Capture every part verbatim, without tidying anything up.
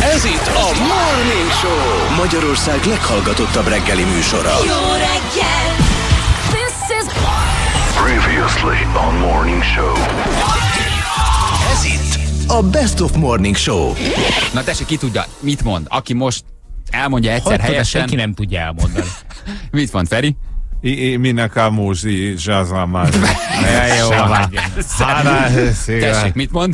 Ez itt a Morning Show, Magyarország leghallgatottabb reggeli műsora. Jó reggel! This is Previously on Morning Show. Ez itt a Best of Morning Show. Na tessék, ki tudja, mit mond? Aki most elmondja egyszer hogy helyesen. Senki nem tudja elmondani. Mit mond, Feri? Minek a múzi zsazamás. Jó, Tessék, mit mond?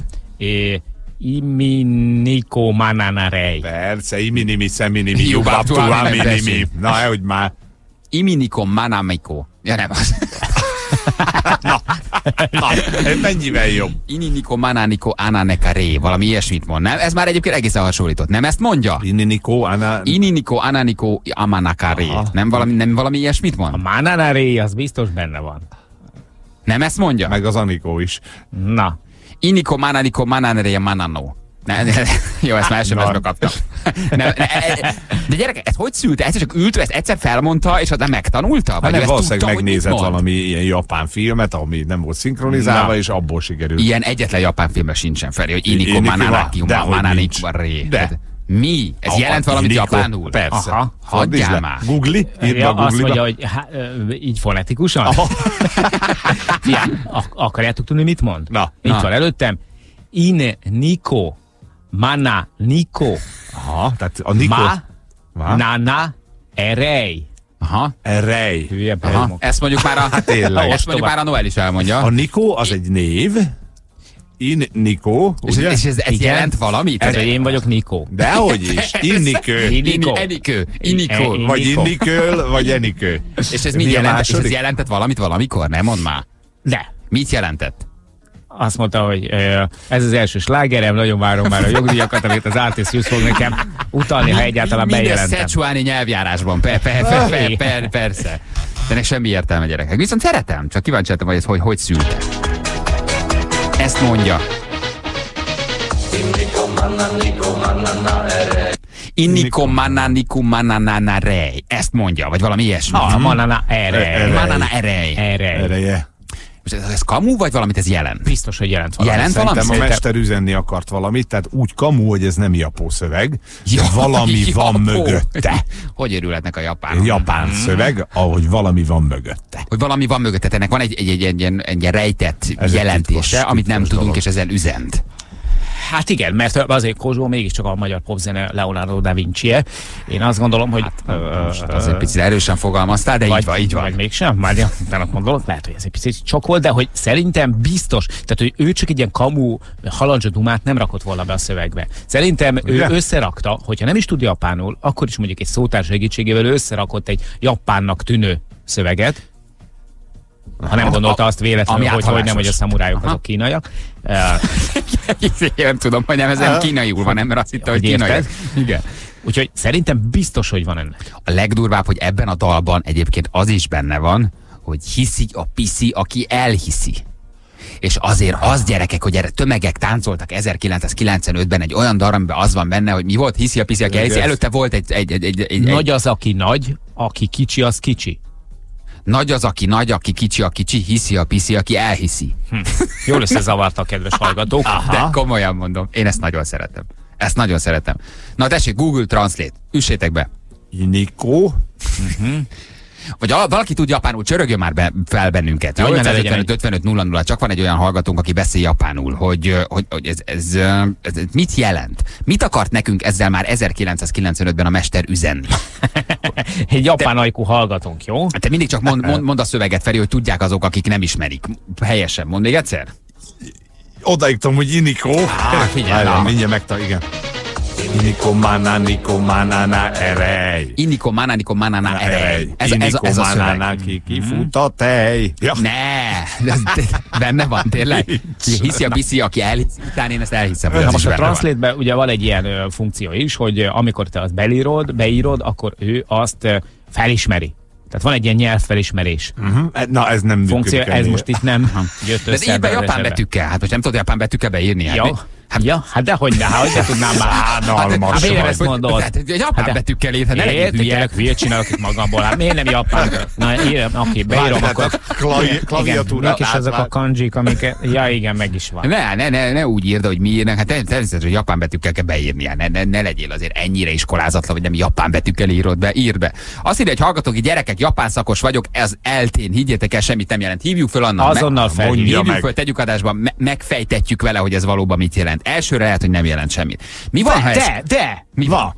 Iminiko mananarei. Persze, iminimi, szeminimi, Jubabtu, jubabtu, aminimi. aminimi. Na, hogy már. Iminiko manamiko. Ja, nem az. Na, mennyivel jobb? Ininiko mananiko ananekare. Valami ilyesmit mond, nem? Ez már egyébként egészen hasonlított. Nem ezt mondja? Ininiko, ana... Ininiko ananiko amanakare. Nem valami, nem valami ilyesmit A mond? mananarei az biztos benne van. Nem ezt mondja? Meg az Anikó is. Na. Iniko mananiko mananere manano. Ne, ne, jó, ezt már es em es-be kaptam. Ne, ne, de gyerekek, ez hogy szült? Egyszer csak ült, ezt egyszer felmondta, és aztán megtanulta? Hát Vagy nem, ő ezt valószínűleg tudta, hogy mit megnézett mond? valami ilyen japán filmet, ami nem volt szinkronizálva, Na. és abból sikerült. Ilyen egyetlen japán filmben sincsen, Feri, hogy Iniko Iniko, mananaki dehogy mananiko nincs. re. De. Mi? Ez A- jelent a valamit Iniko, japánul? Persze. Aha. Fordítsd Hagyjál le. már. Googli? Írd be Ja, a azt mondja, Google-ba. hogy há, ö, így fonetikusan? Fia, ak- akarjátok tudni, mit mond? Na. Itt Na. van előttem. In Niko Mana Niko Aha, tehát a Nikó... Ma Ma? Nana Erei. Aha. Rej. Hülye Aha. belmok. Ezt mondjuk már a, tényleg. ezt mondjuk már a Noel is elmondja. A Nikó az egy név. In Nikó, És, ugye? és ez, ez Igen. jelent valamit? Ez, hogy én vagyok Nikó. Dehogy is. Innikő. Inikó. Enikő. Inikó. E- Vagy Nikó. Inniköl, vagy Enikő. És ez, Mi mit a jelent, és ez második? jelentett valamit valamikor? Nem mondd már. De. Mit jelentett? Azt mondta, hogy ö, ez az első slágerem, nagyon várom már a jogdíjakat, amit az Artis Youth fog nekem utalni, ha egyáltalán Minden bejelentem. szecsuáni nyelvjárásban, per, per, per, per, per, persze. De ennek semmi értelme, gyerekek. Viszont szeretem, csak kíváncsi lettem, hogy ez hogy, hogy szült. Ezt mondja. Inniko mananiku mananana rej. Ezt mondja, vagy valami ilyesmi. Ah, manana erej. Manana erej. Erej. Ereje. Ez, ez kamu, vagy valamit ez jelent? Biztos, hogy jelent valami. Jelent valami? Szerintem a Szerintem- mester üzenni akart valamit, tehát úgy kamu, hogy ez nem japó szöveg, Ja, de valami japó. van mögötte. Hogy örülhetnek a japánok? Japán szöveg, ahogy valami van mögötte. Hogy valami van mögötte, ennek van egy, egy, egy, egy, egy, egy ilyen rejtett Ez egy jelentése, titkos- amit nem titkos tudunk, dolog. és ezzel üzent. Hát igen, mert azért Kozsó mégiscsak a magyar popzene Leonardo da Vinci-e. Én azt gondolom, hogy... Hát, Most az egy picit erősen fogalmaztál, de vagy, így van, így van. Vagy mégsem, majd ja, utána gondolok, lehet, hogy ez egy picit csokol, de hogy szerintem biztos, tehát hogy ő csak egy ilyen kamu halandzsa dumát nem rakott volna be a szövegbe. Szerintem ő Ugye? összerakta, hogyha nem is tud japánul, akkor is mondjuk egy szótár segítségével ő összerakott egy japánnak tűnő szöveget, ha nem gondolta azt véletlenül, Ami hogy, hogy nem, áthalásos. hogy a szamurájok Aha. azok kínaiak. Uh, Én nem tudom, hogy nem, ez nem kínaiul van, nem, mert azt hitte, hogy Hogy kínai. érted? Igen. úgyhogy szerintem biztos, hogy van ennek. A legdurvább, hogy ebben a dalban egyébként az is benne van, hogy hiszi a piszi, aki elhiszi. És azért az, gyerekek, hogy erre tömegek táncoltak ezerkilencszázkilencvenötben egy olyan darab, amiben az van benne, hogy mi volt, hiszi a piszi, aki elhiszi. Előtte volt egy, egy, egy, egy, egy, Nagy egy az, aki nagy, aki kicsi, az kicsi. nagy az, aki nagy, aki kicsi, a kicsi, hiszi a piszi, aki elhiszi. Jól összezavarta a kedves hallgatók. De komolyan mondom, én ezt nagyon szeretem. Ezt nagyon szeretem. Na tessék, Google Translate, üssétek be. Inikó. Vagy a, valaki tud japánul, csörögjön már be, fel bennünket. Hogy ne legyen ötvenöt ötvenöt nulla nulla, csak van egy olyan hallgatónk, aki beszél japánul, hogy, hogy, hogy ez, ez, ez, ez mit jelent? Mit akart nekünk ezzel már ezerkilencszázkilencvenötben a mester üzenni? Egy japán ajkú hallgatónk, jó? Te mindig csak mond, mond, mond a szöveget, Feri, hogy tudják azok, akik nem ismerik. Helyesen, mond még egyszer? Odaiktam, hogy Inikó. Ah, figyelj, Várjál, na. mindjárt megta, igen. Inikó, mana, nikó, manana, erej. Iniko, mananiko, manana, erej. Ez, ez, ez, Inikó, ez a manana, szöveg. ki kifut a tej. Ja. Ne! Ez benne van, tényleg? Hiszi a piszi, aki elhiszi, utána én ezt elhiszem, hogy Na ez is most a benne van. Translate-ben ugye van egy ilyen ö, funkció is, hogy ö, amikor te azt beírod, beírod, akkor ő azt ö, felismeri. Tehát van egy ilyen nyelvfelismerés Uh-huh. Na, ez nem funkció, működik ez ennél. most itt nem jött De össze. így be ebben az japán esetben. betűkkel, hát most nem tudod japán betűkkel beírni. Hát Ja. mi? Hát, ja, hát dehogy ne, hát hogy tudnám már. Szánalmas Hát miért vagy. ezt mondod? Hát, japán Hát, betűkkel írt, hát ne legyél Érted, hülye. tényleg hülyét csinálok itt magamból. Hát miért nem japán? Na, írom, oké, beírom Várj, akkor. tehát a klavi- Igen, klaviatúrát mik is azok a átvág. kanjik, amik... Ja, igen, meg is van. Ne, ne, ne, ne úgy írd, hogy mi írnak. Hát természetesen, hogy japán betűkkel kell beírni. Ne, ne, ne legyél azért ennyire iskolázatlan, hogy nem japán betűkkel írod be. Írd be. Azt írja, hogy hallgatók, gyerekek, japán szakos vagyok, ez eltén. Higgyétek el, semmit nem jelent. Hívjuk föl annak. Azonnal felhívjuk. Hívjuk meg. föl, tegyük adásban, me- megfejtetjük vele, hogy ez valóban mit jelent. Elsőre lehet, hogy nem jelent semmit. Mi van, ha ez... De, de, Mi van?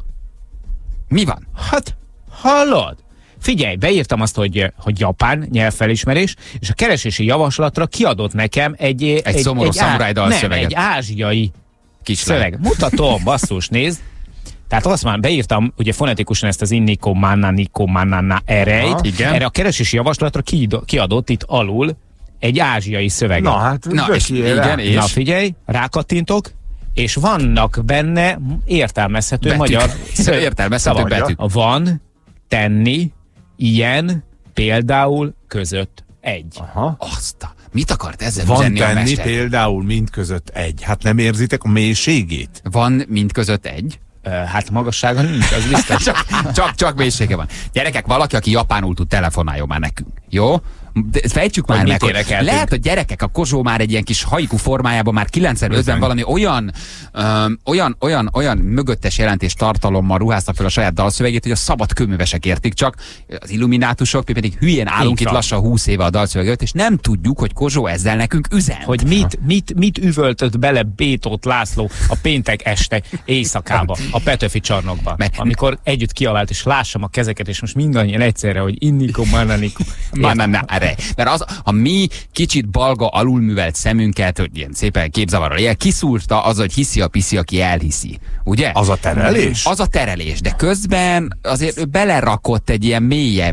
Mi van? Hát, hallod? Figyelj, beírtam azt, hogy, hogy japán nyelvfelismerés, és a keresési javaslatra kiadott nekem egy... Egy, szomorú szamuráj nem, dalszöveget. egy ázsiai Kislány. szöveg. Mutatom, basszus, nézd. Tehát azt már beírtam, ugye fonetikusan ezt az inniko manna niko manana erejt. igen. Erre a keresési javaslatra kiado- kiadott itt alul egy ázsiai szöveget. Na hát, Na, és bökjél rá. igen, és... Na figyelj, rákattintok, és vannak benne értelmezhető Betűk. magyar szö- Értelmezhető szavak. betűk. Van, tenni, ilyen, például, között, egy. Aha. Azt a... Mit akart ezzel Van üzenni a tenni mester? például mind között egy. Hát nem érzitek a mélységét? Van mind között egy? Ö, Hát magassága nincs, az biztos. csak, csak, csak mélysége van. Gyerekek, valaki, aki japánul tud, telefonáljon már nekünk. Jó? De fejtsük már Hogy meg, mit hogy énekeltünk. lehet, hogy gyerekek, a Kozsó már egy ilyen kis haiku formájában már kilencvenötben valami olyan, öm, olyan, olyan, olyan mögöttes jelentés tartalommal ruházta fel a saját dalszövegét, hogy a szabad kőművesek értik, csak az illuminátusok, mi pedig hülyén állunk Így itt van. lassan húsz éve a dalszöveget, és nem tudjuk, hogy Kozsó ezzel nekünk üzen. Hogy mit, mit, mit üvöltött bele Bétót László a péntek este éjszakába, a Petőfi csarnokba. Mert- Amikor együtt kiabált, és lássam a kezeket, és most mindannyian egyszerre, hogy inniko, mananiko. Na, na, na, erre. Mert az, ha mi kicsit balga, alulművelt szemünket, hogy ilyen szépen képzavarral él, kiszúrta az, hogy hiszi a piszi, aki elhiszi. Ugye? Az a terelés? Az a terelés, de közben azért ő belerakott egy ilyen mélyebb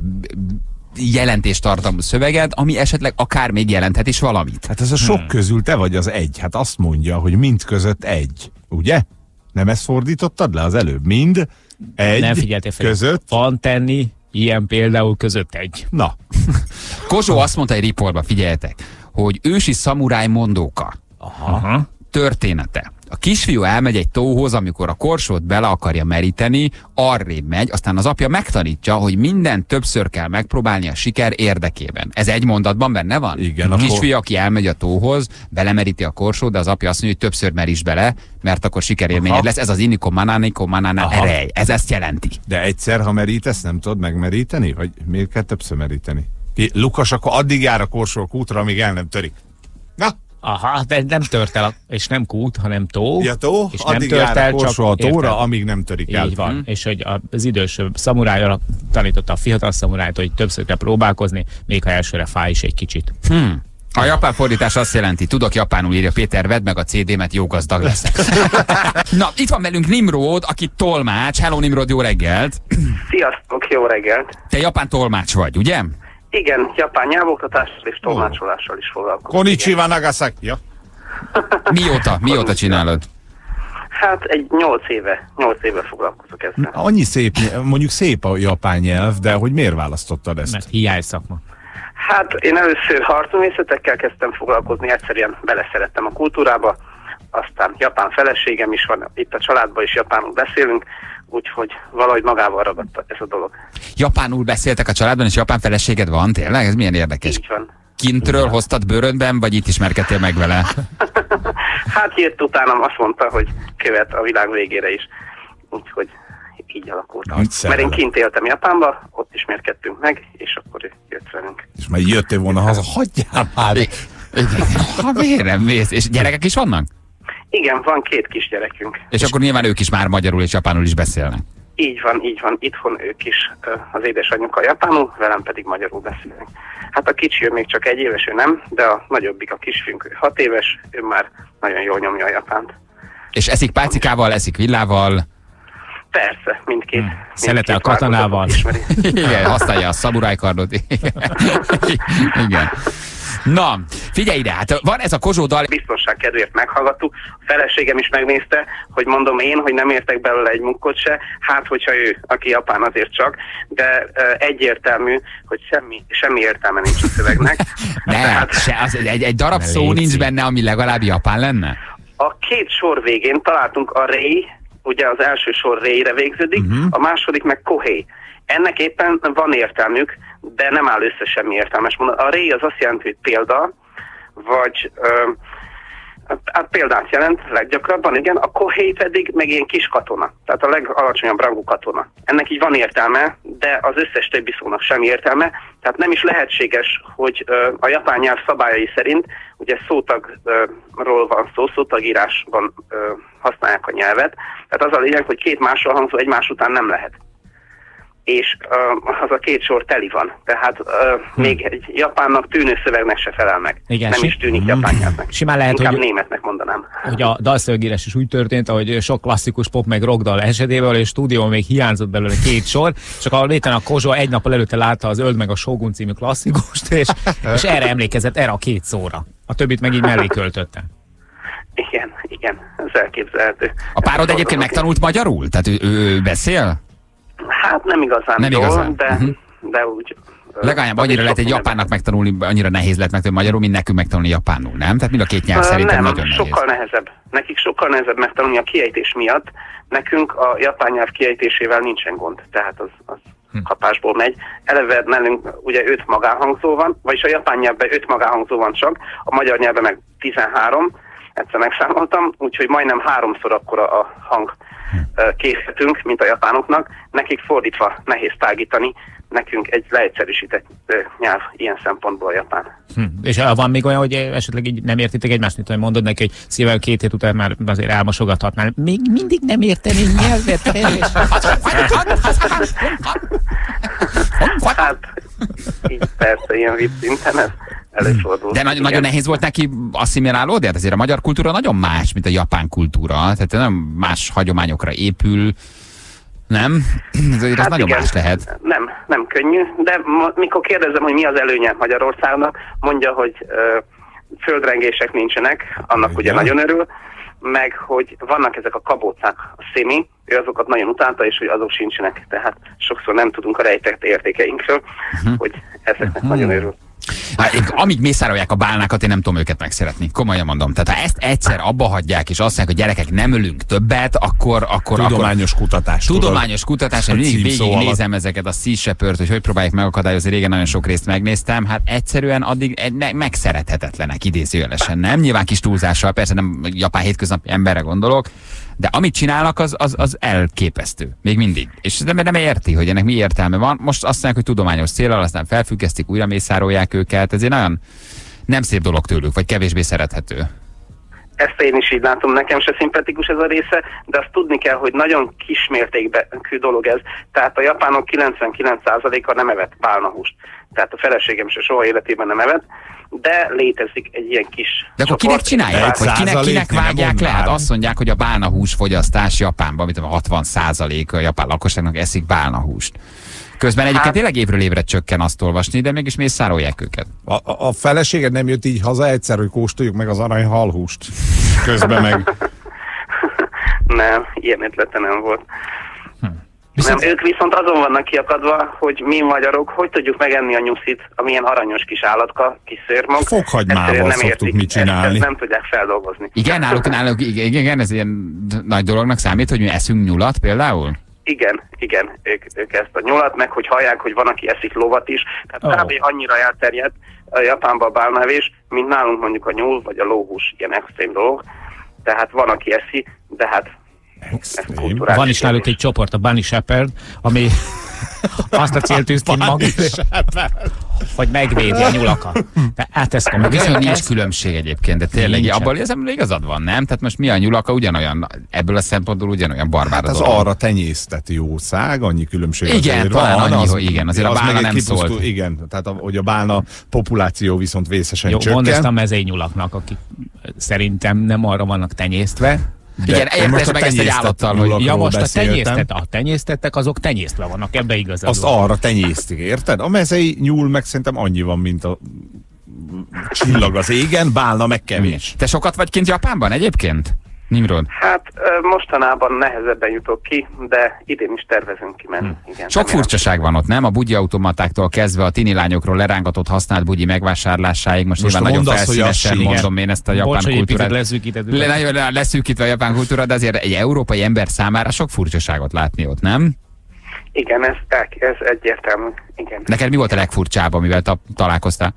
jelentéstartalmú szöveget, ami esetleg akár még jelenthet is valamit. Hát ez a sok közül te vagy az egy. Hát azt mondja, hogy mind között egy. Ugye? Nem ezt fordítottad le az előbb? Mind egy Nem figyeltél fel. között. Van tenni, ilyen például között egy. Na, Kozsó azt mondta egy riportban, figyeljetek, hogy ősi szamuráj mondóka Aha. története. A kisfiú elmegy egy tóhoz, amikor a korsót bele akarja meríteni, arrébb megy, aztán az apja megtanítja, hogy minden többször kell megpróbálni a siker érdekében. Ez egy mondatban benne van? Igen, A akkor- kisfiú, aki elmegy a tóhoz, belemeríti a korsót, de az apja azt mondja, hogy többször meríts bele, mert akkor sikerélményed Aha. lesz. Ez az inniko mananiko manana Aha. erej. Ez ezt jelenti. de egyszer, ha merítesz, nem tudod megmeríteni? Vagy miért kell többször meríteni? Ki- Lukas, akkor addig jár a korsó a kútra, amíg el nem törik. Na, Aha, de nem tört el, a, és nem kút, hanem tó. ja tó, és nem addig tört jár a el, korsó a csak tóra, érted? amíg nem törik el. Így van. És hogy az idős szamurájra tanította a fiatal szamurájt, hogy többször kell próbálkozni, még ha elsőre fáj is egy kicsit. Hmm. A japán fordítás azt jelenti, tudok japánul, írja Péter, vedd meg a cé dé-met, jó gazdag leszek. Na, itt van velünk Nimrod, aki tolmács. Hello Nimrod, jó reggelt. Sziasztok, jó reggelt! Te japán tolmács vagy, ugye? Igen, japán nyelvoktatással és tolmácsolással is foglalkozom. Konnichiwa Nagasaki. Ja. Mióta? Mióta csinálod? Hát egy nyolc éve, nyolc éve foglalkozok ezzel. Annyi szép, mondjuk szép a japán nyelv, de hogy miért választottad ezt? Mert hiány szakma. Hát én először harcművészetekkel kezdtem foglalkozni, egyszerűen beleszerettem a kultúrába, aztán japán feleségem is van, itt a családban is japánul beszélünk, úgyhogy valahogy magával ragadt ez a dolog. Japánul beszéltek a családban, és japán feleséged van, tényleg? Ez milyen érdekes. Így van. Kintről hoztad bőrödben, vagy itt ismerkedtél meg vele? Hát jött utánam, azt mondta, hogy követ a világ végére is, úgyhogy így alakult. Nagy Mert én szerelem. kint éltem Japánba, ott ismerkedtünk meg, és akkor ő jött velünk. És már jöttél volna haza, hagyjál már! Ha miért nem mész? És gyerekek is vannak? Igen, van két kisgyerekünk. És akkor nyilván ők is már magyarul és japánul is beszélnek. Így van, így van. Itthon ők is, ö, az édesanyjukkal japánul, velem pedig magyarul beszélnek. Hát a kicsi ő még csak egy éves, ő nem, de a nagyobbik, a kisfiunk, ő hat éves, ő már nagyon jól nyomja a japánt. És eszik pácikával, eszik villával. Persze, mindkét. Hmm. mindkét Szeretel változatot katonával. ismeri. Igen, használja a szamurájkardot. Igen. Na, figyelj ide, hát van ez a Kozsó dal. Biztonság kedvéért meghallgattuk. A feleségem is megnézte, hogy mondom én, hogy nem értek belőle egy mukkot se, hát hogyha ő, aki japán azért csak, de uh, egyértelmű, hogy semmi, semmi értelme nincs a szövegnek. Ne, Tehát- se, az, egy, egy darab Ne szó nincs léci. benne, ami legalább japán lenne? A két sor végén találtunk a rei, ugye az első sor reire végződik, uh-huh. a második meg kohé. Ennek éppen van értelmük, de nem áll össze semmi értelmes mondat. A rei az azt jelenti, hogy példa, vagy ö, hát példát jelent leggyakrabban, igen, a kohé pedig meg ilyen kis katona, tehát a legalacsonyabb rangú katona. Ennek így van értelme, de az összes többi szónak semmi értelme, tehát nem is lehetséges, hogy ö, a japán nyelv szabályai szerint, ugye szótagról van szó, szótagírásban ö, használják a nyelvet, tehát az a lényeg, hogy két mással hangzó egymás után nem lehet. És uh, az a két sor teli van. Tehát uh, hm. még egy japánnak tűnő szövegnek se felel meg. Igen, nem is tűnik japán nyelvnek. Simán lehet, inkább hogy, németnek mondanám. Hogy a dalszövegírás is úgy történt, ahogy sok klasszikus pop meg rock dal esetében, és stúdióban még hiányzott belőle két sor, csak a léten a Kozsó egy nappal előtte látta az Öld meg a Shogun című klasszikust, és, és erre emlékezett, erre a két szóra. A többit meg így mellé költötte. Igen, igen, ez elképzelhető. A párod egyébként megtanult magyarul? Tehát ő, ő beszél? Hát nem igazán nem jól, igazán. de, uh-huh. de úgy... Legalább annyira lehet egy japánnak megtanulni, annyira nehéz lehet megtanulni magyarul, mint nekünk megtanulni japánul, nem? Tehát mind a két nyelv uh, szerintem nem, nagyon sokkal nehéz. nehezebb. Nekik sokkal nehezebb megtanulni a kiejtés miatt. Nekünk a japán nyelv kiejtésével nincsen gond, tehát az, az hm. kapásból megy. Eleve nálunk ugye öt magánhangzó van, vagyis a japán nyelvben öt magánhangzó van csak, a magyar nyelvben meg tizenhárom, egyszer megszámoltam, úgyhogy majdnem háromszor akkora a hang készítünk, mint a japánoknak. Nekik fordítva nehéz tágítani, nekünk egy leegyszerűsített nyelv ilyen szempontból a japán. Hm. És van még olyan, hogy esetleg így nem értitek egymást, mint hogy mondod neki, hogy szívvel két hét után már azért elmosogathatnál. Még mindig nem érteni nyelvet. Hát, így persze, ilyen vicc szinten ez előfordul. De nagy, nagyon nehéz volt neki asszimilálódni? Azért a magyar kultúra nagyon más, mint a japán kultúra. Tehát nem más hagyományokra épül. Nem? Ez hát nagyon igen, más lehet. Nem, nem könnyű, de mikor kérdezem, hogy mi az előnye Magyarországnak, mondja, hogy ö, földrengések nincsenek, annak igen. Ugye nagyon örül, meg hogy vannak ezek a kabócák, a szémi, ő azokat nagyon utálta, és hogy azok sincsenek, tehát sokszor nem tudunk a rejtett értékeinkről, uh-huh. hogy ezeknek uh-huh. nagyon örül. Hát, amíg mészárolják a bálnákat, én nem tudom őket megszeretni. Komolyan mondom. Tehát ha ezt egyszer abba hagyják, és azt mondják, hogy gyerekek, nem ölünk többet, akkor... akkor tudományos akkor, kutatás. Tudományos kutatás, hogy mindig végig nézem ezeket a Sea Shepherd, hogy hogy próbálják megakadályozni. Régen nagyon sok részt megnéztem. Hát egyszerűen addig megszerethetetlenek idézőjelesen, nem? Nyilván kis túlzással, persze nem japán hétköznapi emberre gondolok, de amit csinálnak, az, az, az elképesztő. Még mindig. És nem, nem érti, hogy ennek mi értelme van. Most azt mondják, hogy tudományos céllal, aztán felfüggesztik, újra mészárolják őket. Ez egy nagyon nem szép dolog tőlük, vagy kevésbé szerethető. Ezt én is így látom, nekem se szimpatikus ez a része, de azt tudni kell, hogy nagyon kismértékű dolog ez. Tehát a japánok kilencvenkilenc százaléka nem evett pálnahúst. Tehát a feleségem se soha életében nem evett, de létezik egy ilyen kis... De akkor kinek csinálják? Vagy kinek, kinek vágják le? Hát azt mondják, hogy a bálnahús fogyasztás Japánban, mint a hatvan százalék a japán lakosságnak eszik bálnahúst. Közben egyébként hát, tényleg évről évre csökken, azt olvasni, de mégis mészárolják őket. A, a, a feleséged nem jött így haza egyszer, hogy kóstoljuk meg az aranyhalhúst? Közben meg... Nem, ilyen ötlete nem volt. Hm. Viszont... Nem, ők viszont azon vannak kiakadva, hogy mi magyarok hogy tudjuk megenni a nyuszit, amilyen aranyos kis állatka, kis szőrmag. Fokhagymával szoktuk mit csinálni. Ezt, ezt nem tudják feldolgozni. Igen, náluk, náluk igen, igen, ez ilyen nagy dolognak számít, hogy mi eszünk nyulat például? Igen, igen, ők, ők ezt a nyulat, meg hogy hallják, hogy van, aki eszik lovat is. Tehát oh. kb. Annyira elterjedt a Japánban a bálnavés, mint nálunk mondjuk a nyúl vagy a lóhús, ilyen extrém dolog. Tehát van, aki eszi, de hát van is náluk egy csoport, a Bunny Shepherd, ami azt a célt tűz ki maga, hogy megvédi a nyulakat. Hát ezt komolyan. Viszont nincs különbség egyébként, de tényleg abban érzem, igazad van, nem? Tehát most mi a nyulaka ugyanolyan, ebből a szempontból ugyanolyan barbár hát az arra tenyésztett jószág, annyi különbség igen, talán van, annyi, az, igen, azért az a bálna nem kipusztul, szólt. Igen, tehát a, hogy a bálna populáció viszont vészesen jó, csökken. Mondd ezt a mezei nyulaknak, akik szerintem nem arra vannak tenyésztve. De igen, értesd meg ezt egy állattal, hogy ja, most a, tenyésztet, a tenyésztettek, azok tenyésztve vannak, ebbe igazad. Azt arra tenyésztik, érted? A mezei nyúl meg szerintem annyi van, mint a csillag az égen, bálna meg kevés. Te sokat vagy kint Japánban egyébként? Nimrod? Hát ö, mostanában nehezebben jutok ki, de idén is tervezünk kimenni. Hm. Igen, Sok furcsaság van ott, nem? A bugyi automatáktól kezdve a tini lányokról lerángatott használt bugyi megvásárlásáig. Most, Most nyilván nagyon mondd azt, hogy az felszínesen sincs. mondom én ezt a japán Bocs, hogy kultúrát. épített, leszűkített. Le, nagyon le- leszűkítve a japán kultúra, de azért egy európai ember számára sok furcsaságot látni ott, nem? Igen, ez, ez egyértelmű. Igen. Neked mi volt a legfurcsább, amivel ta- találkoztál?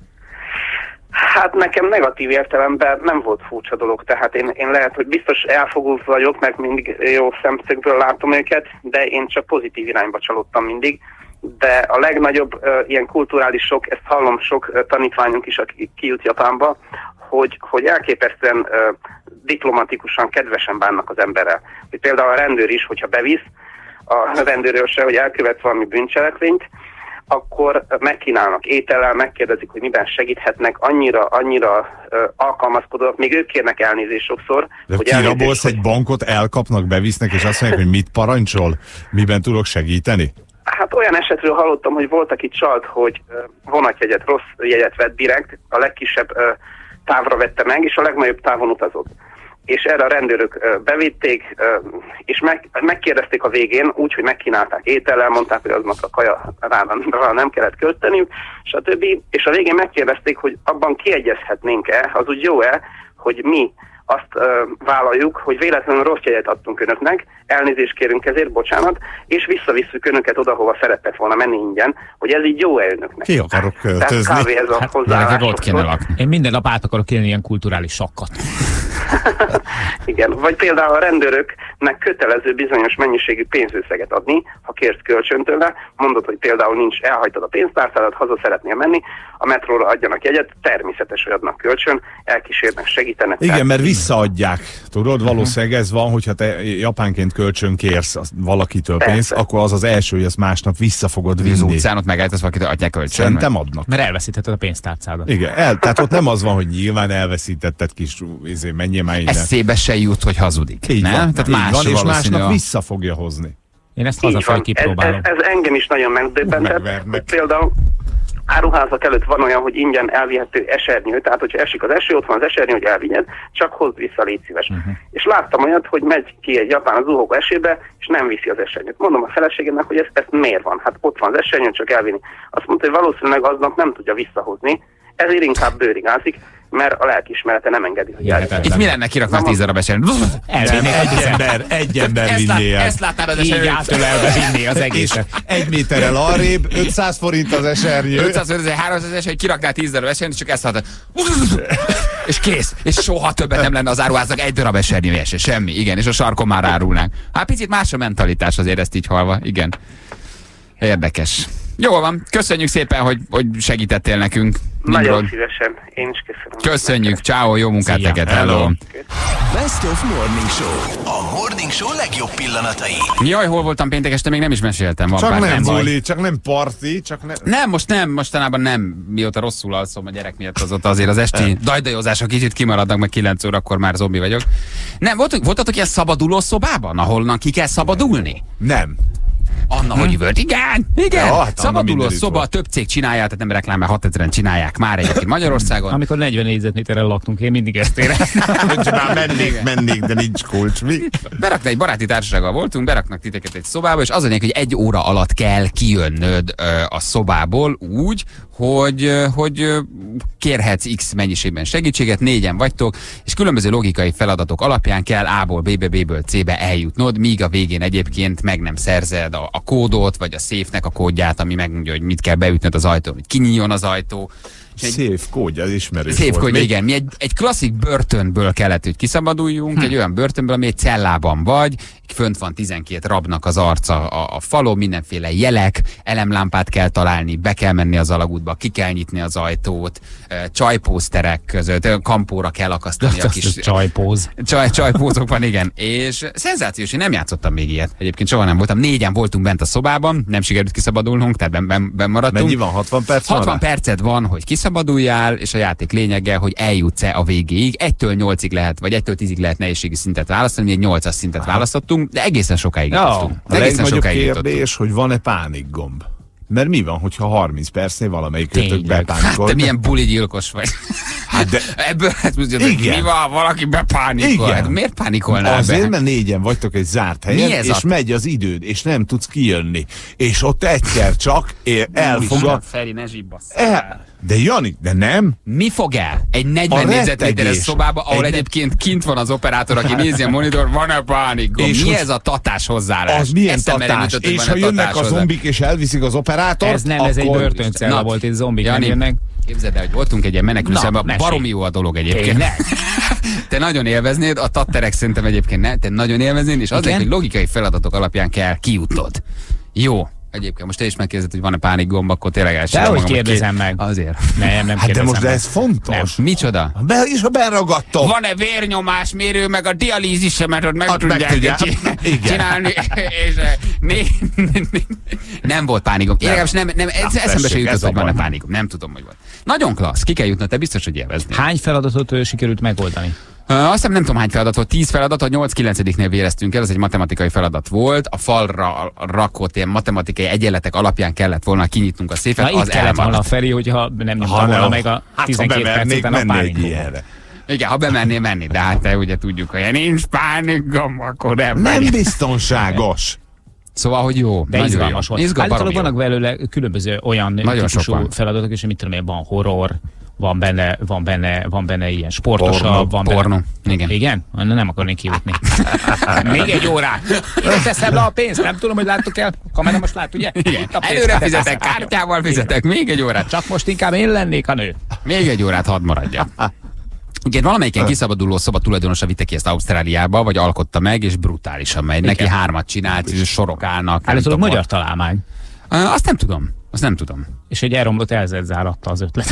Hát nekem negatív értelemben nem volt furcsa dolog, tehát én, én lehet, hogy biztos elfogult vagyok, mert mindig jó szemszögből látom őket, de én csak pozitív irányba csalódtam mindig. De a legnagyobb uh, ilyen kulturális sok, ezt hallom sok uh, tanítványunk is, aki kijut Japánba, hogy, hogy elképesztően uh, diplomatikusan, kedvesen bánnak az emberrel. Hogy például a rendőr is, hogyha bevisz a rendőrőrsre, hogy elkövet valami bűncselekvényt, akkor megkínálnak étellel, megkérdezik, hogy miben segíthetnek, annyira, annyira uh, alkalmazkodóak, még ők kérnek elnézést sokszor. De hogy kirabolsz hogy... egy bankot, elkapnak, bevisznek, és azt mondják, hogy mit parancsol, miben tudok segíteni? Hát olyan esetről hallottam, hogy volt, aki csalt, hogy uh, vonatjegyet, rossz jegyet vett direkt, a legkisebb uh, távra vette meg, és a legnagyobb távon utazott. És erre a rendőrök uh, bevitték, uh, és meg, megkérdezték a végén, úgy, hogy megkínálták étellel, mondták, hogy aznak a kaja rá, rá nem kellett költeniük, stb. És a végén megkérdezték, hogy abban kiegyezhetnénk-e, az úgy jó-e, hogy mi azt uh, vállaljuk, hogy véletlenül rossz jegyet adtunk önöknek, elnézést kérünk ezért, bocsánat, és visszavisszük önöket oda, hova szerettek volna menni ingyen, hogy ez így jó-e önöknek. Ki akarok Tehát költözni? kávé ez a Hát, hozzáállás. Gyerekek, ott kéne lakni. Én minden nap át akarok élni ilyen kulturális sakkat. Igen, vagy például a rendőröknek kötelező bizonyos mennyiségű pénzösszeget adni, ha kérsz kölcsön tőle, mondod, hogy például nincs, elhagytad a pénztárcádat, haza szeretnél menni, a metróra adjanak jegyet, természetes, hogy adnak kölcsön, elkísérnek, segítenek. Igen, tehát- mert visszaadják. Tudod, valószínűleg ez van, hogyha te japánként kölcsön kérsz az- valakitől Persze. pénzt, akkor az az első, hogy ezt másnap vissza fogod Az vinni. utcán ott megállítasz valakit, adják kölcsön. Szerintem adnak. Mert elveszítheted a pénztárcádat. Igen, el, tehát ott nem az van, hogy nyilván elveszítetted kis, izé, menjél már innen. Eszébe se jut, hogy hazudik. Így nem? van, Tehát így más van, és valószínű másnap a- vissza fogja hozni. Én ezt Így hazafelé van. Ez, kipróbálom. ez, ez engem is nagyon megdöbbentett, Megvernek. hogy például áruházak előtt van olyan, hogy ingyen elvihető esernyő, tehát hogyha esik az eső, ott van az esernyő, hogy elvigyed, csak hozd vissza, légy szíves. Uh-huh. És láttam olyat, hogy megy ki egy japán az zuhogó esőbe, és nem viszi az esernyőt. Mondom a feleségemnek, hogy ez, ez miért van? Hát ott van az esernyő, csak elvinni. Azt mondta, hogy valószínűleg aznap nem tudja visszahozni, ezért inkább bőrigázik, mert a lelkiismerete nem engedi, hogy elvigye. Itt mi lenne, kiraknál tíz darab esernyőt? Elvinnék Egy ember, egy ember Ezt, lát, vinné el. ezt látnád az így esernyőt? átölelve vinni az És egészet. egy méterrel arrébb, ötszáz forint az esernyő. ötszázötven, háromszáz esernyőt, kiraknál tíz darab esernyőt, csak ezt látod. És kész. És soha többet nem lenne az áruháznak egy darab esernyője se. Semmi. Igen, és a sarkon már árulnánk. Hát picit más a mentalitás azért ezt így halva. Igen. Érdekes. Jól van. Köszönjük szépen, hogy, hogy segítettél nekünk. Nagyon Nimrod. szívesen. Én is köszönöm. Köszönjük. Ciao, jó munkát Szia. neked. Hello. Hello. Best of Morning Show. A Morning Show legjobb pillanatai. Jaj, hol voltam péntek este, még nem is meséltem. Van Csak pár, nem baj. buli, csak nem parti, csak nem... Nem, most nem, mostanában nem. Mióta rosszul alszom a gyerek miatt, azóta azért az esti dajdajozások kicsit kimaradnak, meg kilenc órakor már zombi vagyok. Nem, voltunk, voltatok ilyen szabaduló szobában, ahol ki kell szabadulni? Nem. Anna, hogy üvölt. Igen, igen. Ja, hát Anna Szabaduló mindenütt szoba, volt. több cég csinálja, tehát nem reklám, mert hatezren csinálják már egyébként Magyarországon. Amikor negyven négyzetméterrel laktunk, én mindig ezt éreztem. Hogy már mennék, mennék, de nincs kulcs. Mi? Berakna egy baráti társasággal voltunk, beraknak titeket egy szobába, és az a lényeg, hogy egy óra alatt kell kijönnöd ö, a szobából úgy, hogy, ö, hogy ö, kérhetsz X mennyiségben segítséget, négyen vagytok, és különböző logikai feladatok alapján kell A-ból B-be, B-ből C-be eljutnod, míg a végén egyébként meg nem szerzed a, a kódot, vagy a széfnek a kódját, ami megmondja, hogy mit kell beütnöd az ajtón, hogy kinyíljon az ajtó. És egy Szép kódja, az ismerős Szép volt. hogy Még- igen, mi egy, egy klasszik börtönből kellett, hogy kiszabaduljunk, hm. egy olyan börtönből, ami egy cellában vagy, fönt van tizenkét rabnak az arca a, a falon, mindenféle jelek, elemlámpát kell találni, be kell menni az alagútba, ki kell nyitni az ajtót, csajpószterek között, kampóra kell akasztani a kis... Csajpóz. Csaj, csajpózok van, igen. És szenzációs, én nem játszottam még ilyet. Egyébként soha nem voltam. Négyen voltunk bent a szobában, nem sikerült kiszabadulnunk, tehát ben, ben, ben maradtunk. Mennyi van? hatvan perc van hatvan rá? perced van, hogy kiszabaduljál, és a játék lényege, hogy eljutsz-e a végéig. Egytől nyolcig lehet, vagy egytől tízig lehet nehézségi szintet választani, mi egy nyolcas szintet választottunk, de egészen sokáig Jó. jutottunk. A Egészen legnagyobb sokáig jutottunk. kérdés, hogy van-e pánikgomb? Mert mi van, hogyha harminc percnél valamelyik kötök Tényleg. bepánikol? Hát te milyen buli gyilkos vagy. Hát Hát de... Ebből hát mi van, valaki bepánikol. Igen. Hát miért pánikolnál Azért, be? mert négyen vagytok egy zárt helyen, Mi ez és a... megy az időd, és nem tudsz kijönni. És ott egyszer csak elfogad... Feri, ne zsibbasz. El... De Jani, de nem? Mi fog el? Egy negyven A négyzetméteres rettegés. szobába, ahol Egy- egyébként kint van az operátor, aki nézi a monitor, van-e pánik? És Mi hogy- ez a tatás hozzáállás? Az milyen Eszembe nem tatás? jutott, hogy És van-e ha jönnek tatás a hozzá. zombik és elviszik az operátort, Ez nem, ez egy akkor... börtöncella Na, volt, itt zombik nem Jani, jönnek. képzeld el, hogy voltunk egy ilyen menekülőszámban, mesélj. baromi jó a dolog egyébként. Tényleg? Te nagyon élveznéd, a tatterek szerintem egyébként ne, te nagyon élveznéd, és azért, Igen? hogy logikai feladatok alapján kell kijutnod. Jó. Egyébként most te is megkérdezed, hogy van-e pánikgomb, akkor tényleg elsőre Dehogy magam, hogy kérdezem ki- meg. Azért. Nem, nem Hát de kérdezem most de meg. ez fontos. Micsoda? Be, és ha beragadtok. Van-e vérnyomásmérő, meg a dialízisemet ott meg Ott meg tudják tudják. csi- Igen. csinálni, és eh, né, nem volt pánikom. Én legalábbis nem, nem, ez eszembe se tessék, jutott, ez a hogy van-e baj. pánikom. Nem tudom, hogy van. Nagyon klassz, ki kell jutnod, te biztos, hogy élvezni. Hány feladatot ö, sikerült megoldani? Uh, azt hiszem nem tudom hány feladat volt, tíz feladat, a nyolc kilencediknél véreztünk el, ez egy matematikai feladat volt, a falra rakott ilyen matematikai egyenletek alapján kellett volna kinyitnunk a széfet, Na az itt kellett volna a elmaradt. Feri, hogyha nem nyomta Ha volna nem, meg a hát ha tizenkét perc bemernék után a menni egy pánikot. ilyenre. Igen, ha bemennél menni, de hát te ugye tudjuk, hogy nincs pánikom, akkor nem Nem megy. biztonságos. Szóval, hogy jó, De nagyon izgalmas jó. volt. Izgal, Állítólag baromi jó. vannak belőle különböző olyan Nagyon sok típusú van. feladatok, és mit tudom én, van horror, van benne, van benne, van benne ilyen sportosabb, Pornó, van pornó. benne... Igen. Igen? Na, nem akarnék kijutni. Még egy órát. Ide teszem le a pénzt, nem tudom, hogy láttuk el. A kamera most lát, ugye? Igen. Itt a pénz. Előre Ide fizetek, teszem. kártyával fizetek, még egy órát. Csak most inkább én lennék a nő. Még egy órát hadd maradja. Igen, valamelyiken kiszabaduló szoba tulajdonosa vitte ki ezt Ausztráliába, vagy alkotta meg, és brutálisan megy. Neki Igen. hármat csinált, sorok állnak. nem Állítólag tudom, magyar hol. találmány. Ö, Azt nem tudom. Azt nem tudom. És egy elromlott elzett záratta az ötlet.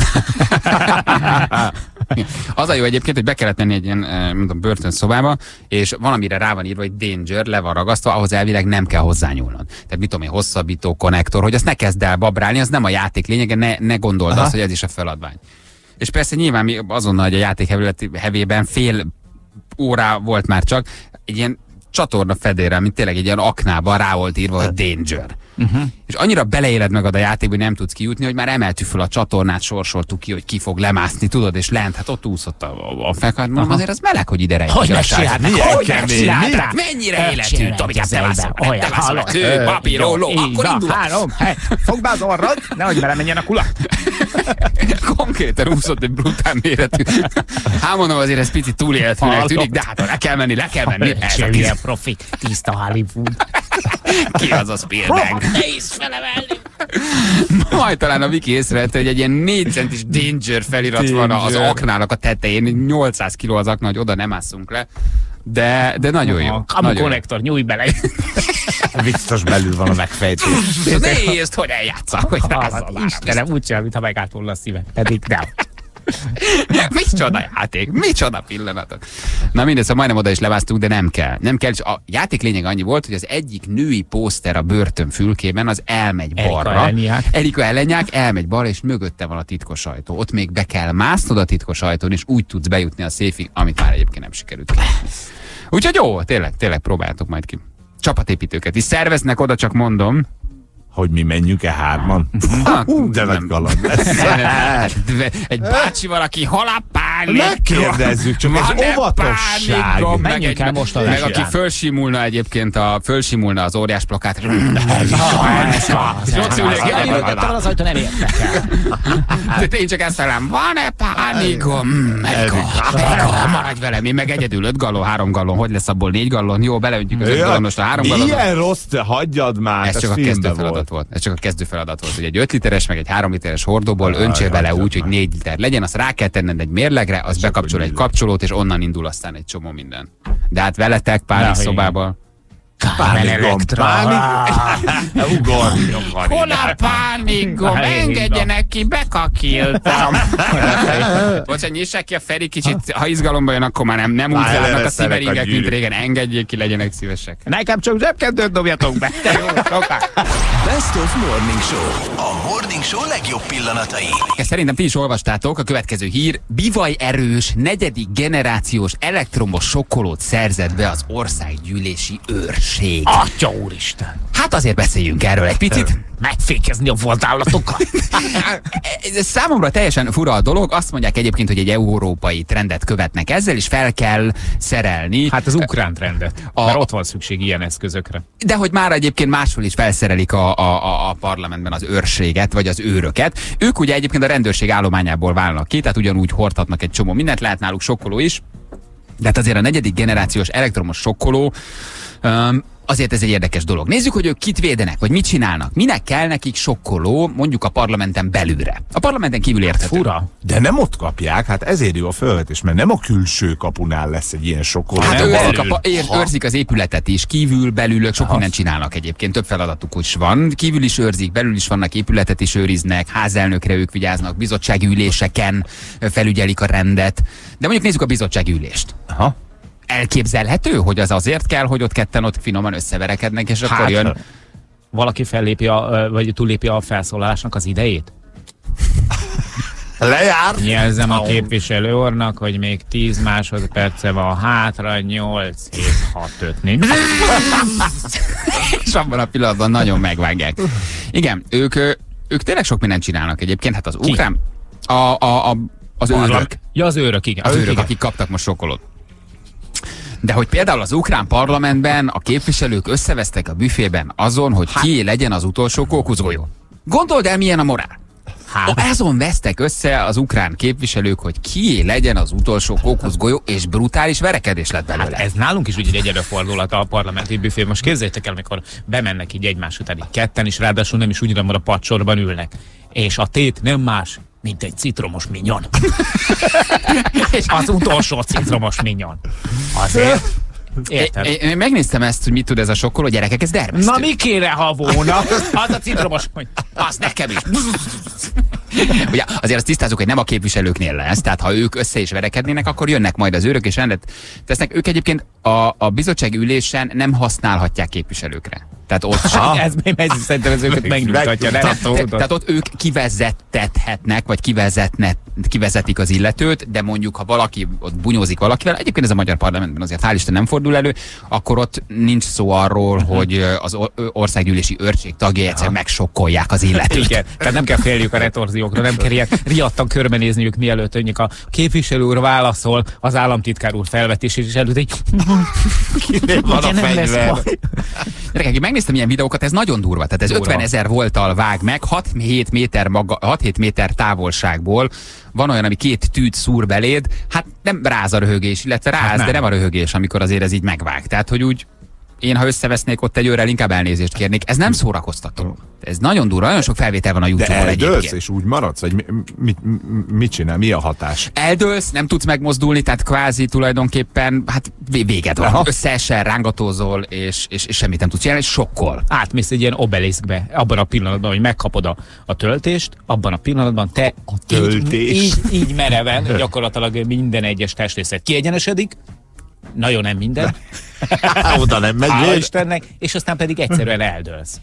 Az a jó egyébként, hogy be kellett menni egy ilyen eh, mondom, börtönszobába, és valamire rá van írva, hogy danger, le van ragasztva, ahhoz elvileg nem kell hozzányúlnod. Tehát mit tudom én, hosszabbító, konnektor, hogy azt ne kezd el babrálni, az nem a játék lényege, ne, ne gondold Aha. azt, hogy ez is a feladvány. És persze nyilván mi azonnal, hogy a játék hevületi- hevében fél órá volt már csak, egy ilyen csatorna fedélre, mint tényleg egy ilyen aknában rá volt írva, hogy danger. Uh-huh. És annyira beleéled magad a játékba, hogy nem tudsz kijutni, hogy már emeltük fel a csatornát, sorsoltuk ki, hogy ki fog lemászni, tudod, és lent, hát ott úszott a, a, a fekad, mondom, azért az meleg, hogy ide rejtik. Hogy a megcsinálták? srác. Hogy kemény, megcsinálták? mi? Mennyire életű, Megcsinálták Tomikát, te az vászol, egyben. te Olyan, vászol, hallod? tő, papír, Jó, olló, így akkor van, indul. Három, hát, fogd be az orrod, nehogy belemenjen a kula. Konkrétan úszott egy brutál méretű. Hát mondom, azért ez picit túlélhetőnek tűnik, de hát le kell menni, le kell menni. Ez a Semmi kis, ilyen profi, tiszta Hollywood. ki az a Spielberg? Ne is felemelni. Majd talán a Viki észrevette, hogy egy ilyen négy centis danger felirat van az Danger. aknának a tetején, nyolcszáz kiló az akna, hogy oda nem ásszunk le. De, de nagyon jó. A kamu Nagyon jó. konnektor, nyújj bele. Biztos belül van a megfejtés. Nézd, hogy eljátsza, hogy Hallod, rázzal Istenem, úgy csinál, mintha megállt volna a szíved. Pedig nem. Micsoda játék, micsoda pillanatok. Na mindegy, szóval majdnem oda is levásztunk, de nem kell. Nem kell, és a játék lényeg annyi volt, hogy az egyik női pószter a börtön fülkében az elmegy Erika balra. Eleniák. Erika Eleniák elmegy balra, és mögötte van a titkos ajtó. Ott még be kell másznod a titkos ajtón, és úgy tudsz bejutni a széfig, amit már egyébként nem sikerült kijutni. Úgyhogy jó, tényleg, tényleg próbáltok majd ki. Csapatépítőket is szerveznek oda, csak mondom. Hogy mi menjünk-e hárman? Hú, de nagy kaland lesz. Egy bácsi valaki, hol a pánik? Megkérdezzük, csak ez Van-e óvatosság. pánikom? Meg, Menjünk egy, el most a meg versenyen. aki fölsimulna egyébként, a, fölsimulna az óriás plakát. És ott ülnék, Annyira mögötte van az ajtó, nem értek el. de én csak ezt talán, van-e pánikom? Mm, Erika, Erika, maradj velem, én meg egyedül öt gallon, három gallon, hogy lesz abból négy gallon? Jó, beleöntjük az öt gallonost a három gallon. Ilyen rossz, te hagyjad már. Ez csak a kezdő feladat volt. Ez csak a kezdő feladat volt, hogy egy öt literes, meg egy három literes hordóból öntsél Aj, bele hagyjad úgy, hogy már. négy liter legyen, azt rá kell tenned egy mérlegre, az csak, bekapcsol hogy egy mi kapcsolót, és onnan indul aztán egy csomó minden. De hát veletek pánik Na, szobában. Pánikom, pánik. Ugorjunk. Hol a pánikom? Engedjenek ki, bekakiltam. Bocsánat, nyissák ki a Feri kicsit, ha izgalomba jön, akkor már nem, nem úgy Már járnak a lereszelek a sziveringek, mint gyűrűt. régen. Engedjék ki, legyenek szívesek. Nekem csak zsebkendőt dobjatok be. Te jó, soká. Best of Morning Show. A Morning Show legjobb pillanatai. Ezt szerintem ti is olvastátok, a következő hír. Bivaj erős, negyedik generációs elektromos sokkolót szerzett be az országgyűlési őrs. rendőrség. Atya úristen! Hát azért beszéljünk erről egy picit. Megfékezni a vadállatokat. Ez számomra teljesen fura a dolog. Azt mondják egyébként, hogy egy európai trendet követnek ezzel, és fel kell szerelni. Hát az ukrán trendet. A- Mert ott van szükség ilyen eszközökre. De hogy már egyébként máshol is felszerelik a, a, a, a parlamentben az őrséget, vagy az őröket. Ők ugye egyébként a rendőrség állományából válnak ki, tehát ugyanúgy hordhatnak egy csomó mindent, lehet náluk sokkoló is. De hát azért a negyedik generációs elektromos sokkoló, um, azért ez egy érdekes dolog. Nézzük, hogy ők kit védenek, vagy mit csinálnak. Minek kell nekik sokkoló, mondjuk a parlamenten belülre. A parlamenten kívül érthető. Fura. De nem ott kapják, hát ezért jó a felvetés, mert nem a külső kapunál lesz egy ilyen sokkoló. Hát Nem, őrzik, belül. a, ér, őrzik az épületet is, kívül, belül, ők sok Aha. mindent csinálnak egyébként, több feladatuk is van. Kívül is őrzik, belül is vannak, épületet is őriznek, házelnökre ők vigyáznak, bizottsági üléseken felügyelik a rendet. De mondjuk nézzük a bizottsági ülést. Aha. Elképzelhető, hogy az azért kell, hogy ott ketten ott finoman összeverekednek, és akkor Hát, jön... valaki fellépi a, vagy túllépi a felszólalásnak az idejét? Lejár! Jelzem a képviselő úrnak, hogy még tíz másodperce van hátra, nyolc, hét, hat, öt, négy. és abban a pillanatban nagyon megvágják. Igen, ők, ö, ők tényleg sok mindent csinálnak egyébként, hát az Ki? ukrán... A, a, a, az őrök. Ja, az őrök, igen. Az Ők, őrök, igen. akik kaptak most sokkolót. De hogy például az ukrán parlamentben a képviselők összevesztek a büfében azon, hogy Hát- ki legyen az utolsó kókuszgolyó. Gondold el, milyen a morál. Hát, Azon vesztek össze az ukrán képviselők, hogy ki legyen az utolsó kókuszgolyó, és brutális verekedés lett belőle. hát ez nálunk is úgy egy előfordulata a parlamenti büfé. Most képzeljétek el, amikor bemennek így egymás után így ketten, és ráadásul nem is ugyanabban a padsorban ülnek. És a tét nem más, mint egy citromos minyon. És az utolsó citromos minyon. Azért. Érted? Én, én megnéztem ezt, hogy mit tud ez a sokkoló, gyerekek, ez dermesztő. Na mi kéne, ha volna? Az a citromos, hogy az nekem is. Ugye azért azt tisztázunk, hogy nem a képviselőknél lesz, tehát ha ők össze is verekednének, akkor jönnek majd az őrök és rendet tesznek. Ők egyébként a, a bizottsági ülésen nem használhatják képviselőkre. Tehát ott sem. Ez, ez szerintem ez őket megnyugtatja. Nem? Te, tehát ott ők kivezettethetnek, vagy kivezetne, kivezetik az illetőt, de mondjuk, ha valaki ott bunyózik valakivel, egyébként ez a magyar parlamentben azért hál' Isten nem fordul elő, akkor ott nincs szó arról, uh-huh. hogy az országgyűlési őrség tagjai egyszer megsokkolják az illetőt. Igen, tehát nem kell félniük a retorziókra, nem kell ilyen riadtan körbenézniük, mielőtt önnyik a képviselő úr válaszol az államtitkár úr felvetését, és előtt egy... Van a fegyver. Gyerekek, megnéztem ilyen videókat, ez nagyon durva. Tehát ez Durva. ötven ezer volttal vág meg, hat-hét méter, maga, hat-hét méter távolságból. Van olyan, ami két tűt szúr beléd, hát nem ráz a röhögés, illetve ráz, Hát nem. de nem a röhögés, amikor azért ez így megvág. Tehát, hogy úgy én, ha összevesznék ott egy őrrel, inkább elnézést kérnék. Ez nem szórakoztató. Ez nagyon durva, nagyon sok felvétel van a De YouTube-on eldőlsz, egyébként. és úgy maradsz? Vagy mi, mit, mit csinál? Mi a hatás? Eldőlsz, nem tudsz megmozdulni, tehát kvázi tulajdonképpen, hát vé- véged van. Aha. Összeesel, rángatózol, és, és, és semmit nem tudsz csinálni, és sokkol. Átmész egy ilyen obeliszkbe, abban a pillanatban, hogy megkapod a, a töltést, abban a pillanatban te a töltés. Így, így, így mereven, gyakorlatilag minden egyes testrészed kiegyenesedik, nagyon nem minden, Oda nem megy hála vér. Istennek, és aztán pedig egyszerűen eldőlsz.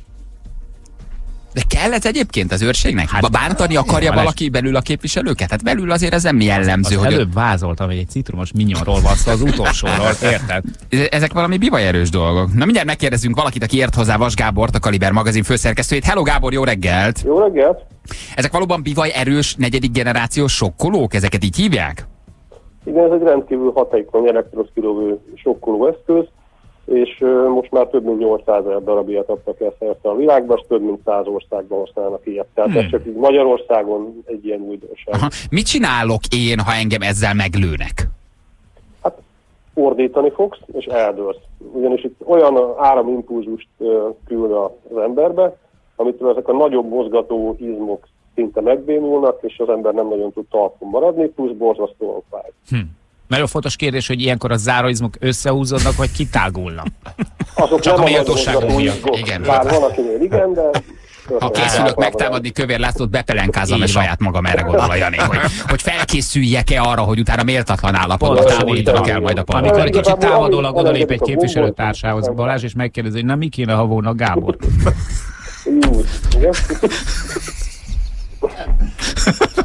De kell ez egyébként az őrségnek? Hát, Hát, Bántani akarja Balázs. valaki belül a képviselőket? Hát belül azért ez nem jellemző, Az hogy előbb vázoltam, hogy egy citromos minyonról van szó, az utolsóról, érted? ezek valami bivajerős dolgok. Na mindjárt megkérdezünk valakit, aki ért hozzá, Vas Gábort, a Kaliber magazin főszerkesztőjét. Hello Gábor, jó reggelt! Jó reggelt! Ezek valóban bivaj erős negyedik generációs sokkolók? Ezeket így hívják? Igen, ez egy rendkívül hatékony elektrosz kilövő sokkoló eszköz, és ö, most már több mint nyolcszázezer darab ilyet adtak el szerte a világban, és több mint száz országban használnak ilyet. Tehát Hmm. ez csak így Magyarországon egy ilyen újdonság. Aha. Mit csinálok én, ha engem ezzel meglőnek? Hát ordítani fogsz, és eldőlsz. Ugyanis itt olyan áramimpulzust ö, küld az emberbe, amitől ezek a nagyobb mozgató izmok szinte megbénulnak, és az ember nem nagyon tud talpon maradni, plusz borzasztóan fáj. Hm. Nagyon fontos kérdés, hogy ilyenkor a záróizmok összehúzódnak, vagy kitágulnak. Azok Csak nem a a méltóságok mozgató miatt. izmok. Igen. Bár van, akinél igen, de... Ha készülök megtámadni Kövér Lászlót, bepelenkázom Így és van. saját magam, erre gondol a Jani, hogy, hogy felkészüljek-e arra, hogy utána méltatlan állapotban Pontosan távolítanak így el majd a Amikor parlamentet. egy kicsit támadólag Ami- odalép egy ami- képviselőtársához Balázs, és megkérdezi, hogy na mi kéne, ha volna Gábor? Úgy, igen.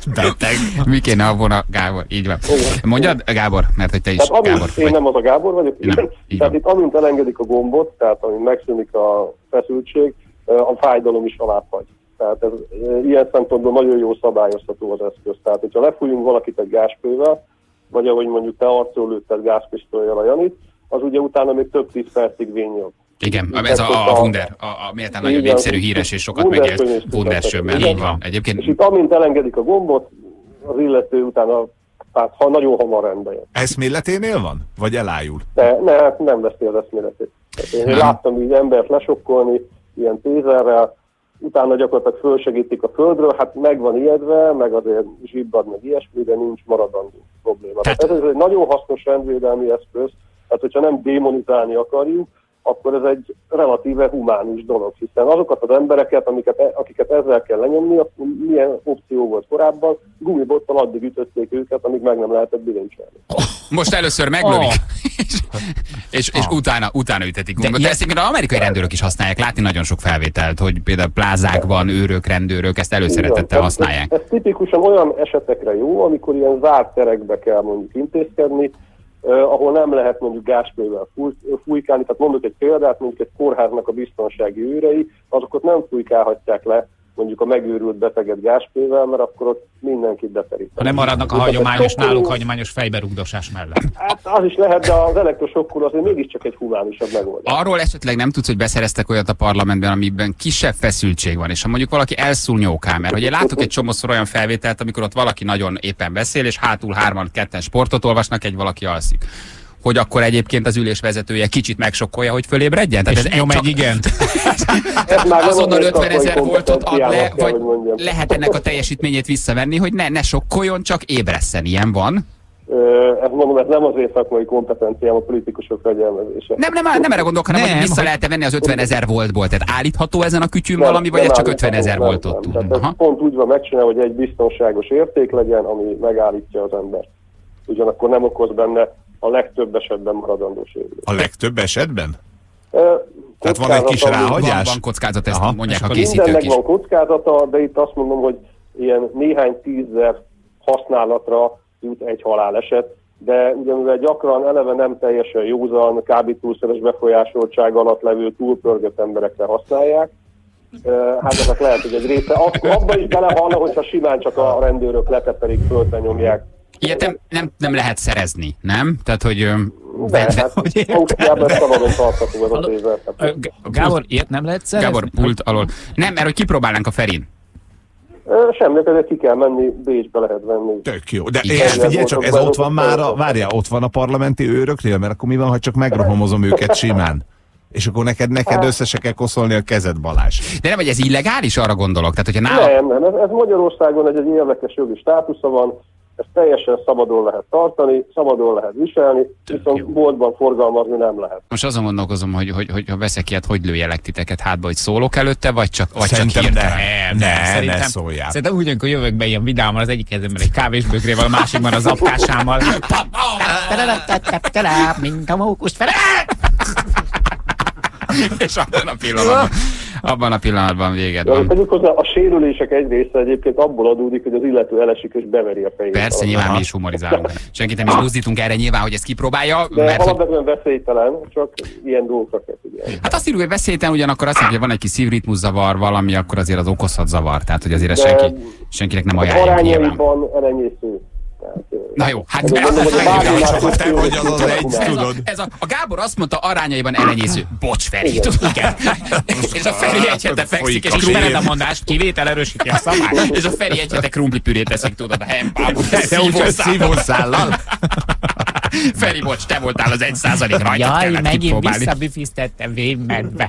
Beteg. Mi kéne a vona, Gábor? Így van. Mondjad, Gábor, mert hogy te is Tehát amint, Gábor én vagy. nem az a Gábor vagyok, Nem, igen. így Tehát van. itt amint elengedik a gombot, tehát amint megszűnik a feszültség, a fájdalom is alábbhagy. Tehát ez ilyen szempontból nagyon jó szabályozható az eszköz. Tehát, hogyha lefújunk valakit egy gázspővel, vagy ahogy mondjuk te arcról lőtted gázpisztollyal a Janit, az ugye utána még több tíz percig vényel. Igen, ez a, a Wunder, a, a méltán nagyon népszerű, híres és sokat megélt Wundersömmel, így van. És Egyébként itt amint elengedik a gombot, az illető utána, tehát ha nagyon hamar rendbe jön. Eszméleténél van? Vagy elájul? De ne, nem veszi az eszméletét. Tehát én láttam így embert lesokkolni ilyen tézerrel, utána gyakorlatilag fölsegítik a földről, hát meg van ijedve, meg azért zsibbad, meg ilyesmi, de nincs maradandó probléma. Tehát ez egy nagyon hasznos rendvédelmi eszköz, tehát hogyha nem démonizálni akarjuk, akkor ez egy relatíve humánis dolog, hiszen azokat az embereket, amiket, akiket ezzel kell lenyomni, akkor milyen opció volt korábban, gumibottal addig ütötték őket, amíg meg nem lehetett bilincselni. most először meglövik, Oh. és, és, és utána, utána ütetik. De, De de ezt az amerikai rendőrök is használják. Látni nagyon sok felvételt, hogy például plázákban őrök, rendőrök ezt előszeretettel Ez- használják. Ez, ez tipikusan olyan esetekre jó, amikor ilyen zárt terekbe kell mondjuk intézkedni, Uh, ahol nem lehet mondjuk gázspővel fúj, fújkálni. Tehát mondok egy példát, mondjuk egy kórháznak a biztonsági őrei, azokat nem fújkálhatják le mondjuk a megőrült beteget gázspővel, mert akkor ott mindenkit beterítenek. Ha nem maradnak a hagyományos, náluk hagyományos fejberugdosás mellett. Hát az is lehet, de az elektrosokkur azért mégiscsak egy humánisabb megoldás. Arról esetleg nem tudsz, hogy beszereztek olyat a parlamentben, amiben kisebb feszültség van, és ha mondjuk valaki elszúl nyókán, mert hogy én látok egy csomószor olyan felvételt, amikor ott valaki nagyon éppen beszél, és hátul hárman, ketten sportot olvasnak, egy valaki alszik. Hogy akkor egyébként az ülés vezetője kicsit megsokkolja, hogy fölébredjen? Tehát És ez nyom csak- egy igent. Ez már nem azonnal az ötven ezer szakmai voltot ad le, kompetenciának kell, vagy hogy mondjam. lehet ennek a teljesítményét visszavenni, hogy ne, ne sokkoljon, csak ébresszen. Ilyen van? Ö, ezt mondom, ez nem az én szakmai kompetenciám, a politikusok fegyelmezése. Nem, nem, nem erre gondolok, hanem Nem, hogy vissza hogy- lehet-e venni az ötven ezer voltból. Tehát állítható ezen a kütyűn Nem, valami, vagy nem ez csak állítható, ötven ezer nem, voltot nem. tud? Tehát ez Aha. pont úgy van megcsinálva, hogy egy biztonságos érték legyen, ami megállítja az embert. Ugyanakkor nem okoz benne a legtöbb esetben maradandó sérülést. A legtöbb esetben? Ö, Tehát van egy kis kockázata, rá- Van, Hagyás? van kockázat, ezt Aha. mondják És a akkor készítők mindennek is. van kockázata, de itt azt mondom, hogy ilyen néhány tízzer használatra jut egy haláleset, de ugyanivel gyakran eleve nem teljesen józan, kábítószeres befolyásoltság alatt levő túlpörgött emberekre használják. Ö, Hát ezek lehet, hogy egy része. Akkor abban is belehalna, hogyha simán csak a rendőrök leteperik, földbe nyomják. Ilyet nem, nem, nem lehet szerezni, nem? Tehát, hogy... ö, De, vedd- hát hogy érted? Ausztriában szabadon tartható ez a tézer. Ö, G- Gábor, ilyet nem lehet szerezni? Gábor, pult alól. Nem, mert hogy kipróbálnánk a Ferin. Ö, Semmi, ezért ki kell menni, Bécsbe lehet venni. Tök jó. De Igen. én, figyelj csak, ez ott van már, a, várjál, ott van a parlamenti őröknél, mert akkor mi van, ha csak megrohomozom őket simán? És akkor neked, neked össze se kell koszolni a kezed, Balázs. De nem, hogy ez illegális, arra gondolok. Tehát, hogyha nála... Nem, nem, ez, ez Magyarországon egy, egy érdekes jogi státusza van, ezt teljesen szabadon lehet tartani, szabadon lehet viselni, viszont boltban forgalmazni nem lehet. Most azon gondolkozom, hogy, hogy, hogy ha veszek ilyet, hogy lőjelek titeket hátba, hogy szólok előtte, vagy csak, vagy csak Szerintem hirtelen? ne, ne, ne szóljál. Szerintem úgy, amikor jövök be ilyen vidáman, az egyik kezemben egy kávésbögrével, a másikban az apkásámmal. Mint a mókust fele! És abban a pillanatban, abban a pillanatban véged De van. tegyük hozzá, a sérülések egy része egyébként abból adódik, hogy az illető elesik és beveri a fejét. Persze, nyilván mi is humorizálunk. Senkit nem is buzdítunk erre nyilván, hogy ezt kipróbálja, De mert hogy, alapvetően veszélytelen, csak ilyen dolgokra kell figyelni. hát azt írjuk, hogy veszélytelen, ugyanakkor azt mondja, hogy van egy kis szívritmuszavar, valami, akkor azért az okozhat zavar. Tehát, hogy azért ez De senki, senkinek nem ajánljuk nyilván. Arányaiban elenyésző. Tehát, Na jó, hát Azért ez, mondom, hogy ez, bármi ez, más csak te opció, vagy az az hogy egy, humánis. ez, a, tudod. ez a, a Gábor azt mondta, arányaiban elenyésző. Bocs, Feri, tudod? Igen. És a Feri egy hete fekszik, és Folyik a krumpli, Ismered a mondást, kivétel erősíti a szabályt. és a Feri egy hete krumplipürét teszik, tudod, a hempából. Te úgy szívószállal. Feri, bocs, te voltál az egy százalék rajtad Jaj, kellett megint kipróbálni. visszabüfisztettem vénmedbe.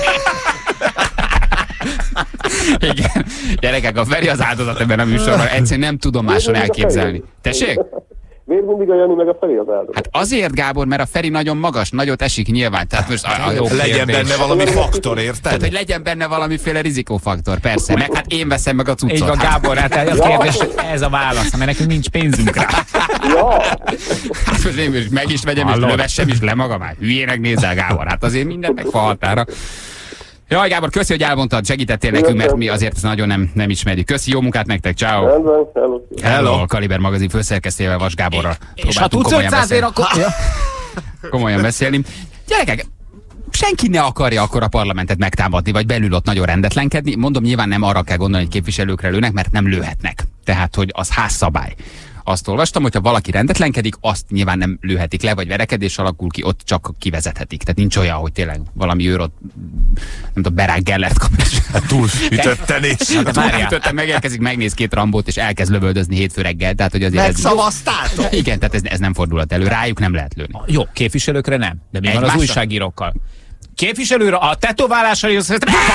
Igen. Gyerekek, a Feri az áldozat ebben a műsorban. Egyszerűen nem tudom máson elképzelni. Tessék? Miért mindig a Jani meg a Feri az áldozat? Hát azért, Gábor, mert a Feri nagyon magas, nagyot esik nyilván. Tehát most a, a, Jó Legyen kérdés. benne valami faktor, tehát, érted? hogy legyen benne valamiféle rizikófaktor, persze. Meg hát én veszem meg a cuccot. Így van, Hát- Gábor, hát a kérdés, ez a válasz, mert nekünk nincs pénzünk rá. Ja, Hát most én is meg is vegyem, és Hallod? lövessem is le magam. Hát hülyének nézel, Gábor. Hát azért minden meg fa határa. Jaj, Gábor, köszi, hogy elmondtad, segítettél nekünk, mert mi azért nagyon nem, nem ismerjük. Köszi, jó munkát nektek, ciao. Rendben, hello. Hello, a Kaliber magazin főszerkesztőjével, Vas Gáborral. És ha tudsz ötszázért, akkor... Komolyan beszélni. Gyerekek, senki ne akarja akkor a parlamentet megtámadni, vagy belül ott nagyon rendetlenkedni. Mondom, nyilván nem arra kell gondolni, hogy képviselőkre lőnek, mert nem lőhetnek. Tehát, hogy az házszabály. Azt olvastam, hogyha valaki rendetlenkedik, azt nyilván nem lőhetik le, vagy verekedés alakul ki, ott csak kivezethetik. Tehát nincs olyan, hogy tényleg valami őr ott, nem tudom, Berák Gellert kap. Hát túlütötten és... Hát túlütötten megérkezik, megnéz két Rambót, és elkezd lövöldözni hétfő reggel. Tehát, hogy azért megszavaztátok? Ez... Igen, tehát ez, ez nem fordulhat elő. Rájuk nem lehet lőni. Jó, képviselőkre nem. De mi Egy van az másra... újságírókkal? Képviselőre a tetoválással jössz...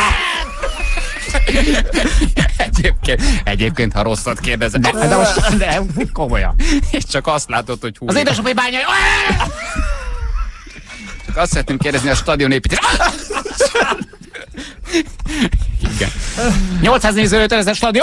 Egyébként, egyébként, ha rosszat kérdezem. De, de most de, komolyan. És csak azt látod, hogy hú. Az édesapja bányai... Csak azt szeretném kérdezni a stadion építés. Igen. nyolcszáz nézőt ezer stadion.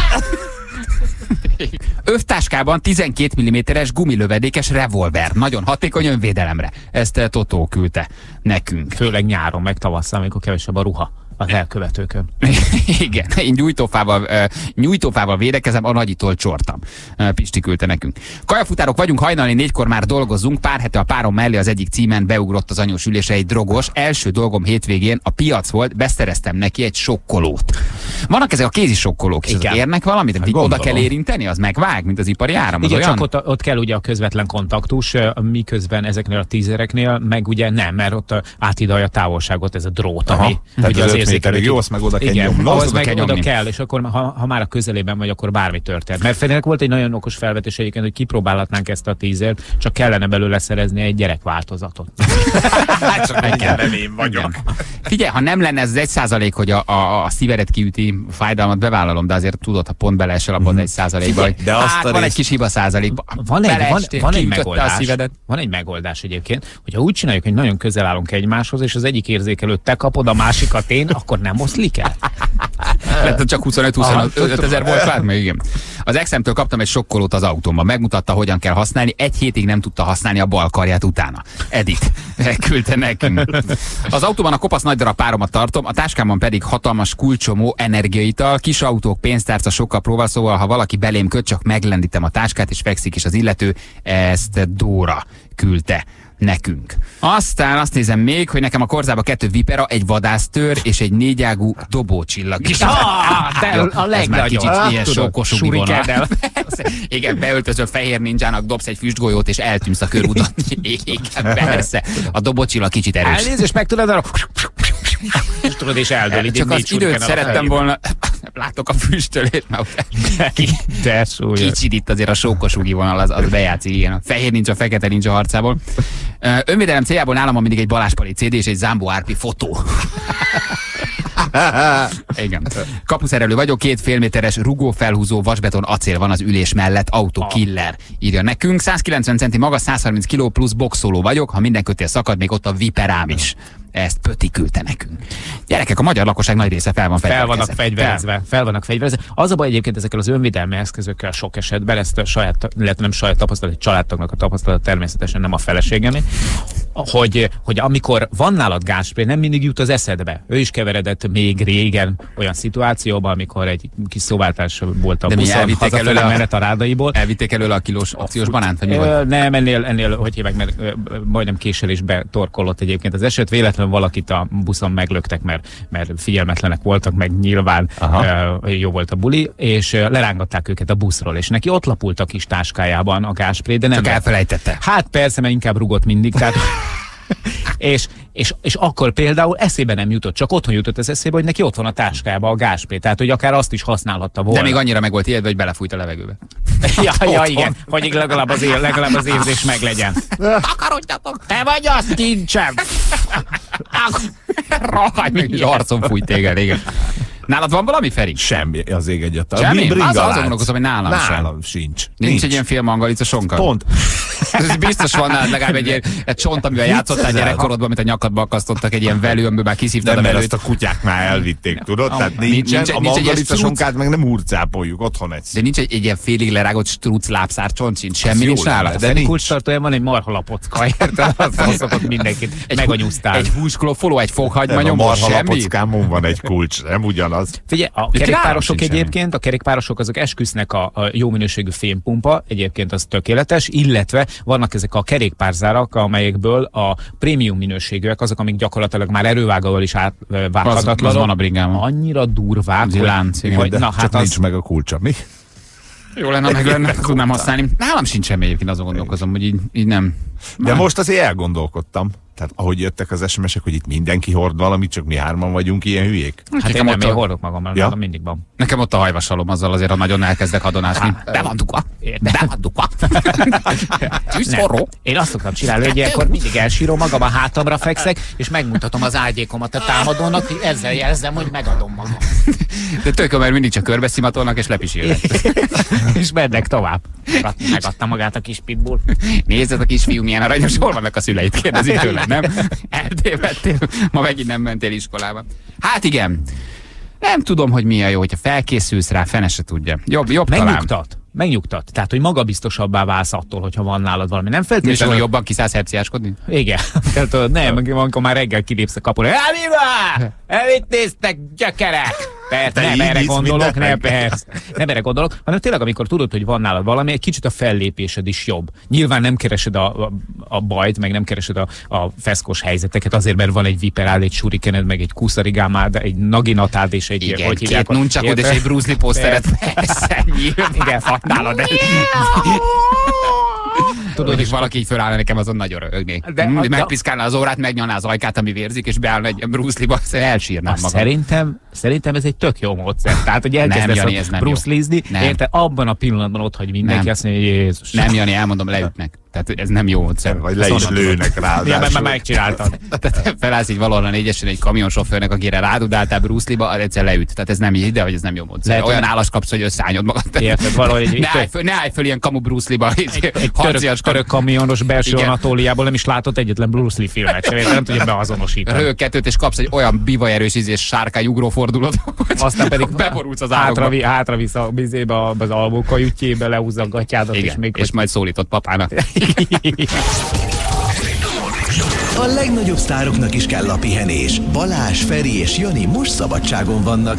Övtáskában tizenkét milliméteres gumilövedékes revolver. Nagyon hatékony önvédelemre. Ezt Totó küldte nekünk. Főleg nyáron, meg tavasszal, amikor kevesebb a ruha az elkövetőkön. Igen, én nyújtófával, uh, nyújtófával védekezem, a nagyitól csortam. Uh, Pisti küldte nekünk. Kajafutárok vagyunk, hajnali négykor már dolgozunk, pár hete a párom mellé az egyik címen beugrott az anyós ülésre egy drogos. Első dolgom hétvégén a piac volt, beszereztem neki egy sokkolót. Vannak ezek a kézi sokkolók, és azok érnek valamit, amit oda kell érinteni, az megvág, mint az ipari áram. Igen, olyan? csak ott, ott kell ugye a közvetlen kontaktus, miközben ezeknél a tízereknél meg ugye nem, mert ott átidalja a távolságot ez a drót, aha, ami ugye az érzékelő. Jó, azt meg oda kell igen, nyomni. ahhoz meg kell oda nyomni. kell, és akkor ha, ha már a közelében vagy, akkor bármi történt. Mert Ferinek volt egy nagyon okos felvetés egyébként, hogy kipróbálhatnánk ezt a tízert, csak kellene belőle szerezni egy gyerekváltozatot. Hát csak meg kell, nem én vagyok. Figyelj, ha nem lenne ez az egy százalék, hogy a, a, a szívedet kiüti fájdalmat, bevállalom, de azért tudod, ha pont beleesel abban egy százalékba, hogy de azt hát, van rész... egy kis hiba százalék. Van egy, van, van egy megoldás. A szívedet. Van egy megoldás egyébként, hogyha úgy csináljuk, hogy nagyon közel állunk egymáshoz, és az egyik érzékelőt te kapod, a másikat én, akkor nem oszlik el. Lehet, csak huszonöt-huszonöt ezer volt már, még igen. Az exemtől kaptam egy sokkolót az autómban, megmutatta, hogyan kell használni, egy hétig nem tudta használni a bal karját utána. Edith küldte nekünk. Az autóban a kopasz nagy darab páromat tartom, a táskámban pedig hatalmas kulcsomó energiaital, kis autók, pénztárca, sokkal próbál, szóval ha valaki belém köt, csak meglendítem a táskát, és fekszik is az illető. Ezt Dóra küldte nekünk. Aztán azt nézem még, hogy nekem a korzába kettő vipera, egy vadásztőr és egy négyágú dobócsillag is. Ah, de a legnagyobb. Kicsit ilyen sókosugi vonal. Igen, beöltözöl fehér ninjának, dobsz egy füstgolyót és eltűnsz a körúton. Igen, persze. A dobócsillag kicsit erős. Elnézést, meg tudod arra... És tudod, és eldől. Csak az időt szerettem volna... Látok a füstölét, mert kicsit itt azért a sókosugi vonal az, az bejátszik, igen. A fehér nincs, a fekete nincs a harcából. Önvédelem céljából nálam van mindig egy Balázs Pali cé dé és egy Zámbó Árpi fotó. Igen. Kapuszerelő vagyok, két félméteres rugófelhúzó vasbeton acél van az ülés mellett, autokiller írja nekünk. száz kilencven centi magas, száz harminc kiló plusz boxoló vagyok, ha minden kötél szakad, még ott a viperám is. Ezt Pöti küldte nekünk. Gyerekek, a magyar lakosság nagy része fel van fegyverezve. Fel vannak fegyverezve. Fel. fel vannak fegyverezve. Az a baj egyébként ezekkel az önvédelmi eszközökkel sok esetben, ezt a saját, illetve nem saját tapasztalat, egy családtagnak a tapasztalat, természetesen nem a feleségemé, hogy, hogy amikor van nálad gázspray, nem mindig jut az eszedbe. Ő is keveredett még régen olyan szituációban, amikor egy kis szóváltás volt a de buszon, hazafele menet a Rádaiból. Elvitték előle a kilós akciós banánt, vagy mi volt? Nem, ennél, ennél, hogy hívják, mert majdnem késelésbe torkollott egyébként az eset. Véletlenül valakit a buszon meglöktek, mert, mert figyelmetlenek voltak, meg nyilván uh, jó volt a buli, és uh, lerángatták őket a buszról, és neki ott lapult a kis táskájában a gázspray, de nem... Csak elfelejtette. Hát persze, mert inkább rugott mindig, tehát... és, és, és akkor például eszébe nem jutott, csak otthon jutott az eszébe, hogy neki ott van a táskájában a gázspray, tehát hogy akár azt is használhatta volna. De még annyira meg volt ijedve, hogy belefújt a levegőbe. ja, ja, igen, hogy legalább az, ér, legalább az érzés meglegyen. Akarodjatok! Te vagy az kincsem! Rahagy meg, és arcon fújt téged, igen. Nálad van valami, Feri? Semmi az ég egyet. Semmi? Az, azon gondolkozom, hogy nálam, nálam sem. sincs. Nincs, Nincs egy ilyen filmangalica sonka? Pont. Ez biztos van nálad legalább egy ilyen egy csont, amivel játszottál gyerekkorodban, amit a nyakadba akasztottak egy ilyen velő, amiből már kiszívtad a mert velőt. azt a kutyák már elvitték, tudod? Ah, Tehát nincs- nincsen, nincs- a nincs egy margarita struc- sonkát meg nem úrcápoljuk, otthon egy. De nincs egy, egy ilyen félig lerágott struc lábszár csont sincs, semmi jó nincs lenne, nála. de De nincs. kulcstartójában van egy marhalapocka, érted? Azt szokott mindenkit Egy, meganyúztál. egy húsklófoló, egy fokhagyma Nem, a nyomor, marha semmi. lapockámon van egy kulcs, nem ugyanaz. Figyelj, a nálam kerékpárosok sincs egyébként, a kerékpárosok azok esküsznek a, a jó minőségű fémpumpa, egyébként az tökéletes, illetve vannak ezek a kerékpárzárak, amelyekből a prémium minőségűek, azok, amik gyakorlatilag már erővágóval is átvághatatlanok. Az van a bringámon. Annyira durvák, Az lánc, igen, hogy De na csak hát az, nincs meg a kulcsa, mi? Jó lenne, meg lenne, tudnám használni. Nálam sincs semmi egyébként, azon gondolkozom, hogy így, így nem. De most azért elgondolkodtam. Tehát ahogy jöttek az es em esek, hogy itt mindenki hord valamit, csak mi hárman vagyunk ilyen hülyék. hát én Nekem nem, ott én a- hordok magammal, Ja. ja. mindig van. Nekem ott a hajvasalom, azzal azért, ha nagyon elkezdek hadonásni. Be van dugva. Értem. Be van dugva. Tűz Nem. forró. Én azt szoktam csinálni, hogy ilyenkor mindig elsírom magam, a hátamra fekszek, és megmutatom az ágyékomat a támadónak, hogy ezzel jelzem, hogy megadom magam. De tök jó, mert mindig csak körbeszimatolnak és lepisélnek. És mennek tovább. Megadta magát a kis pitbull. Nézd, a kisfiú milyen aranyos, hol vannak a szüleid? Kérdezi tőled, nem? Eltévedtél, ma megint nem mentél iskolába. Hát igen, nem tudom, hogy milyen jó, hogyha felkészülsz rá, fene se tudja. Jobb, jobb talán. Megnyugtat. Megnyugtat. Tehát, hogy magabiztosabbá válsz attól, hogyha van nálad valami. Nem És feltétlenül. ahol jobban kiszállsz herciáskodni? Igen. Tehát tudod, nem, amikor már reggel kilépsz a kapura. Hát mi van? Mit néztek, gyökerek? Persze, Te nem így erre hisz gondolok, nem, mindennek? persze. Nem erre gondolok, hanem tényleg, amikor tudod, hogy van nálad valami, egy kicsit a fellépésed is jobb. Nyilván nem keresed a, a, a bajt, meg nem keresed a, a feszkos helyzeteket, azért, mert van egy viperád, egy shurikened, meg egy kuszarigámád, egy naginatád és egy... Igen, hogy két hívják, nuncsakod és érted? egy Bruce Lee poszteret. Persze, nyilván. Igen, fatnálod. Tudod, hogy valaki így fölállna nekem, azon nagyon röhögnék. De- De, de- megpiszkálna az órát, megnyalná az ajkát, ami vérzik, és beállna egy Bruce Lee-ba, elsírnám magam. Szerintem, szerintem ez egy tök jó módszer. Tehát, hogy elkezdesz Jani, ez a nem Bruce jó. Lee-zni, Nem. érted? Abban a pillanatban ott hagy mindenki, Nem. azt mondja, hogy Jézus. Nem, Jani, elmondom, leütnek. Tehát ez nem jó módszer. Vagy le is lőnek rá. Ja, mert már megcsináltad. Tehát felállsz így valahol a négyesen egy kamionsofőrnek, akire rádudáltál Bruce Lee-ba, az egyszer leüt. Tehát ez nem így, de hogy ez nem jó módszer. Lehet, Olyan hogy- állas kapsz, hogy összeányod magad. Érted, valahogy egy- ne, állj föl, ne állj föl ilyen kamu Bruce Lee-ba. Egy török, török kamionos belső Igen. Anatóliából nem is látott egyetlen Bruce Lee filmet sem, érted? Nem tudja beazonosítani. Röhög kettőt, és kapsz egy olyan bivajerős ízés sárkány ugró-fordulót, hogy Aztán pedig beborulsz az hátra, árokba. vi- hátra visz a bizébe, az albókajütjébe, lehúzza a gatyádat, és Igen, még és majd szólított papának. A legnagyobb sztároknak is kell a pihenés. Balázs, Feri és Jani most szabadságon vannak.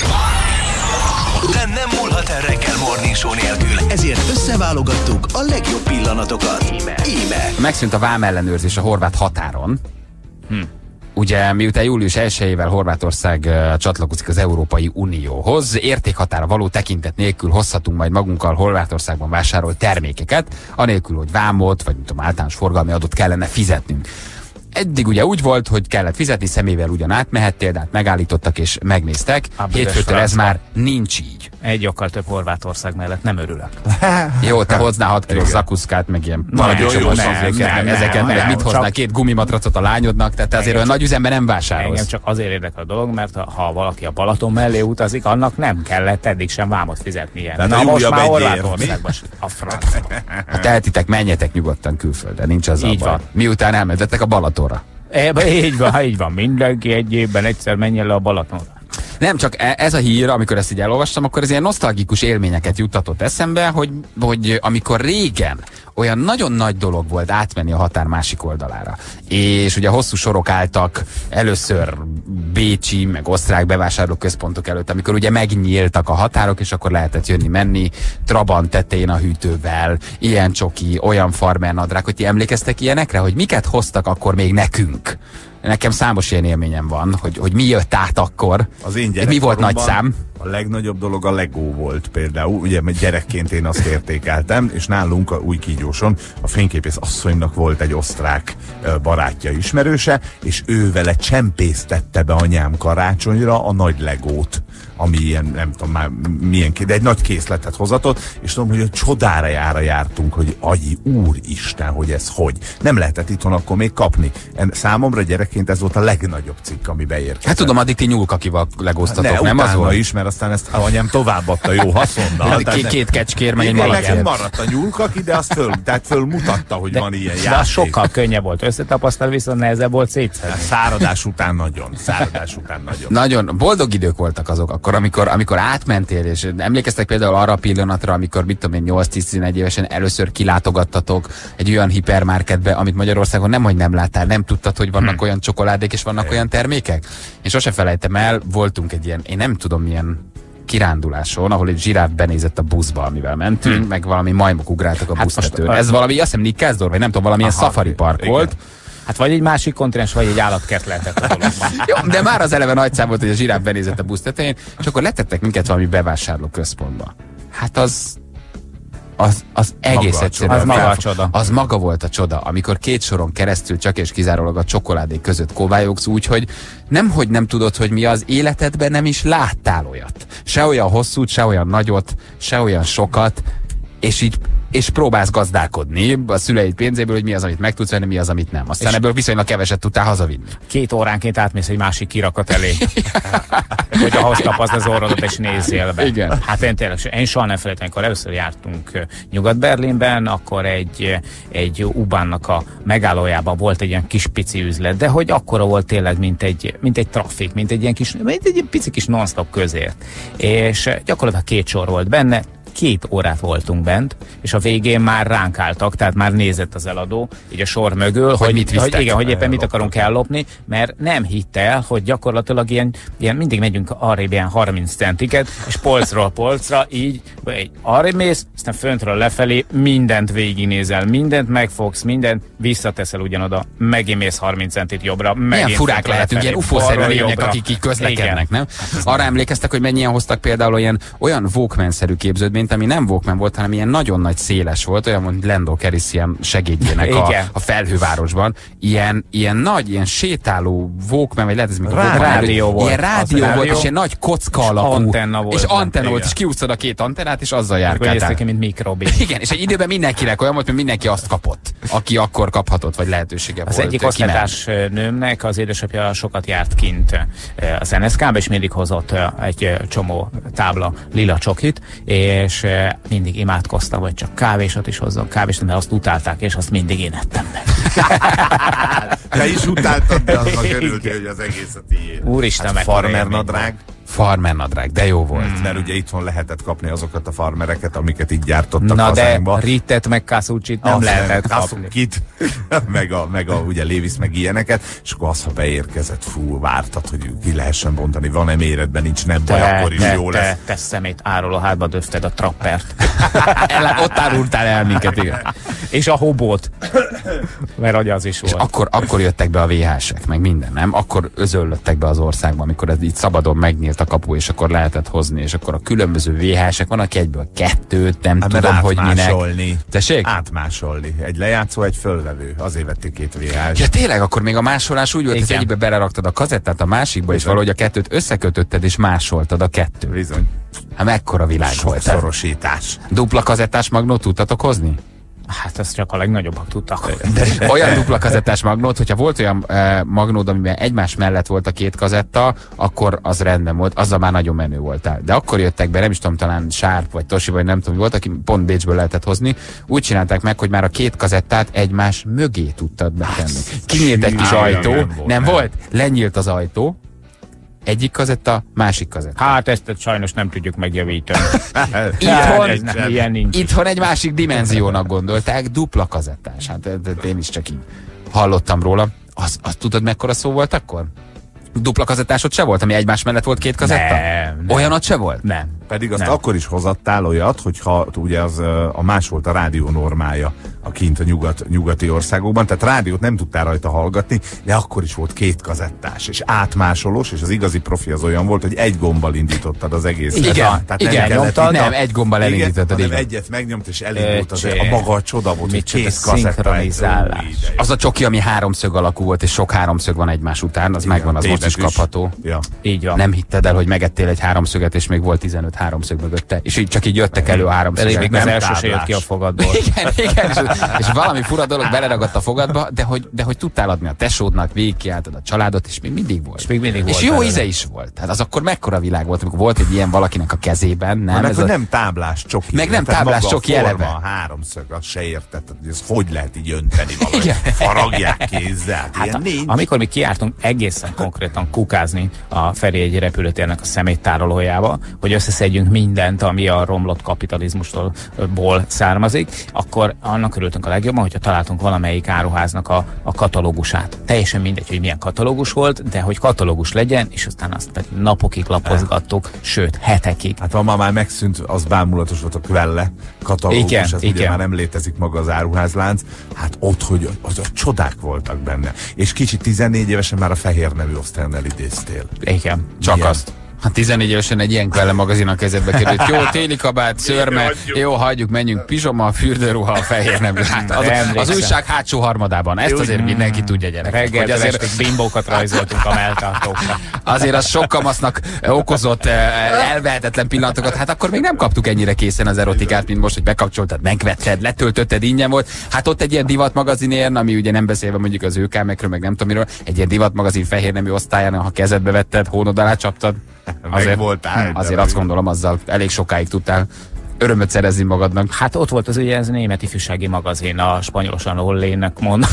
De nem múlhat el reggel Morning Show nélkül. Ezért összeválogattuk a legjobb pillanatokat. Íme. Íme. Megszűnt a vámellenőrzés a horvát határon. Hm. Ugye miután július elsejével Horvátország uh, csatlakozik az Európai Unióhoz, értékhatára való tekintet nélkül hozhatunk majd magunkkal Horvátországban vásárolt termékeket, anélkül, hogy vámot, vagy mint tudom, általános forgalmi adót kellene fizetnünk. Eddig ugye úgy volt, hogy kellett fizetni, személyvel ugyan átmehettél, de hát megállítottak és megnéztek. A büdös Hétfőtől ez francba. már nincs így. Egy okkal több Horvátország mellett nem örülök. Jó, te hoznál hat kiló Igen. zakuszkát, meg ilyen Nagyon jó paradicsomos nem, izéket, nem, meg nem, ezeket, meg nem, mit hoznál, csak- két gumimatracot a lányodnak, tehát te azért olyan nagy üzemben nem vásárolsz. Engem csak azért érdekel a dolog, mert ha, ha valaki a Balaton mellé utazik, annak nem kellett eddig sem vámot fizetnie. Tehát Na a most újabb már egy ér, Horvátországban se- a franc. Ha tehetitek, menjetek nyugodtan külföldre, nincs az Így a baj. van. Miután elmentetek a Balatonra. Ebben így van, így van. Mindenki egy évben egyszer menjen le a Balatonra. Nem, csak e- ez a hír, amikor ezt így elolvastam, akkor ez ilyen nosztalgikus élményeket juttatott eszembe, hogy, hogy amikor régen olyan nagyon nagy dolog volt átmenni a határ másik oldalára. És ugye hosszú sorok álltak először bécsi, meg osztrák bevásárlóközpontok előtt, amikor ugye megnyíltak a határok, és akkor lehetett jönni-menni, Trabant tetején a hűtővel, ilyen csoki, olyan farmer nadrág, hogy ti emlékeztek ilyenekre, hogy miket hoztak akkor még nekünk? Nekem számos ilyen élményem van, hogy, hogy mi jött át akkor, Az én mi volt nagy gyerekkoromban szám. A legnagyobb dolog a Lego volt például, ugye mert gyerekként én azt értékeltem, és nálunk a új kígyóson a fényképész asszonynak volt egy osztrák ö, barátja, ismerőse, és ő vele csempésztette be anyám karácsonyra a nagy Legót, ami ilyen, nem tudom már milyen, de egy nagy készletet hozatott, és tudom, hogy a csodára jára jártunk, hogy agyi úristen, hogy ez hogy. Nem lehetett itthon akkor még kapni. En, számomra gyerekként ez volt a legnagyobb cikk, ami beérkezett. Hát tudom, addig ti nyúlkakival legóztatok, ne, nem az utána volt? is, mert aztán ezt anyám továbbadta jó haszonnal. Két, két kecskér, meg egy igen, malac. nekünk maradt a nyúlkak ide, azt föl, tehát fölmutatta, hogy De, van ilyen de játék. az sokkal könnyebb volt összetapasztalni, viszont nehezebb volt szétszedni. Száradás után nagyon. Száradás után nagyon. Nagyon boldog idők voltak azok akkor, amikor, amikor átmentél, és emlékeztek például arra a pillanatra, amikor mit tudom én nyolc-tíz-tizenegy évesen először kilátogattatok egy olyan hipermarketbe, amit Magyarországon nem, hogy nem láttál, nem tudtad, hogy vannak hmm. olyan csokoládék és vannak olyan termékek. Én sose felejtem el, voltunk egy ilyen, én nem tudom milyen kiránduláson, ahol egy zsiráf benézett a buszba, amivel mentünk, hmm. meg valami majmok ugráltak a Hát busztetőn. most, Ez valami, azt hiszem Nikkelsdorf, vagy nem tudom, valamilyen Aha, safari park igen. volt. Hát vagy egy másik kontinens, vagy egy állatkert lehetett a dologban. Jó, de már az eleve nagy szám volt, hogy a zsiráf benézett a busz tetején, és akkor letettek minket valami bevásárló központba. Hát az az, az egész Maga egyszerűen. az maga a felf- csoda. Az maga volt a csoda, amikor két soron keresztül csak és kizárólag a csokoládék között kovályogsz úgy, hogy nemhogy nem tudod, hogy mi az életedben, nem is láttál olyat. Se olyan hosszút, se olyan nagyot, se olyan sokat, és így és próbálsz gazdálkodni a szüleid pénzéből, hogy mi az, amit meg tudsz venni, mi az, amit nem. Aztán és ebből viszonylag keveset tudtál hazavinni. Két óránként átmész egy másik kirakat elé. Hogy ahhoz tapaszd az orrodat és nézzél be. Igen. Hát én tényleg, én soha nem felejtem, amikor először jártunk uh, Nyugat-Berlinben, akkor egy, egy U-Bahnnak a megállójában volt egy ilyen kis pici üzlet, de hogy akkora volt tényleg, mint egy, mint egy trafik, mint egy ilyen kis, mint egy ilyen pici kis non-stop közért. És uh, gyakorlatilag két sor volt benne, két órát voltunk bent, és a végén már ránk álltak, tehát már nézett az eladó, így a sor mögül, hogy, hogy mit visztek. hogy, igen, hogy éppen mit akarunk ellopni, mert nem hitte el, hogy gyakorlatilag ilyen, ilyen mindig megyünk arrébb ilyen harminc centiket, és polcról polcra, így egy arrébb mész, aztán föntről lefelé mindent végignézel, mindent megfogsz, mindent visszateszel ugyanoda, megint mész harminc centit jobbra, megint Milyen furák föntről lehetünk, lefelé, ilyen ufószerű balról lények, jobbra. akik így közlekednek, Igen. nem? Arra emlékeztek, hogy mennyien hoztak például olyan, olyan Walkman-szerű képződményt, ami nem Walkman volt, hanem ilyen nagyon nagy széles volt, olyan, mint Lando Calrissian segédjének a, Igen. a felhővárosban. Ilyen, ilyen nagy, ilyen sétáló Walkman, vagy lehet ez mikor Rádió Walkman előtt, volt. ilyen rádió Az volt, rádió. és ilyen nagy kocka És alakú. antenna volt És benne. antenna volt, Igen. és kiúsztad a két antennát, és azzal Akkor néztek járkáltál. ki, mint mikrobi. Igen, és egy időben mindenkinek olyan volt, hogy mindenki azt kapott, aki akkor kaphatott, vagy lehetősége Az volt. egyik kimenni. osztálytárs nőmnek az édesapja sokat járt kint eh, az en es ká-be, és mindig hozott eh, egy eh, csomó tábla lila csokit, és eh, mindig imádkozta, hogy csak kávésat is hozzon, kávésat, mert azt utálták, és azt mindig én ettem meg. Te is utáltad, de aznak örültél, hogy az egész a tiéd. Úristen, hát mekkora farmer élmény nadrág. Farmer nadrág, de jó volt. Hmm. Mert ugye itthon lehetett kapni azokat a farmereket, amiket így gyártottak Na de hazánkba. Rittet meg Kasucsit nem Azt lehetett kapni. Kasucit, meg a, meg a ugye Levis, meg ilyeneket, és akkor az, ha beérkezett, fú, vártad, hogy ki lehessen bontani, van-e méretben, nincs, nem baj, Te, akkor is te, jó te, lesz. te szemét áruló hátba döfted a trappert. El, ott árultál el minket, igen. És a hobót. Mert hogy az is És volt. akkor, akkor jöttek be a vé há-sek, meg minden, nem? Akkor özöllöttek be az országba, amikor ez így szabadon megnyílt a kapu, és akkor lehetett hozni, és akkor a különböző vé há-sek, van, aki egyből kettőt, nem Hát, tudom, hogy minek. átmásolni. Tessék? Átmásolni. Egy lejátszó, egy fölvevő. Azért vették két vé há-t. Ja tényleg, akkor még a másolás úgy volt, hogy az Igen. egyikbe beleraktad a kazettát, a másikba, és Bizony. valahogy a kettőt összekötötted, és másoltad a kettőt. Bizony. Hát mekkora világ volt ez? Sokszorosítás. Dupla kazettás magnót tudtatok hozni? Hát ezt csak a legnagyobbak tudtak. De olyan dupla kazettás magnót, hogyha volt olyan e, magnód, amiben egymás mellett volt a két kazetta, akkor az rendben volt, azzal már nagyon menő voltál. De akkor jöttek be, nem is tudom, talán Sharp vagy Toshi, vagy nem tudom, volt, aki pont Bécsből lehetett hozni. Úgy csinálták meg, hogy már a két kazettát egymás mögé tudtad betenni. Kinyílt egy kis Á, ajtó, nem nem volt, volt, nem. nem volt? Lenyílt az ajtó, egyik kazetta, másik kazetta. Hát ezt sajnos nem tudjuk megjavítani. Itthon- Ez nem, ilyen nincs. Itthon egy másik dimenziónak gondolták, dupla kazettás. Hát de, de én is csak így hallottam róla. Azt, azt tudod, mekkora szó volt akkor? Dupla kazettásod se volt, ami egymás mellett volt két kazetta? Nem, nem. Olyanod se volt? Nem. Pedig azt Nem. akkor is hozattál olyat, hogyha ugye az ö, a más volt a rádió normája a kint a nyugat, nyugati országokban, tehát rádiót nem tudtál rajta hallgatni, de akkor is volt két kazettás, és átmásolós, és az igazi profi az olyan volt, hogy egy gombbal indítottad az egész. Igen, tehát igen, nem kellett nyomtad, így- nem, egy gombbal igen, elindítottad, hanem igen. egyet megnyomt, és elindult az, Öcsé. a maga a csoda volt, hogy Micsoda két kazetta. szinkronizálás. Ó, ide. Az a csoki, ami háromszög alakú volt, és sok háromszög van egymás után, az Igen, megvan, az most is tévedős. kapható. Ja. Így van. Nem hitted el, hogy megettél egy háromszöget, és még volt tizenöt háromszög mögötte, és így csak így jöttek elő a háromszögek. Pedig még az első se jött ki a fogadból. Igen, igen, és, és valami fura dolog beleragadt a fogadba, de hogy, de hogy tudtál adni a tesódnak, végigkiáltad a családot, és még mindig volt. És még mindig volt. És jó belőle. íze is volt. Hát az akkor mekkora világ volt, amikor volt egy ilyen valakinek a kezében, nem? Ez a... nem táblás csoki. Meg nem Tehát táblás maga a csoki forma, eleve. A háromszög, azt se értetted, hogy ez hogy lehet így önteni valahogy. Faragják kézzel. Hát, Ilyen nincs. amikor mi kiártunk egészen konkrétan kukázni a Feri egy repülőtérnek a szeméttárolójába, hogy összeszedjünk mindent, ami a romlott kapitalizmustól ból származik, akkor annak örültünk a legjobban, hogyha találtunk valamelyik áruháznak a, a katalógusát. Teljesen mindegy, hogy milyen katalógus volt, de hogy katalógus legyen, és aztán azt pedig napokig lapozgattuk, sőt, hetekig. Hát ma már megszűnt, az bámulatos volt a Kvelle katalógus, Igen, ez igen. ugye már nem létezik maga az áruházlánc. Hát ott, hogy az a csodák voltak benne. És kicsit tizennégy évesen már a Fehér nevű osztályon elidéztél. Igen. Csak Igen. azt. Hát tizennégy évesen egy ilyen Kvelle magazin a kezedbe került. Jó, téli kabát, szörme, jó, hagyjuk, menjünk, pizsoma, fürdőruha, a fehér nemű. Hát az, az újság hátsó harmadában. Ezt azért mindenki tudja, gyerekek. Reggel Hogy azért, estig bimbókat rajzoltunk a melltartókra. azért az sok kamasznak okozott eh, elvehetetlen pillanatokat. Hát akkor még nem kaptuk ennyire készen az erotikát, mint most, hogy bekapcsoltad, megvetted, letöltötted, ingyen volt. Hát ott egy ilyen divatmagazinért, ami ugye nem beszélve mondjuk az őkámekről, meg nem tudom miről, egy ilyen divatmagazin fehér nemű osztályán, ha kezedbe vetted, hónod alá csaptad. Azért, voltál, azért azt gondolom, azzal elég sokáig tudtál örömöt szerezni magadnak. Hát ott volt az ugye ez német ifjúsági magazin, a spanyolosan Ollének mond.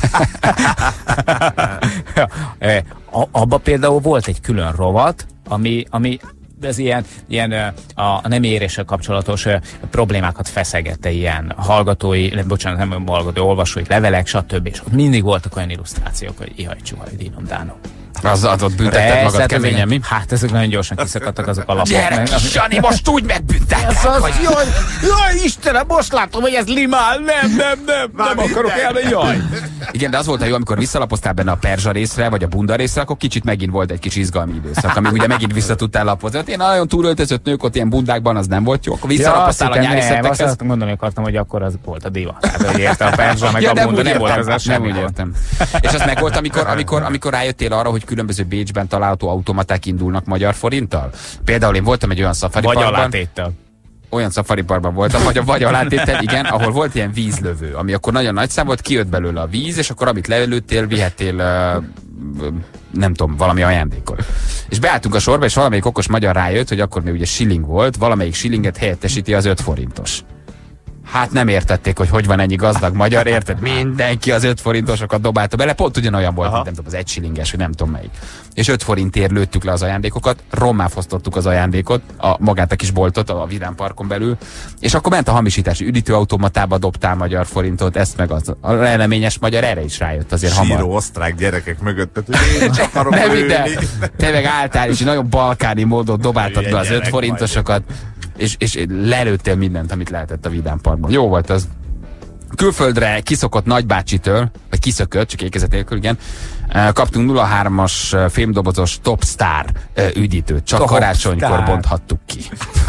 Abba például volt egy külön rovat, ami, ami ez ilyen, ilyen a, a nem éréssel kapcsolatos problémákat feszegette, ilyen hallgatói, bocsánat, nem hallgatói, olvasói levelek, stb. És ott mindig voltak olyan illusztrációk, hogy ihaj, csuhaj, dínom, dánom. Az adott büntetted magad keményen, mi? Hát ezek nagyon gyorsan kiszakadtak azok a lapok. Gyerek, Sani, most úgy megbüntettek, hogy... Jaj, jaj, Istenem, most látom, hogy ez limál, nem, nem, nem, nem akarok elmenni, jaj. Igen, de az volt a jó, amikor visszalapoztál benne a perzsa részre, vagy a bunda részre, akkor kicsit megint volt egy kis izgalmi időszak, amíg ugye megint vissza tudtál lapozni. Hát én nagyon túlöltözött nők ott ilyen bundákban, az nem volt jó. Akkor visszalapoztál ja, a nyári nem, szettekhez. azt gondolni akartam, hogy akkor az volt a divat. Hát, hogy érte a perzsa, meg ja, a bunda, nem volt az az nem semmi úgy volt. értem. És az meg volt, amikor, amikor, amikor rájöttél arra, hogy különböző Bécsben található automaták indulnak magyar forinttal. Például én voltam egy olyan safari Vagy parkban. alátéttel. Olyan szafariparkban voltam, vagy a vagy alátétel, igen, ahol volt ilyen vízlövő, ami akkor nagyon nagy szám volt, kijött belőle a víz, és akkor amit lelőttél, vihettél, uh, nem tudom, valami ajándékot. És beálltunk a sorba, és valamelyik okos magyar rájött, hogy akkor még ugye shilling volt, valamelyik shillinget helyettesíti az öt forintos. Hát nem értették, hogy hogy van ennyi gazdag magyar, érted? Mindenki az öt forintosokat dobálta bele, pont ugyanolyan volt, mint nem tudom, az egy shillinges, hogy nem tudom melyik. És öt forintért lőttük le az ajándékokat, rommá fosztottuk az ajándékot, a, magát a kis boltot a Vidám Parkon belül, és akkor ment a hamisítási üdítőautomatába, dobtál magyar forintot, ezt meg az. A leleményes magyar erre is rájött azért hamar. Síró osztrák gyerekek mögött, tehát hogy én csak akarok Nem, de lőni. te meg álltál, és nagyon balkáni módon dobáltad Hülye be az öt gyerek forintosokat, és, és lelőttél mindent, amit lehetett a Vidám Parkban. Jó volt az. Külföldre kiszokott nagybácsitől, vagy kiszökött, csak ékezet nélkül, igen, kaptunk nulla hármas fémdobozos Top Star üdítőt. Csak Top karácsonykor Star. bonthattuk ki.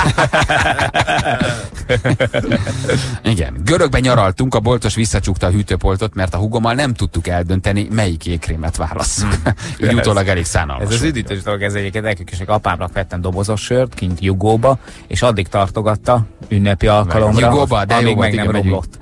Igen. Görögben nyaraltunk, a boltos visszacsukta a hűtőpoltot, mert a hugommal nem tudtuk eldönteni, melyik ékrémet válasszuk. Így utólag elég szánalmas. Ez az volt. üdítős dolog, ez egyébként elkükések. Apámnak vettem dobozos sört kint Jugóba, és addig tartogatta ünnepi alkalomra, Jugóba, de jó amíg volt, meg nem igen, romlott.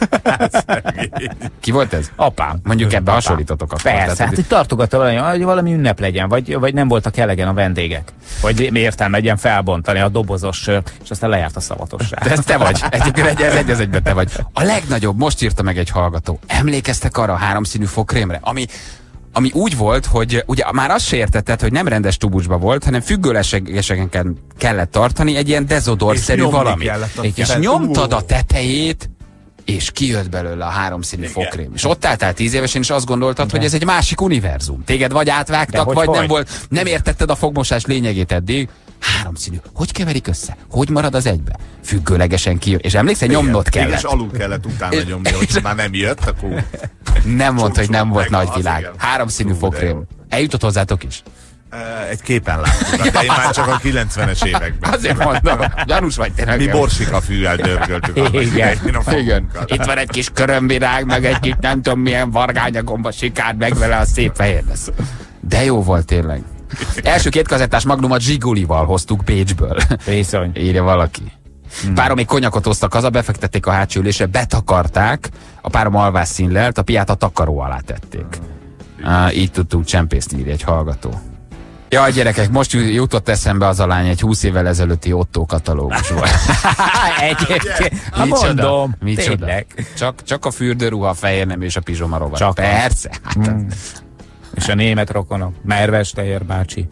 Ki volt ez? Apám. Mondjuk ebbe Apám. hasonlítotok akkor. Persze, Tehát, hát hogy tartogatta valami, hogy valami ünnep legyen, vagy, vagy nem voltak elegen a vendégek. Vagy értelme legyen felbontani a dobozos sört, és aztán lejárt a szavatosság. De ez te vagy. Egyébként egy, ez egy az egyben te vagy. A legnagyobb, most írta meg egy hallgató. Emlékeztek arra a háromszínű fogkrémre, ami ami úgy volt, hogy ugye már azt se értetted, hogy nem rendes tubucsba volt, hanem függőlegeseken kellett tartani egy ilyen dezodorszerű nyomni valami. kellett a És kezed. nyomtad a tetejét, és kijött belőle a háromszínű fogkrém. És ott álltál tíz évesen, és azt gondoltad, hogy ez egy másik univerzum. Téged vagy átvágtak, hogy vagy hogy? nem volt, nem értetted a fogmosás lényegét eddig. Háromszínű. Hogy keverik össze? Hogy marad az egybe? Függőlegesen kijön. És emlékszel, nyomnod Igen, kellett. és alul kellett utána nyomni, hogy már nem jött, akkor... Nem mondta, hogy nem volt meg nagy az, világ. igen. Háromszínű Hú, de fogkrém. jó. Eljutott hozzátok is? Uh, egy képen láttuk, de én már csak a kilencvenes években. Azért mondom, gyanús vagy tényleg. Mi borsika fűvel dörgöltük. annak Igen. idején a Igen. fogunkat. Itt van egy kis körömvirág, meg egy kis nem tudom milyen vargányagomba sikád meg vele, a szép fehér lesz. De jó volt tényleg. Első két kazettás magnumot Zsigulival hoztuk Pécsből. Bizony. Írja valaki. Hmm. Párom még konyakot hoztak haza, befektették a hátsó ülésre, betakarták, a párom alvás színlelt, a piát a takaró alá tették. Ah, így tudtunk csempészni, írja egy hallgató. Jaj, gyerekek, most jutott eszembe az a lány, egy húsz évvel ezelőtti Otto katalógus volt. Egyébként, ha mondom, tényleg. Csak, csak a fürdőruha, a fehér nem és a pizsoma rovat. Csak persze. Hát, mm. És a német rokonok. Merves Tejer bácsi.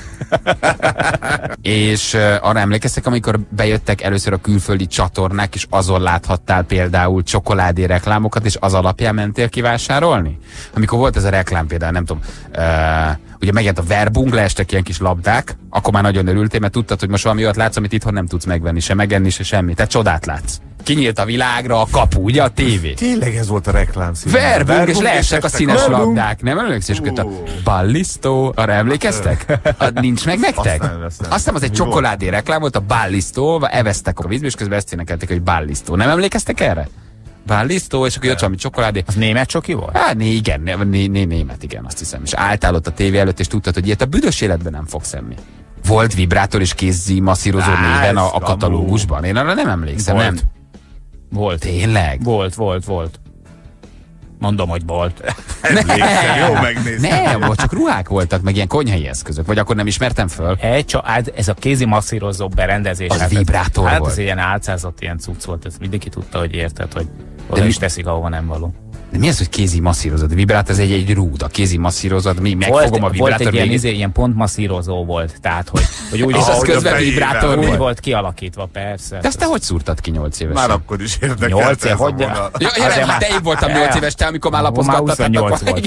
És uh, arra emlékeztek, amikor bejöttek először a külföldi csatornák, és azon láthattál például csokoládé reklámokat, és az alapján mentél kivásárolni? Amikor volt ez a reklám például, nem tudom, uh, ugye megjelent a Verbung, leestek ilyen kis labdák, akkor már nagyon örültél, mert tudtad, hogy most valami olyat látsz, amit itthon nem tudsz megvenni, se megenni, se semmi. Tehát csodát látsz. Kinyílt a világra a kapu, ugye a tévé. Tényleg ez volt a reklám szín. Verbung, és leestek a színes Verbung. Labdák. Nem emlékszünk, hogy a Ballisto, arra emlékeztek? A, nincs meg nektek? Aztán, Aztán az egy csokoládé reklám volt, a Ballisto, eveztek a vízbe, és közben ezt énekelték, hogy Ballisto. Nem emlékeztek erre? Ballisto, és akkor jött valami csokoládé. Az német csoki volt? Hát né, igen, né, né, né, német, igen, azt hiszem. És álltál ott a tévé előtt, és tudtad, hogy ilyet a büdös életben nem fogsz enni. Volt vibrátor és kézzi masszírozó néven a, a katalógusban. Én arra nem emlékszem, volt. Nem? Volt. Tényleg? Volt, volt, volt. Mondom, hogy volt. Emlékszem, jó megnéztem. Nem, volt, csak ruhák voltak, meg ilyen konyhai eszközök, vagy akkor nem ismertem föl. Egy, csak, ez a kézi masszírozó berendezés. Az hát vibrátor hát volt. Hát ez ilyen álcázott ilyen cucc volt, ez mindenki tudta, hogy érted, hogy oda mi... is teszik, ahova nem való. De mi az, hogy kézi masszírozat? A vibrát, ez egy, egy rúd, a kézi masszírozat, mi megfogom volt, a vibrátor. Volt egy ilyen, izé, ilyen pontmasszírozó volt, tehát hogy, hogy úgy, és az közben vibrátor úgy volt. volt kialakítva, persze. De azt te hogy szúrtad ki nyolc évesen? Már akkor is érdekelte nyolc év, ez a hogy... vonal. Ja, ja, hát te én voltam nyolc éves, te amikor már lapozgattatok. Már huszonnyolc volt.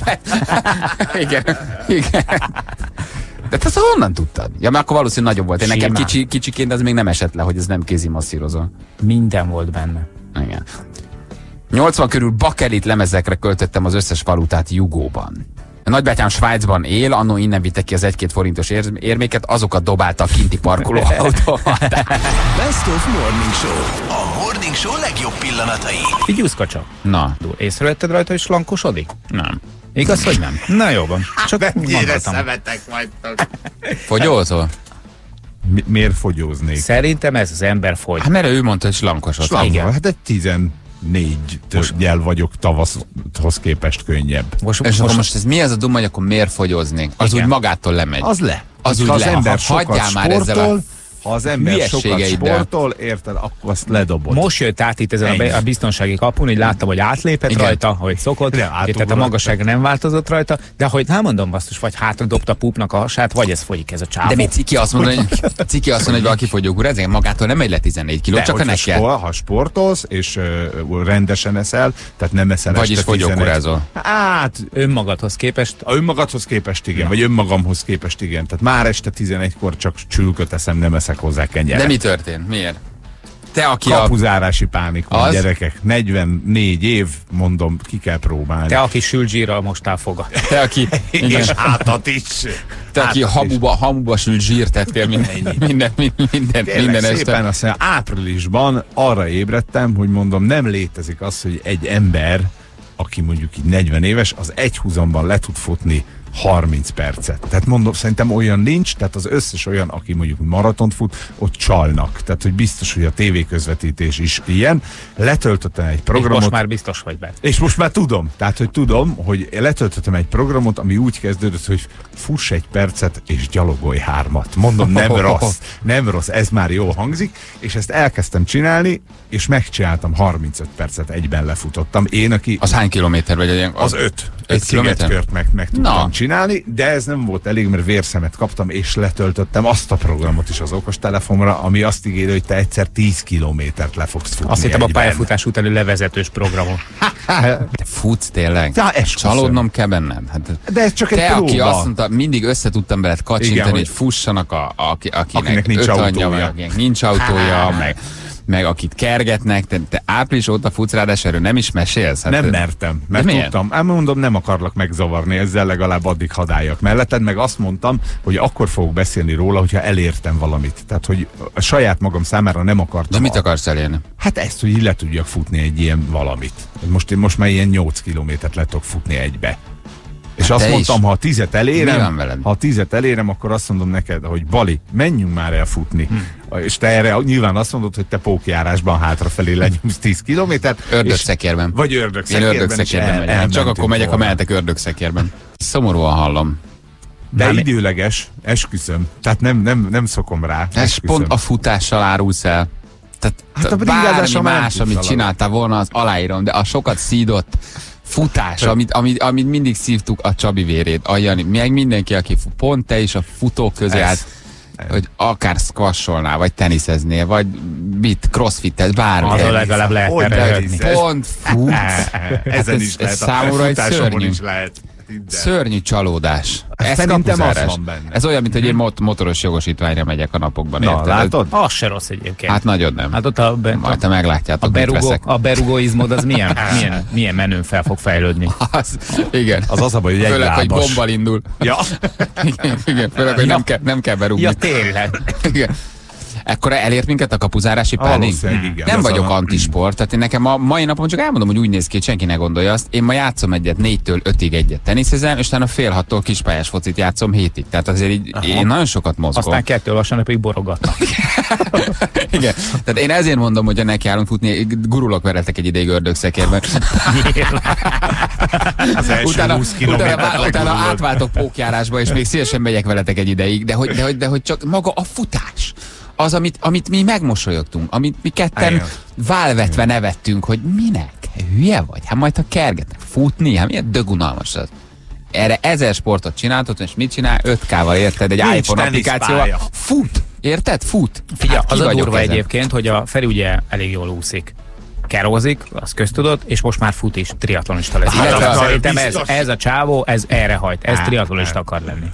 Igen, igen. De te azt honnan tudtad? Ja, mert akkor valószínűleg nagyobb volt. Én nekem kicsi, kicsiként az még nem esett le, hogy ez nem kézi masszírozó. Minden volt benne. Igen. nyolcvan körül bakelit lemezekre költöttem az összes valutát Jugóban. A nagybátyám Svájcban él, annó innen vittek ki az egy-két forintos ér érméket, azokat dobálta a kinti parkoló autóval. Best of Morning Show. A Morning Show legjobb pillanatai. Figyelsz, kacsa? Na. Észrevetted rajta, hogy slankosodik? Nem. Igaz, hogy nem? Na jó van. Csak mennyire szemetek vagytok. Fogyózol? Mi, miért fogyóznék? Szerintem ez az ember fogy. Hát mert ő mondta, hogy slankosod. Slankos, hát egy tizennégy gyel vagyok tavaszhoz képest könnyebb. Most, és most, most ez mi ez a duma, hogy akkor miért fogyóznék? Az igen. Úgy magától lemegy. Az le. Az úgy az le. ember Ha, hagyjál már ezzel a ha az ember sokat sportol, érted, akkor azt ledobod. Most jött át itt ezen a, a biztonsági kapun, hogy láttam, hogy átlépett igen. rajta, hogy szokott, tehát a magasság nem változott rajta, de hogy nem mondom basszus, vagy hátra dobta pupnak a hasát, vagy ez folyik ez a csávó. De még Ciki azt mondja, hogy, Ciki azt mondja, hogy valaki fogyókúr, ezért magától nem megy le tizennégy kiló, csak a neki. Ha sportolsz, és uh, rendesen eszel, tehát nem eszel vagyis fogyókúrázol. Hát önmagadhoz képest. A önmagadhoz képest igen, ja. vagy önmagamhoz képest igen. Tehát már este tizenegykor csak csülköt eszem, nem eszek hozzá kenyeret. De mi történt? Miért? Te, aki kapuzárási a... pánik van, az... gyerekek. negyvennégy év, mondom, ki kell próbálni. Te, aki sült zsírral most elfogad. Te, aki... és hátat is. Te, aki hamuba, hamuba sült zsírt tettél minden, minden, minden, minden, minden este. Szépen azt mondja, áprilisban arra ébredtem, hogy mondom, nem létezik az, hogy egy ember, aki mondjuk így negyven éves, az egy húzamban le tud futni harminc percet. Tehát mondom, szerintem olyan nincs, tehát az összes olyan, aki mondjuk maratont fut, ott csalnak. Tehát, hogy biztos, hogy a tévéközvetítés is ilyen. Letöltöttem egy programot. És most már biztos vagy benne. És most már tudom. Tehát, hogy tudom, hogy letöltöttem egy programot, ami úgy kezdődött, hogy fuss egy percet és gyalogolj hármat. Mondom, nem rossz. Nem rossz, ez már jól hangzik. És ezt elkezdtem csinálni, és megcsináltam harmincöt percet, egyben lefutottam. Én, aki... Az hány kilométer vagy? Az, az öt. Egy szigetkört meg, meg tudtam Na. csinálni, de ez nem volt elég, mert vérszemet kaptam, és letöltöttem azt a programot is az okostelefonra, ami azt ígéri, hogy te egyszer tíz kilométert le fogsz futni. Azt hittem a pályafutás utáni levezetős programon. Te futsz tényleg? Ja, csalódnom kell benned? Hát, de ez csak egy te, próba. aki azt mondta, mindig össze tudtam veled kacsintani, igen, hogy fussanak, a, a, akinek, akinek nincs öt autója. anyja, akinek nincs autója, meg meg akit kergetnek, te, te április óta futsz, ráadásul erről nem is mesélsz? Hát nem mertem, mert tudtam. Ám mondom, nem akarlak megzavarni, ezzel legalább addig hadáljak melletted, meg azt mondtam, hogy akkor fogok beszélni róla, hogyha elértem valamit. Tehát, hogy a saját magam számára nem akartam. De mit akarsz elérni? Hát ezt, hogy le tudjak futni egy ilyen valamit. Most, most már ilyen nyolc kilométert le tudok futni egybe. És Hát azt te mondtam, is. ha a tízet Mi van elérem, veled? ha a tízet elérem, akkor azt mondom neked, hogy Bali, menjünk már el futni. Hm. És te erre nyilván azt mondod, hogy te pókjárásban hátrafelé lenyomsz tíz kilométert. Ördögszekérben. Vagy Én ördögszekérben. ördögszekérben megyek. Hát csak akkor megyek, ha mehetek ördögszekérben. Szomorúan hallom. De Nem. időleges, esküszöm. Tehát nem, nem, nem szokom rá. Ez esküszöm. pont a futással árulsz el. Tehát Hát a bármi brigádással már nem más, tudsz amit haladni. csináltál volna, az aláírom, de a sokat szídott futás, amit, amit, amit mindig szívtuk a Csabi vérét, a Jani, meg mindenki, aki fu- pont te is a futók közé Ez. állt, hogy akár squasholnál, vagy teniszeznél, vagy mit, crossfitted, bármi. Azon legalább lehet Hogy erőlni. teniszez? Pont fut. Ezen ez- is ez lehet. számomra a egy futásomon szörnyű. is lehet. Hidd el. Szörnyű csalódás. Ez Szerintem az kapuzárás. van benne. Ez olyan, mint hogy én mot- motoros jogosítványra megyek a napokban. Na, érted? látod? Az se rossz egyébként. Hát nagyon nem. Hát ott a, be, Majd te a, meglátjátok, a, mit berugó, veszek. a berugóizmod az milyen, milyen, milyen menőn fel fog fejlődni. Az, igen. Az az a baj, hogy egy Főleg, hogy lábas. gombbal indul. Ja. Igen, igen. Főleg, hogy nem kell, nem kell berúgni. Ja, tényleg. Igen. Ekkor elért minket a kapuzárási pánik? Valószínűleg igen. Nem Az vagyok a- antisport, tehát én nekem a mai napon csak elmondom, hogy úgy néz ki, hogy senki ne gondolja azt. Én ma játszom egyet négytől ötig egyet teniszezem, és utána fél hattól kispályás focit játszom hétig. Tehát azért így, én nagyon sokat mozgok. Aztán kettő vasárnapig borogatnak. Igen. Tehát én ezért mondom, hogy ha nekiállunk futni, gurulok veletek egy ideig ördögszekérben. Az első utána, húsz utána, kilométert utána legurulod. átváltok pókjárásba, és még szívesen megyek veletek egy ideig, de hogy, de, hogy, de hogy csak maga a futás, az, amit, amit mi megmosolyogtunk, amit mi ketten Igen. válvetve nevettünk, hogy minek? Hülye vagy? Hát majd ha kergetnek, futni, hát milyen dögunalmas az. Erre ezer sportot csináltad, és mit csinál? öt ká-val érted, egy Nincs iPhone applikációval. teniszpálya. Fut! Érted? Fut! Figyelj, Hát ki az a vagyok durva ezen? egyébként, hogy a Feri ugye elég jól úszik. Kerózik, az köztudott, és most már fut is, triatlonista lesz. Hát, Hát, az szerintem ez, biztos. ez a csávó, ez erre hajt, ez Hát, triatlonista hát. akar lenni.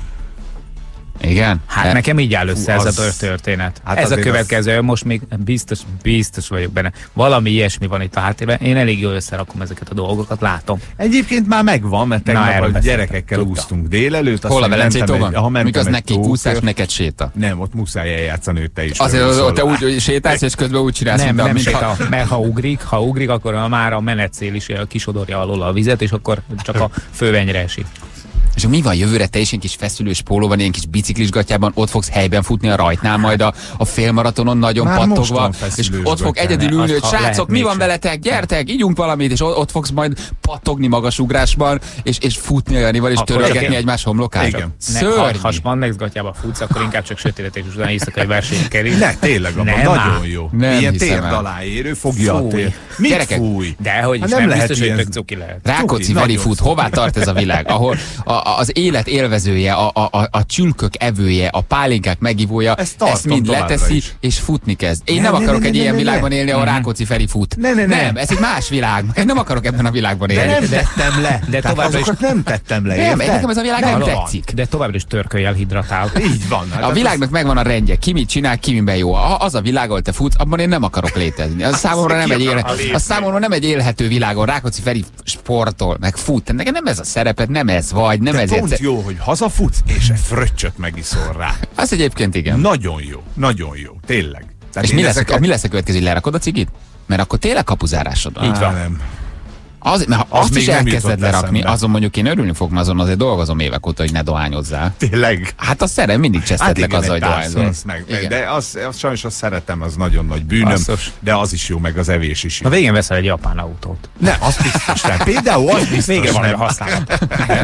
Igen? Hát E- nekem így áll össze Hú, ez az- a történet. hát Ez a azért következő, most még biztos, biztos vagyok benne. Valami ilyesmi van itt a háttérben. Én elég jól összerakom ezeket a dolgokat, látom. Egyébként már megvan, mert Na, tegnap erről a beszéltem. gyerekekkel Tudtam. úsztunk délelőtt. Hol a aztán Velencei mentem tóban? egy- ha mentem Mikor az egy neki úszás, tókört. neked séta. Nem, ott muszáj eljátszani, hogy te is Azért felúszol. ott te úgy hogy sétálsz, és közben úgy csinálsz, Nem, mint a- nem mint séta, mert ha ugrik, ha ugrik, akkor a- már a menetszél is kisodorja alól a vizet, és akkor csak a fővenyre esik. És mi van jövőre, te is ilyen kis feszülős pólóban, ilyen kis biciklisgatjában, ott fogsz helyben futni a rajtnál, majd a, a félmaratonon nagyon Már most pattogva, van és feszülős ott fog gatyám. egyedül ülni, Azt, hogy ha srácok, lehet mi van mégsem. veletek, gyertek, ígyunk valamit, és ott, ott fogsz majd pattogni magasugrásban, és, és futni a Janival, és Akkor törölgetni egyébként- egymás homlokát. Igen. Ne, ha, Szörnyű. ha Spandex gatyába futsz, akkor inkább csak sötétetés után éjszakai versenyen kerül. Ne, tényleg, abban Nem nagyon áll. jó. Nem Ilyen hiszem térd el. alá érő, fogja a Fúj. tér. Mit Gyerekek, fúj? De hogy Hát is, nem nem, lehet biztos, hogy ilyen- tök cuki lehet. Rákóczi Cuki, Veri nagyon fut, cuki. hová tart ez a világ, ahol a, a, az élet élvezője, a, a, a, a csülkök evője, a pálinkák megivója, Ezt tartom ezt mind továbbra leteszi, is. és futni kezd. Én Ne, nem ne, akarok ne, egy ne, ilyen ne, ne. világban élni, ahol Rákóczi Feri fut. Ne, ne, ne. Nem, ez egy más világ. Én nem akarok ebben a világban De élni. nem tettem le. de Tehát továbbra is- azokat nem tettem le, Nem, érted? nekem ez a világ nem van. tetszik. De továbbra is törkölyel hidratál. Így van. Hát A az- világnak megvan a rendje, ki mit csinál, ki miben jó. A- Az a világ, ahol te futsz, abban én nem akarok létezni. Az számomra nem egy, ki éle, akar lépni? az számomra nem egy élhető világon. Rákóczi Feri sportol, meg fut. Nekem nem ez a szerepet, nem ez vagy, nem De ez pont egyszer. jó, hogy hazafutsz, és egy fröccsöt megiszol rá. Az egyébként igen. Nagyon jó, nagyon jó, tényleg. Tehát És én mi lesz, ezeket- a, mi lesz a következő, hogy lerakod a cigit? Mert akkor tényleg kapuzárásod van. Á, nem. Az, mert ha Az azt még is nem elkezded jutott lerakni, eszembe. azon mondjuk én örülni fogom, azon azért dolgozom évek óta, hogy ne dohányozzál. Tényleg. Hát azt szerem, mindig csesztetlek igen, azzal, hogy egy pár dohányzol. szesz meg, Igen. de az, az, sajnos azt szeretem, az nagyon nagy bűnöm, Basszus. de az is jó, meg az evés is jó. Na végén veszel egy japán autót. Ne, az biztos nem. Például az biztos Végre van nem. egy használat.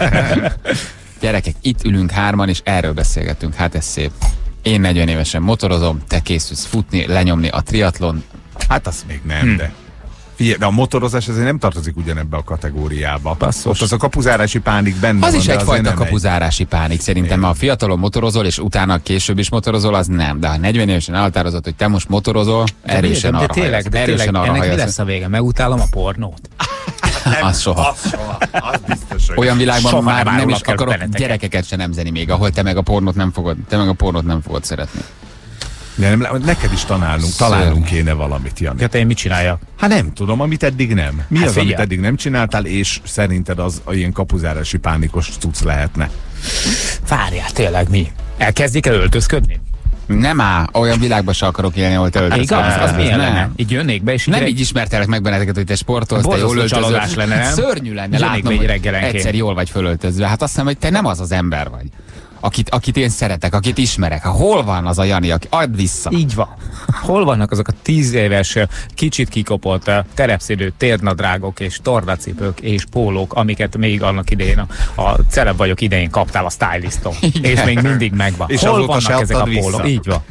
Gyerekek, itt ülünk hárman, és erről beszélgetünk. Hát ez szép. Én negyven évesen motorozom, te készülsz futni, lenyomni a triatlon. Hát azt még nem, hmm. de... Figyelj, de a motorozás azért nem tartozik ugyanebbe a kategóriába. Basszus. Ott az a kapuzárási pánik benne Az van, is de azért egyfajta nem egy- kapuzárási pánik szerintem, mert ha fiatalon motorozol, és utána később is motorozol, az nem. De ha negyven évesen elhatározott, hogy te most motorozol, erősen de, arra de tényleg, hajlasz. de Erősen tényleg arra ennek mi hajlasz. lesz a vége? Megutálom a pornót? Az soha. Az soha. Az biztos, hogy... Olyan világban Soha már nem nem is árulok el akarok benneteket. gyerekeket se nemzeni még, ahol te meg a pornót nem fogod, te meg a pornót nem fogod szeretni. De nem, neked is tanálnunk, találnunk kéne valamit, Jani. Ja, te én mit csináljak? Hát nem tudom, amit eddig nem. Mi Hát az, amit figyelj. eddig nem csináltál, és szerinted az ilyen kapuzárási pánikos cucc lehetne? Várjál, tényleg mi? Elkezdik el öltözködni? Nem áll, olyan világban se akarok élni, ahol te öltözköl. Igaz, az milyen Nem. lenne? Így jönnék be, és Nem így így ismertelek meg benneteket, hogy te sportolsz, te jól borzasztó öltözöl. csalódás lenne, nem? Szörnyű lenne Jönnék látnom, be egy hogy reggelenként. egyszer jól vagy fölöltözve. Hát azt hiszem, hogy te nem az az ember vagy, akit, akit én szeretek, akit ismerek. Ha hol van az a Jani, aki add vissza. Így van. Hol vannak azok a tíz éves, kicsit kikopott eh, terepszédő térnadrágok és tornacipők és pólók, amiket még annak idején, a, a celeb vagyok idején kaptál a styliston. És még mindig megvan. És Hol azóta se vannak ezek a adtad pólók? vissza. Így van.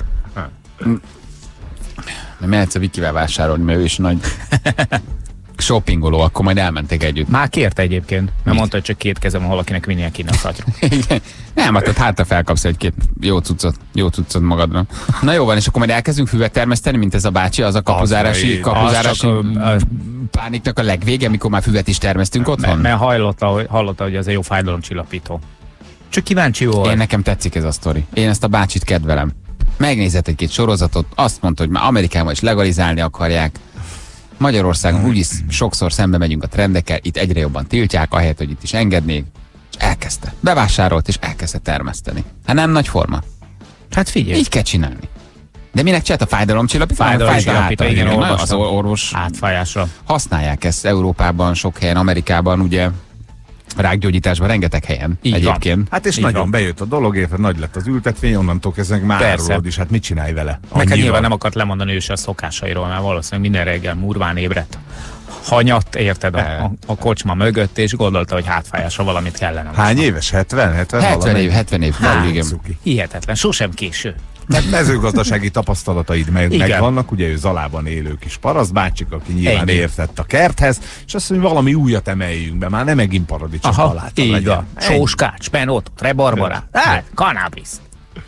Mert mehetsz a Vikivel vásárolni, mert ő is nagy shoppingoló, akkor majd elmentek együtt. Már kérte egyébként. Nem mondta, hogy csak két kezem van valakinek vinnie kéne a szatyra. Igen. Nem, hát ott hátra felkapsz egy-két jó cuccot, jó cuccot magadra. Na jó van, és akkor majd elkezdünk füvet termeszteni, mint ez a bácsi, az a kapuzárási, Az, kapuzárási az csak, ö, pániknak a legvége, amikor már füvet is termesztünk otthon. Mert hallotta, hogy, hallotta, hogy ez egy jó fájdalomcsillapító. Csak kíváncsi volt. Én nekem tetszik ez a sztori. Én ezt a bácsit kedvelem. Megnézett egy-két sorozatot, azt mondta, hogy már Amerikában is legalizálni akarják. Magyarországon úgyis sokszor szembe megyünk a trendekkel, itt egyre jobban tiltják, ahelyett, hogy itt is engednék. És elkezdte. Bevásárolt, és elkezdte termeszteni. Hát nem nagy forma. Hát figyelj. Így kell csinálni. De minek csinált a fájdalomcsillapító? Fájdalomcsillapító, igen, Az olvastam. orvos Átfájásra. használják ezt Európában, sok helyen, Amerikában, ugye rákgyógyításban rengeteg helyen Így van. egyébként. Hát és Így nagyon van. bejött a dolog, érted, nagy lett az ültetvény, onnantól kezdve már Persze. árulod is, hát mit csinálj vele? Meg hát Annyival. nyilván nem akart lemondani ő se a szokásairól, mert valószínűleg minden reggel murván ébredt. Hanyatt, érted, a, a, a kocsma mögött, és gondolta, hogy hátfájásra valamit kellene. Hány éves? hetven? hetven, hetven év, hetven év. Hát, igen. cuki. Hihetetlen, sosem késő. Mert mezőgazdasági tapasztalataid meg, Igen. megvannak, ugye ő Zalában élő kis parasztbácsik, aki nyilván Ennyi. értett a kerthez, és azt mondja, hogy valami újat emeljünk be, már nem megint paradicsom Aha, saláta így legyen. van. Ennyi. Sóskács, penot, rebarbara, hát, kannábisz.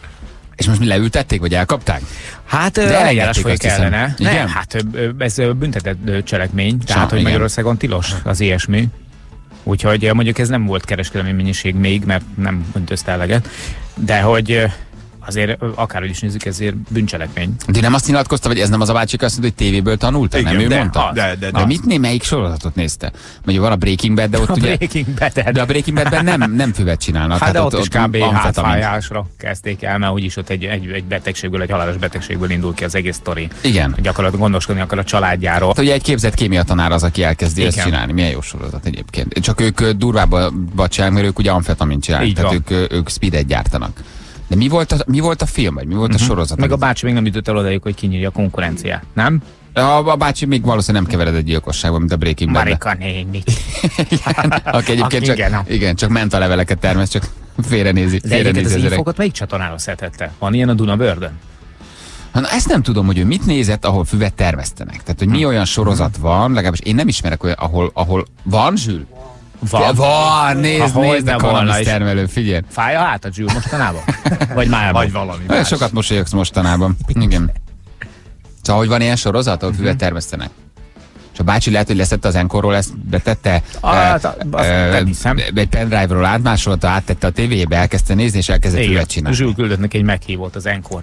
És most mi leültették, vagy elkapták? Hát De eljárás elengedték, folyik azt hiszem. ellene. Igen? Nem, hát ö, ö, ez ö, büntetett ö, cselekmény, tehát hogy igen. Magyarországon tilos az ilyesmi. Úgyhogy ö, mondjuk ez nem volt kereskedelmi mennyiség még, mert nem öntözte eleget, de hogy ö, azért ö, akárhogy is nézzük, ezért bűncselekmény. De nem azt nyilatkozta, hogy ez nem az a bácsi, aki azt mondta, hogy tévéből tanulta? Igen, nem ő de, mondta? de, de, de. De mit né, melyik sorozatot nézte? Mondjuk van a Breaking Bad, de ott A ugye... Breaking Bad. De a Breaking Badben nem, nem füvet csinálnak. Hát de ott, ott is kb. amfetamin. hátfájásra kezdték el, mert úgyis ott egy, egy, egy betegségből, egy halálos betegségből indul ki az egész sztori. Igen. Gyakorlatilag gondoskodni akar a családjáról. Hát ugye egy képzett kémia tanár az, aki elkezdi Igen. ezt csinálni. Milyen jó sorozat egyébként. Csak ők ö, durvábba csinálnak, mert ők ugye amfetamin csinálnak. Így Tehát van. ők, ö, ők speedet gyártanak. De mi volt a, mi volt a film, vagy mi volt a sorozat? Meg a bácsi még nem jutott el odajuk, hogy kinyírja a konkurenciát, nem? a, a bácsi még valószínűleg nem keveredett gyilkosságban, mint a Breaking Bad. Marika néni. Aki egyébként Aki csak, igen. igen, csak ment a leveleket termeszt, csak félrenézi. De egyébként félrenézi az az öreg. infokat melyik csatornára szedhette? Van ilyen a Duna Bördön? Na, ezt nem tudom, hogy ő mit nézett, ahol füvet termesztenek. Tehát, hogy mi olyan sorozat van, legalábbis én nem ismerek olyan, ahol, ahol van, Zsül? Van. Van, nézd, Ha hogy nézd ne a volna kanabisz is. termelő, figyelj. Fáj a hátad, Zsül, mostanában? Vagy májában? Vagy valami Olyan más. sokat mosolyogsz mostanában. Igen. Szóval, hogy van ilyen sorozat, ahol füvet termesztenek. És a bácsi lehet, hogy leszette az Enkorról, ezt betette, Ah, eh, hát, azt eh, nem hiszem. egy pendrive-ról átmásolta, áttette a tévébe, elkezdte nézni, és elkezdett Igen, füvet csinálni. Zsül küldött neki egy meghívót az Encore.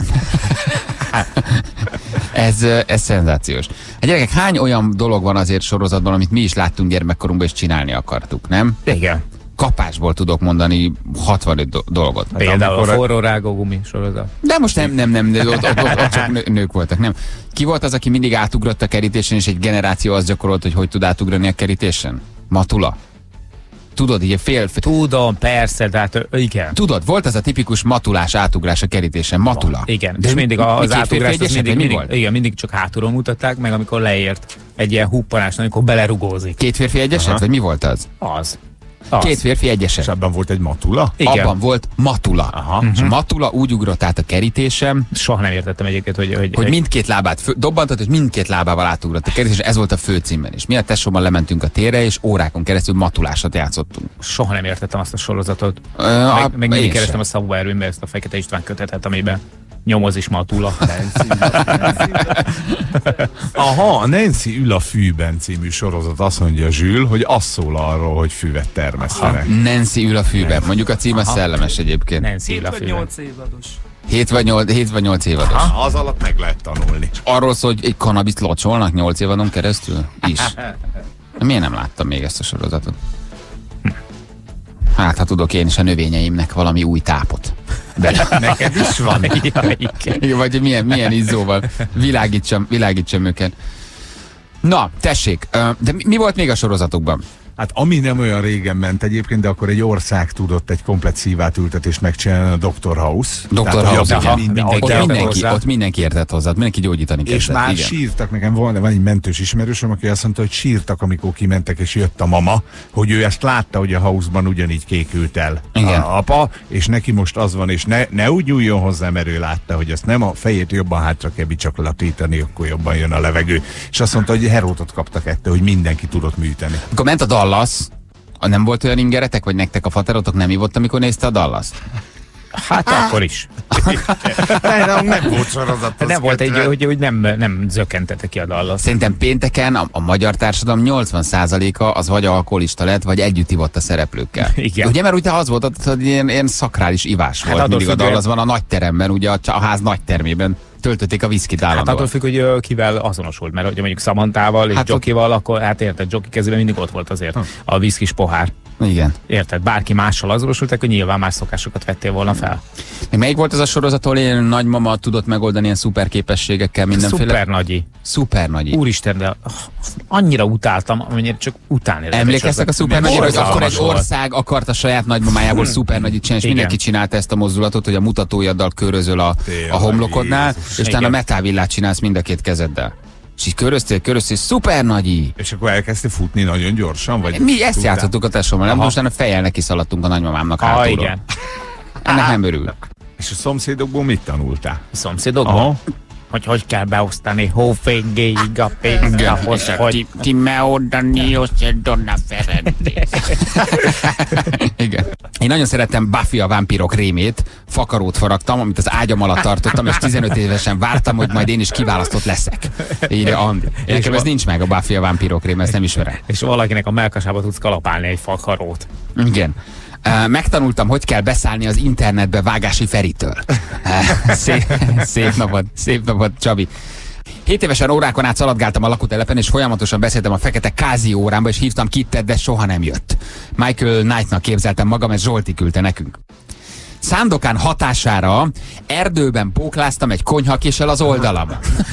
Ez, ez szenzációs. Hát gyerekek, hány olyan dolog van azért sorozatban, amit mi is láttunk gyermekkorunkban, és csinálni akartuk, nem? Igen. Kapásból tudok mondani hatvanöt do- dolgot. Például amikor a a- forró rágógumi sorozat. De most nem, nem, nem, de ott, ott, ott, ott csak nő- nők voltak, nem. Ki volt az, aki mindig átugrott a kerítésen, és egy generáció azt gyakorolt, hogy hogy tud átugrani a kerítésen? Matula. Tudod, így fél, fél Tudom, persze, tehát ö, igen. Tudod, volt az a tipikus matulás átugrás a kerítésen, matula. Igen, De és mindig mi- az mi két átugrás, férfi az egyeset, mindig, vagy mi mindig, volt? igen, mindig csak hátulról mutatták, meg amikor leért egy ilyen huppanás, amikor belerugózik. Két férfi egyeset, Aha. vagy mi volt az? Az. Az. Két férfi egyeset. És ebben volt egy matula? Igen. Abban volt matula. Aha. És matula úgy ugrott át a kerítésem, Soha nem értettem egyébként, hogy... Hogy, hogy mindkét lábát fő, dobbantott, és mindkét lábával átugrott a kerítés, és ez volt a főcímben is. Mi a tesóban lementünk a térre, és órákon keresztül matulásat játszottunk. Soha nem értettem azt a sorozatot. Ö, a- Meg, meg mindig én kerestem sem. a Szabó Ervinbe ezt a Fekete István kötetet, amiben nyomoz is Matula. Aha, a Nancy ül a fűben című sorozat azt mondja Zsül, hogy az szól arról, hogy füvet termesztenek. Nancy ül a fűben. Mondjuk a cím a szellemes egyébként. Nancy Hét vagy Lafőben. nyolc évados. hét vagy nyolc, hét vagy nyolc évados. Aha, az alatt meg lehet tanulni. Arról szól, hogy egy kanabiszt locsolnak nyolc évadon keresztül? Is. Miért nem láttam még ezt a sorozatot? Hát, ha tudok én is a növényeimnek valami új tápot. De Neked is van. Ja, igen, vagy milyen, milyen izzóval világítsam, világítsam őket. Na, tessék, de mi, mi volt még a sorozatokban? Hát ami nem olyan régen ment egyébként, de akkor egy ország tudott egy komplett szívátültetést megcsinálni, a doktor House. doktor House, hogy aha, mindenki, ott, mindenki, mindenki, ott mindenki értett hozzá, mindenki gyógyítani kezdett. és már igen. sírtak, nekem van, van egy mentős ismerősöm, aki azt mondta, hogy sírtak, amikor kimentek, és jött a mama, hogy ő ezt látta, hogy a House-ban ugyanígy kékült el Igen. a apa, és neki most az van, és ne, ne úgy nyúljon hozzá, mert ő látta, hogy ezt nem a fejét jobban hátra kell bicsaklatítani, akkor jobban jön a levegő. És azt mondta, hogy herótot kaptak ettől, hogy mindenki tudott műteni. Akkor ment a Dallas, nem volt olyan ingeretek, vagy nektek a faterotok nem ivott, amikor nézte a Dallas-t? Hát akkor is. nem, nem volt sorozat. Nem volt egy, hogy, hogy nem, nem zökkentette ki a Dallas. Szerintem pénteken a, a magyar társadalom nyolcvan százaléka az vagy alkoholista lett, vagy együtt ivott a szereplőkkel. Igen. Ugye, mert ugye az volt, hogy ilyen, ilyen szakrális ivás Hát volt mindig a függően- Dallasban, a nagy teremben, ugye a, a ház nagy termében töltötték a viszkit Hát állandóan. attól függ, hogy ö, kivel azonosult, mert ugye mondjuk Samantával és Hát hát Jokival, akkor hát érted, Joki kezében mindig ott volt azért a viszkis pohár. Igen. Érted? Bárki mással azonosultak, hogy nyilván más szokásokat vettél volna fel. Még melyik volt az a sorozat, ahol ilyen nagymama tudott megoldani ilyen szuper képességekkel mindenféle? Szuper nagyi. Szuper nagyi. Úristen, de oh, annyira utáltam, amennyire csak utálni lehet. Emlékeztek a szuper nagyira, hogy akkor egy Borzalmas ország akart a saját nagymamájából szuper nagyit csinálni, és Igen. mindenki csinálta ezt a mozdulatot, hogy a mutatójaddal körözöl a, Tényleg, a homlokodnál, Jézus. és utána Igen. metávillát csinálsz mind a két kezeddel. És így köröztél, köröztél, szuper nagyi! És akkor elkezdte futni nagyon gyorsan? Vagy Mi ezt tudtál? játszottuk a tesómmal, nem? Aha. Most utána fejjel neki szaladtunk a nagymamámnak Ah, hátulról. igen. Ennek nem örül. És a szomszédokból mit tanultál? A szomszédokból? Hogy hogy kell beosztani hófénygéig a pénzt ahhoz, hogy... Ti me oddani, Donna Ferrendi. Igen. Én nagyon szerettem Buffy a vámpírok rémét, fakarót faragtam, amit az ágyam alatt tartottam, és tizenöt évesen vártam, hogy majd én is kiválasztott leszek. Írja Andi. Nekem ez nincs meg, a Buffy a vámpírok rém, ezt nem ismerem. És valakinek a melkasába tudsz kalapálni egy fakarót. Igen. Uh, megtanultam, hogy kell beszállni az internetbe Vágási Feritől. Uh, szép, szép napot, szép napot, Csabi. Hét évesen órákon át szaladgáltam a lakótelepen, és folyamatosan beszéltem a fekete kázi órámba, és hívtam Kittet, de soha nem jött. Michael Knightnak képzeltem magam, ezt Zsolti küldte nekünk. Szándokán hatására erdőben pókláztam egy konyhakéssel az oldalam.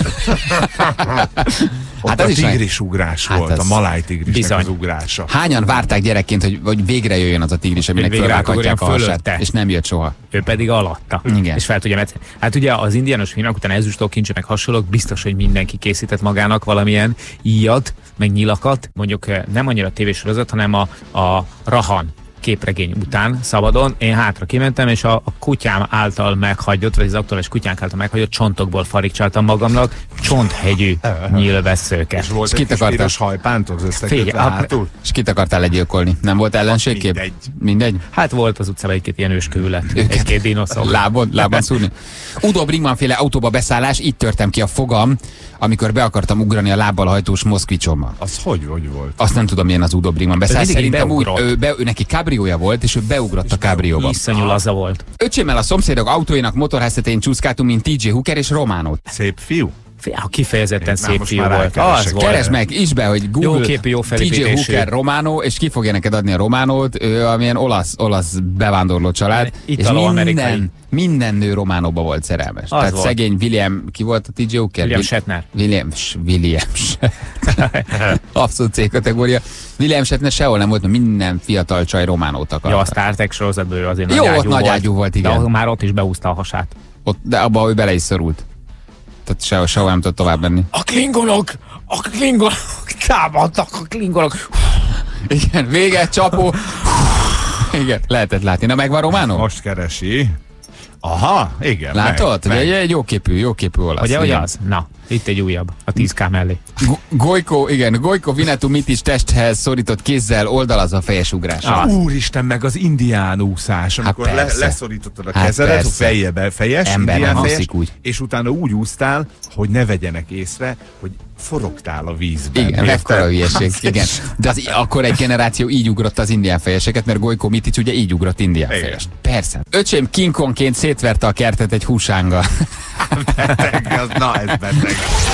Hát ez a is nagy- tigrisugrás Hát volt, ez a maláj tigrisnek bizony. az ugrása. Hányan várták gyerekként, hogy, hogy végre jöjjön az a tigris, aminek Végre fölrákatják a átugorjon hasát, fölötte. és nem jött soha. Ő pedig alatta. Igen. És fel tudja metszeni. Hát ugye az indiános filmek után ezüstó kincse meg hasonlók, biztos, hogy mindenki készített magának valamilyen íjat, meg nyilakat. Mondjuk eh, nem annyira tévésorozat, hanem a, a Rahan képregény után szabadon én hátra kimentem, és a, a kutyám által meghagyott, vagy az aktuális kutyánk által meghagyott csontokból farigcsáltam magamnak csonthegyű nyílvesszőket. És volt És egy kit kis akartál? piros hajpántot összekötve Figyelj, a- hátul. És kit akartál legyilkolni? Nem volt ellenségkép? Mindegy. Mindegy? Hát volt az utcában egy-két ilyen őskövület, egy-két dinoszor. Lábon, lábon szúrni. Udo Brinkman féle autóba beszállás, így törtem ki a fogam, amikor be akartam ugrani a lábbal hajtós moszkvicsommal. Az hogy, hogy volt? Azt nem tudom, milyen az Udo Brinkman beszállás. mindig így Szerintem úgy, beugrott. ő, be, ő neki kábriója volt, és ő beugrott a kábrióba. Iszonyú laza volt. Öcsémmel a szomszédok autóinak motorháztetén csúszkáltunk, mint té jé Hooker és Románót. Szép fiú? Fia, kifejezetten Én szép már most fiú már volt. rákeresek. Az volt. Keresd meg, is be, hogy Google Jó képű, jó té jé felépítésű. Hooker Románó, és ki fogja neked adni a Románót, ő amilyen olasz, olasz bevándorló család, és Italo-amerikai. minden, minden nő Románóba volt szerelmes. Az Tehát volt. szegény William, ki volt a té jé Hooker? William Will- Shatner. William, William Shatner. Abszolút C-kategória. William Shatner sehol nem volt, mert minden fiatal csaj Románót akart. Ja, a Star Trek sorozatban ő azért Jó, nagy ott ágyú nagy volt. ágyú volt, igen. De ahol már ott is beúszta a hasát. Ott, de abba ő bele is szorult. Tehát sehol, sehol nem tudott tovább menni. A klingonok! A klingonok! Támadtak a klingonok! Igen, vége, csapó. Igen, lehetett látni. Na, megvan Románó? Most keresi. Aha, igen. Látod? Meg, Egy, meg. egy jó képű, jó képű olasz. Ugye, hogy igen. az? Na, itt egy újabb. A tíz ká mellé. Go- Gojko, igen, Gojko Vinetú Mitis testhez szorított kézzel oldalazza a fejes ugrásra. Ah. Úristen, meg az indián úszás, amikor le, persze. leszorítottad a Hát kezedet, a persze. fejjebe, fejes, Ember indián nem fejes, úszik úgy. és utána úgy úsztál, hogy ne vegyenek észre, hogy forogtál a vízben. Igen, Érted? mekkora hülyeség. Igen. De az, akkor egy generáció így ugrott az indián fejeseket, mert Gojko Mitic ugye így ugrott indián Igen. fejest. Persze. Öcsém King Kongként szétverte a kertet egy húsánga. Beteg, az, na ez beteg.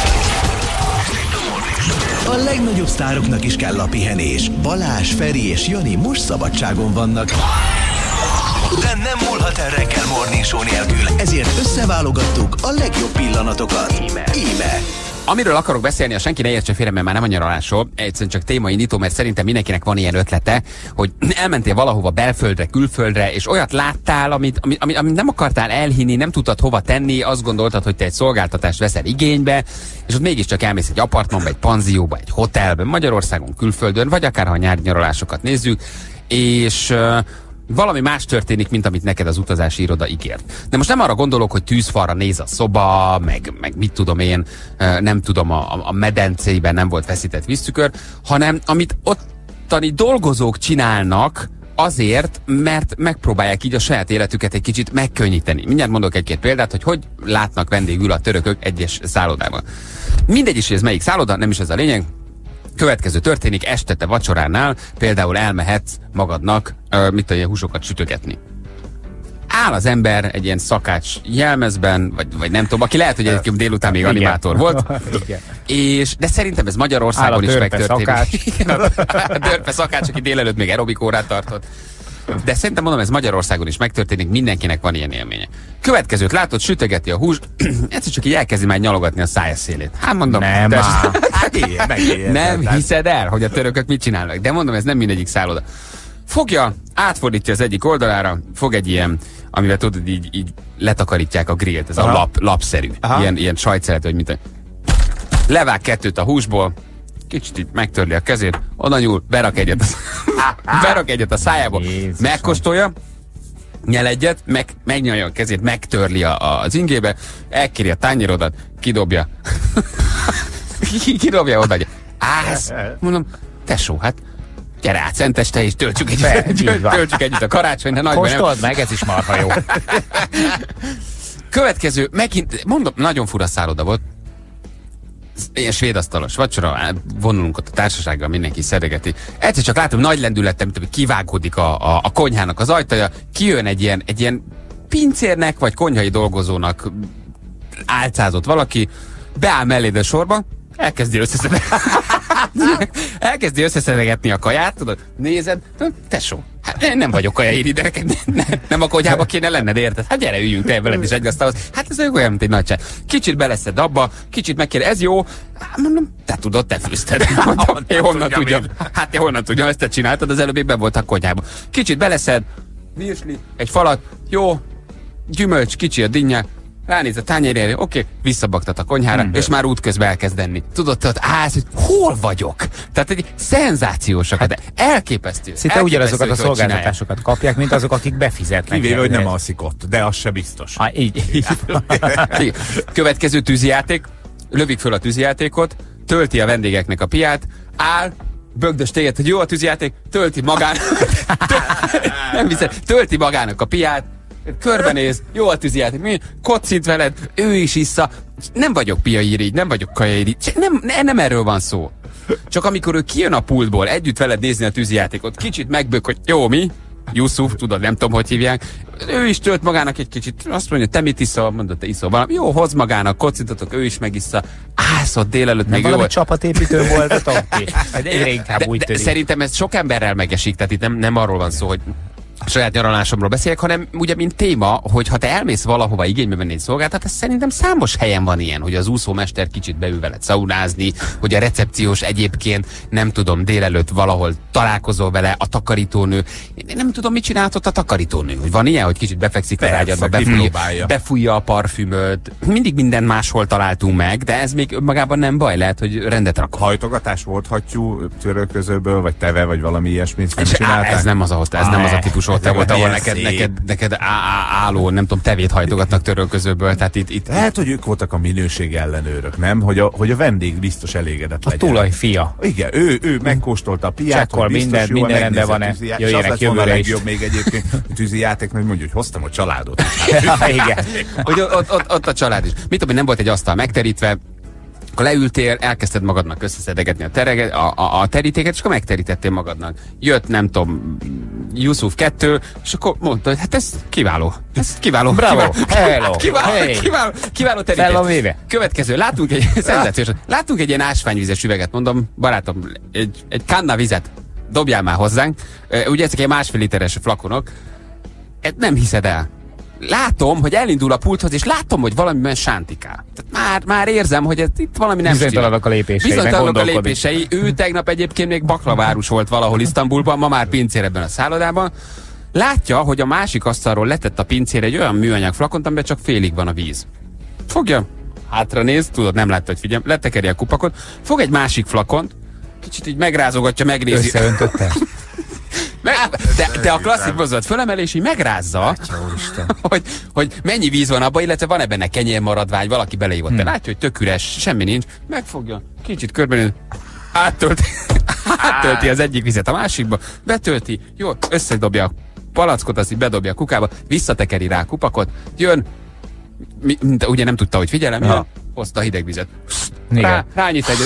A legnagyobb sztároknak is kell a pihenés. Balázs, Feri és Jani most szabadságon vannak. De nem múlhat el reggel Morning Show nélkül, ezért összeválogattuk a legjobb pillanatokat. Íme. Íme. Amiről akarok beszélni, a senki ne értse félre, mert már nem a nyaralásról, egyszerűen csak témaindító, mert szerintem mindenkinek van ilyen ötlete, hogy elmentél valahova belföldre, külföldre, és olyat láttál, amit, amit, amit, amit nem akartál elhinni, nem tudtad hova tenni, azt gondoltad, hogy te egy szolgáltatást veszel igénybe, és ott mégiscsak elmész egy apartmanba, egy panzióba, egy hotelbe, Magyarországon, külföldön, vagy akár ha a nyári nyaralásokat nézzük, és uh, valami más történik, mint amit neked az utazási iroda ígért. De most nem arra gondolok, hogy tűzfalra néz a szoba, meg, meg mit tudom én, nem tudom, a, a medencében nem volt feszített víztükör, hanem amit ottani dolgozók csinálnak azért, mert megpróbálják így a saját életüket egy kicsit megkönnyíteni. Mindjárt mondok egy-két példát, hogy hogy látnak vendégül a törökök egyes szállodában. Mindegy is, hogy ez melyik szálloda, nem is ez a lényeg. Következő történik, este te vacsoránál például elmehetsz magadnak, uh, mit tudom, húsokat sütögetni. Áll az ember egy ilyen szakács jelmezben, vagy, vagy nem tudom, aki lehet, hogy egyébként délután még animátor volt. És, de szerintem ez Magyarországon is megtörténik. A dörpe szakács, aki délelőtt még aerobik órát tartott. De szerintem mondom, ez Magyarországon is megtörténik, mindenkinek van ilyen élménye. Következőt látod, sütögeti a hús, egyszer csak így elkezdi már nyalogatni a szája szélét. Hát mondom, nem, de Hát ilyen, meg ilyen, nem tehát- hiszed el, hogy a törökök mit csinálnak. De mondom, ez nem mindegyik szálloda. Fogja, átfordítja az egyik oldalára, fog egy ilyen, amivel tudod, így, így letakarítják a grillt, ez Aha. a lap, lapszerű, Aha. ilyen, ilyen sajtszelet, vagy mit. Levág kettőt a húsból, kicsit így megtörli a kezét, oda nyúl, berak egyet a, berak egyet a szájába, Jézusom. megkóstolja, nyel egyet, meg, megnyalja a kezét, megtörli a, a, az ingébe, elkéri a tányérodat, kidobja. kidobja oda. Állsz, mondom, tesó, hát gyere át Szenteste, és töltsük együtt, Be, így van. töltsük együtt a karácsony, de nagyban nem. Kóstold meg, ez is marha jó. Következő, megint, mondom, nagyon fura szálloda volt. Ilyen svédasztalos vacsora, vonulunk ott a társasággal, mindenki szedegeti. Egyszer csak látom, nagy lendülettem, mint hogy kivágódik a, a, a konyhának az ajtaja, kijön egy ilyen, egy ilyen pincérnek, vagy konyhai dolgozónak álcázott valaki, beáll melléd a sorba, elkezdi összeszedegetni. elkezdi összeszedegetni a kaját, tudod, nézed, tudod, tesó, hát én nem vagyok kajaéri, de neked nem, nem a konyhába kéne lenned, érted? Hát gyere, üljünk te veled is egy asztalhoz. Hát ez olyan, mint egy nagy csáj. Kicsit beleszed abba, kicsit megkérdez, ez jó? Hát mondom, te tudod, te fűzted. Mondom, én honnan tudjam? Hát én honnan tudjam, ezt te csináltad, az előbb ben volt a konyhába. Kicsit beleszed, virsli, egy falat, jó, gyümölcs, kicsi a dinnye, ránéz a tányérjára, oké, okay, visszabaktat a konyhára, hmm. és már útközben elkezd enni. Tudod, te ott állsz, hogy hol vagyok? Tehát egy szenzációsokat, hát, elképesztő. Szinte ugyanazokat a szolgáltatásokat kapják, mint azok, akik befizetnek. Kivéve, hogy nem alszik ott, de az se biztos. Ah, így, így. Következő tűzijáték, lövik föl a tűzijátékot, tölti a vendégeknek a piát, áll, bögdös téged, hogy jó a tűzijáték, tölti magának, nem hiszem, tölti magának a piát, körbenéz, jó a tűzijáték, mi? Kocint veled, ő is issza. Nem vagyok piairigy, nem vagyok kajairigy, nem, nem, nem erről van szó. Csak amikor ő kijön a pultból együtt veled nézni a tűzijátékot, kicsit megbök, hogy jó, mi? Yusuf, tudod, nem tudom, hogy hívják. Ő is tölt magának egy kicsit, azt mondja, te mit iszol? Mondod, te iszol valami. Jó, hoz magának, kocintatok, ő is megissza. Állsz délelőtt, Nem még valami jó. csapatépítő voltatok ki? Hát egyre inkább De, úgy de tűnik. szerintem ez sok emberrel megesik, tehát itt nem, nem arról van szó, hogy a saját nyaralásomról beszélek, hanem ugye mint téma, hogy ha te elmész valahova igénybe venni egy szolgáltatást, szerintem számos helyen van ilyen, hogy az úszómester kicsit beül veled szaunázni, hogy a recepciós egyébként, nem tudom, délelőtt valahol találkozol vele, a takarítónő. Én nem tudom, mit csinált ott a takarítónő, hogy van ilyen, hogy kicsit befekszik Persze, az ágyadba, befújja, kipróbálja. befújja a parfümöt. Mindig minden máshol találtunk meg, de ez még magában nem baj, lehet, hogy rendet rak. Hajtogatás volt hattyú törölközőből, vagy teve, vagy valami ilyesmit nem És á, csinálták? ez nem az a hotel, ez nem az a típus hotel volt, ahol ilyen neked, szép. neked, neked á, á, álló, nem tudom, tevét hajtogatnak törölközőből, tehát itt, itt Lehet, hogy ők voltak a minőségi ellenőrök, nem? Hogy a, hogy a vendég biztos elégedett A legyen. tulaj fia. Igen, ő, ő megkóstolta a piát, Csekkol hogy biztos mindent, jó, minden megnézi rendben a van-e, tűzijáték, jöjjenek és az lett volna a jövőre is. legjobb még egyébként a tűzijáték, meg mondja, hogy hoztam a családot. Ja, igen. hogy ott, ott, ott a család is. Mit tudom, nem volt egy asztal megterítve, akkor leültél, elkezdted magadnak összeszedegetni a, terege, a, a, a terítéket, és akkor megterítettél magadnak. Jött, nem tudom, Yusuf kettő, és akkor mondta, hogy hát ez kiváló. Ez kiváló. Bravo. Kiváló. Hello. Kiváló, Hey. kiváló, kiváló terítés. Fel van véve. Következő, látunk egy szenzációs, látunk egy ilyen ásványvizes üveget, mondom, barátom, egy, egy kanna vizet dobjál már hozzánk. Ugye ezek ilyen másfél literes flakonok. Nem hiszed el. Látom, hogy elindul a pulthoz, és látom, hogy valamiben sántikál. Tehát már, már érzem, hogy ez itt valami nem bizonytalanok a lépései. Bizonytalanok a lépései. Ő tegnap egyébként még baklavárus volt valahol Isztambulban, ma már pincér ebben a szállodában. Látja, hogy a másik asztalról letett a pincér egy olyan műanyag flakont, amiben csak félig van a víz. Fogja, hátra néz, tudod, nem látta, hogy figyelj, letekeri a kupakot, fog egy másik flakont, kicsit így megrázogatja, megnézi. Összeöntötte. Meg, de, de a klasszik mozdult fölemelés, így megrázza, hogy, hogy mennyi víz van abban, illetve van-e benne kenyérmaradvány, valaki beleívott. Hmm. De látja, hogy tök üres, semmi nincs, megfogja, kicsit körbenéz, áttölti, áttölti az egyik vizet a másikba, betölti, jó, összedobja a palackot, azt így bedobja a kukába, visszatekeri rá a kupakot, jön, mi, ugye nem tudta, hogy figyelem, ja. Hozta a hideg vizet. Rá, rányít egyet.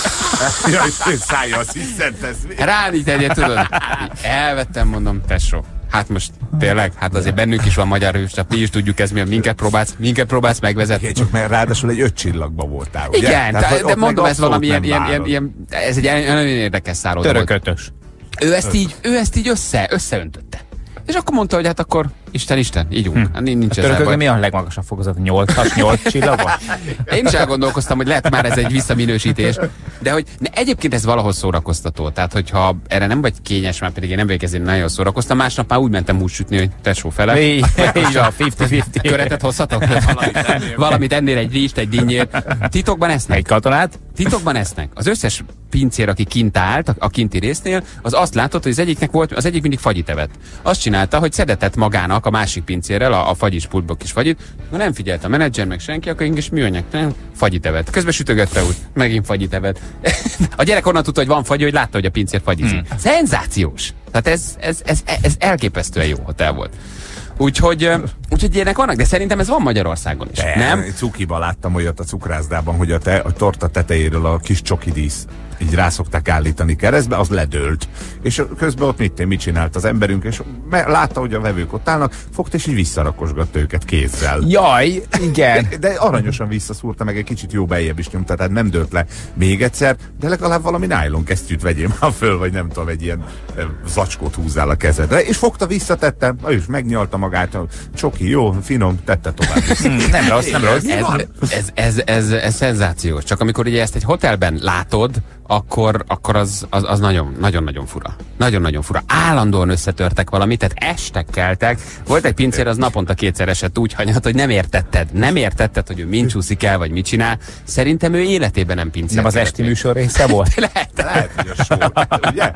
Jaj, szája az hiszentesz. Rányít egyet, tudod. Elvettem, mondom, tesó. Hát most tényleg, hát azért bennünk is van magyar hős, mi is tudjuk ez, mi minket próbálsz, minket próbálsz megvezetni. Igen, csak mert ráadásul egy öt csillagban voltál, ugye? Igen, Tehát, de mondom, ez valami ilyen, ilyen, ilyen, ilyen, ez egy nagyon érdekes szállodó. Törökötös. Ő ezt így, ő ezt így össze, összeöntötte. És akkor mondta, hogy hát akkor Isten, Isten, így hm. nincs a törökökben mi a legmagasabb fokozat? nyolcas, nyolc csillagban? Én is elgondolkoztam, hogy lehet már ez egy visszaminősítés, de hogy ne, egyébként ez valahol szórakoztató. Tehát, hogyha erre nem vagy kényes, már pedig én nem vagyok ezért nagyon szórakoztam, másnap már úgy mentem húst sütni, hogy tesó fele. Így a fifty-fifty. Köretet hozhatok? Valamit ennél, egy rizst, egy dinnyét. Titokban esznek. Egy katonát? Titokban esznek. Az összes pincér, aki kint állt, a kinti résznél, az azt látott, hogy az egyiknek volt, az egyik mindig fagyit evett. Azt csinálta, hogy szedetett magának a másik pincérrel, a, a fagyis pultból kis fagyit, ha nem figyelt a menedzser, meg senki, akkor inkább műanyag, nem, fagyit evett. Közben sütögette úgy, megint fagyit evett. A gyerek onnan tudta, hogy van fagy, hogy látta, hogy a pincér fagyizik. Hmm. Szenzációs! Tehát ez, ez, ez, ez elképesztően jó hotel volt. Úgyhogy, úgyhogy ilyenek vannak, de szerintem ez van Magyarországon is, de, nem? Cukiba láttam olyat a cukrászdában, hogy a, te, a torta tetejéről a kis csokidísz így rá szokták állítani keresztbe, az ledőlt. És közben ott mit, mit csinált az emberünk, és látta, hogy a vevők ott állnak, fogta és így visszarakosgatta őket kézzel. Jaj, igen. De, de aranyosan visszaszúrta, meg egy kicsit jó beljebb is nyomta, tehát nem dőlt le még egyszer, de legalább valami nylon kesztyűt vegyél már föl, vagy nem tudom, egy ilyen e, zacskót húzzál a kezedre. És fogta, visszatette, és megnyalta magát, csoki, jó, finom, tette tovább. nem rossz, nem rossz. Ez, ez, ez, ez, ez szenzációs. Csak amikor ugye ezt egy hotelben látod, akkor, akkor az, az, az nagyon, nagyon-nagyon fura. Nagyon-nagyon fura. Állandóan összetörtek valamit, tehát estek, keltek. Volt egy pincér, az naponta kétszer esett úgy hanyat, hogy nem értetted. Nem értetted, hogy ő mind csúszik el, vagy mit csinál. Szerintem ő életében nem pincér. Nem az esti műsor része volt? Lehet. Lehet, hogy a sor, ugye?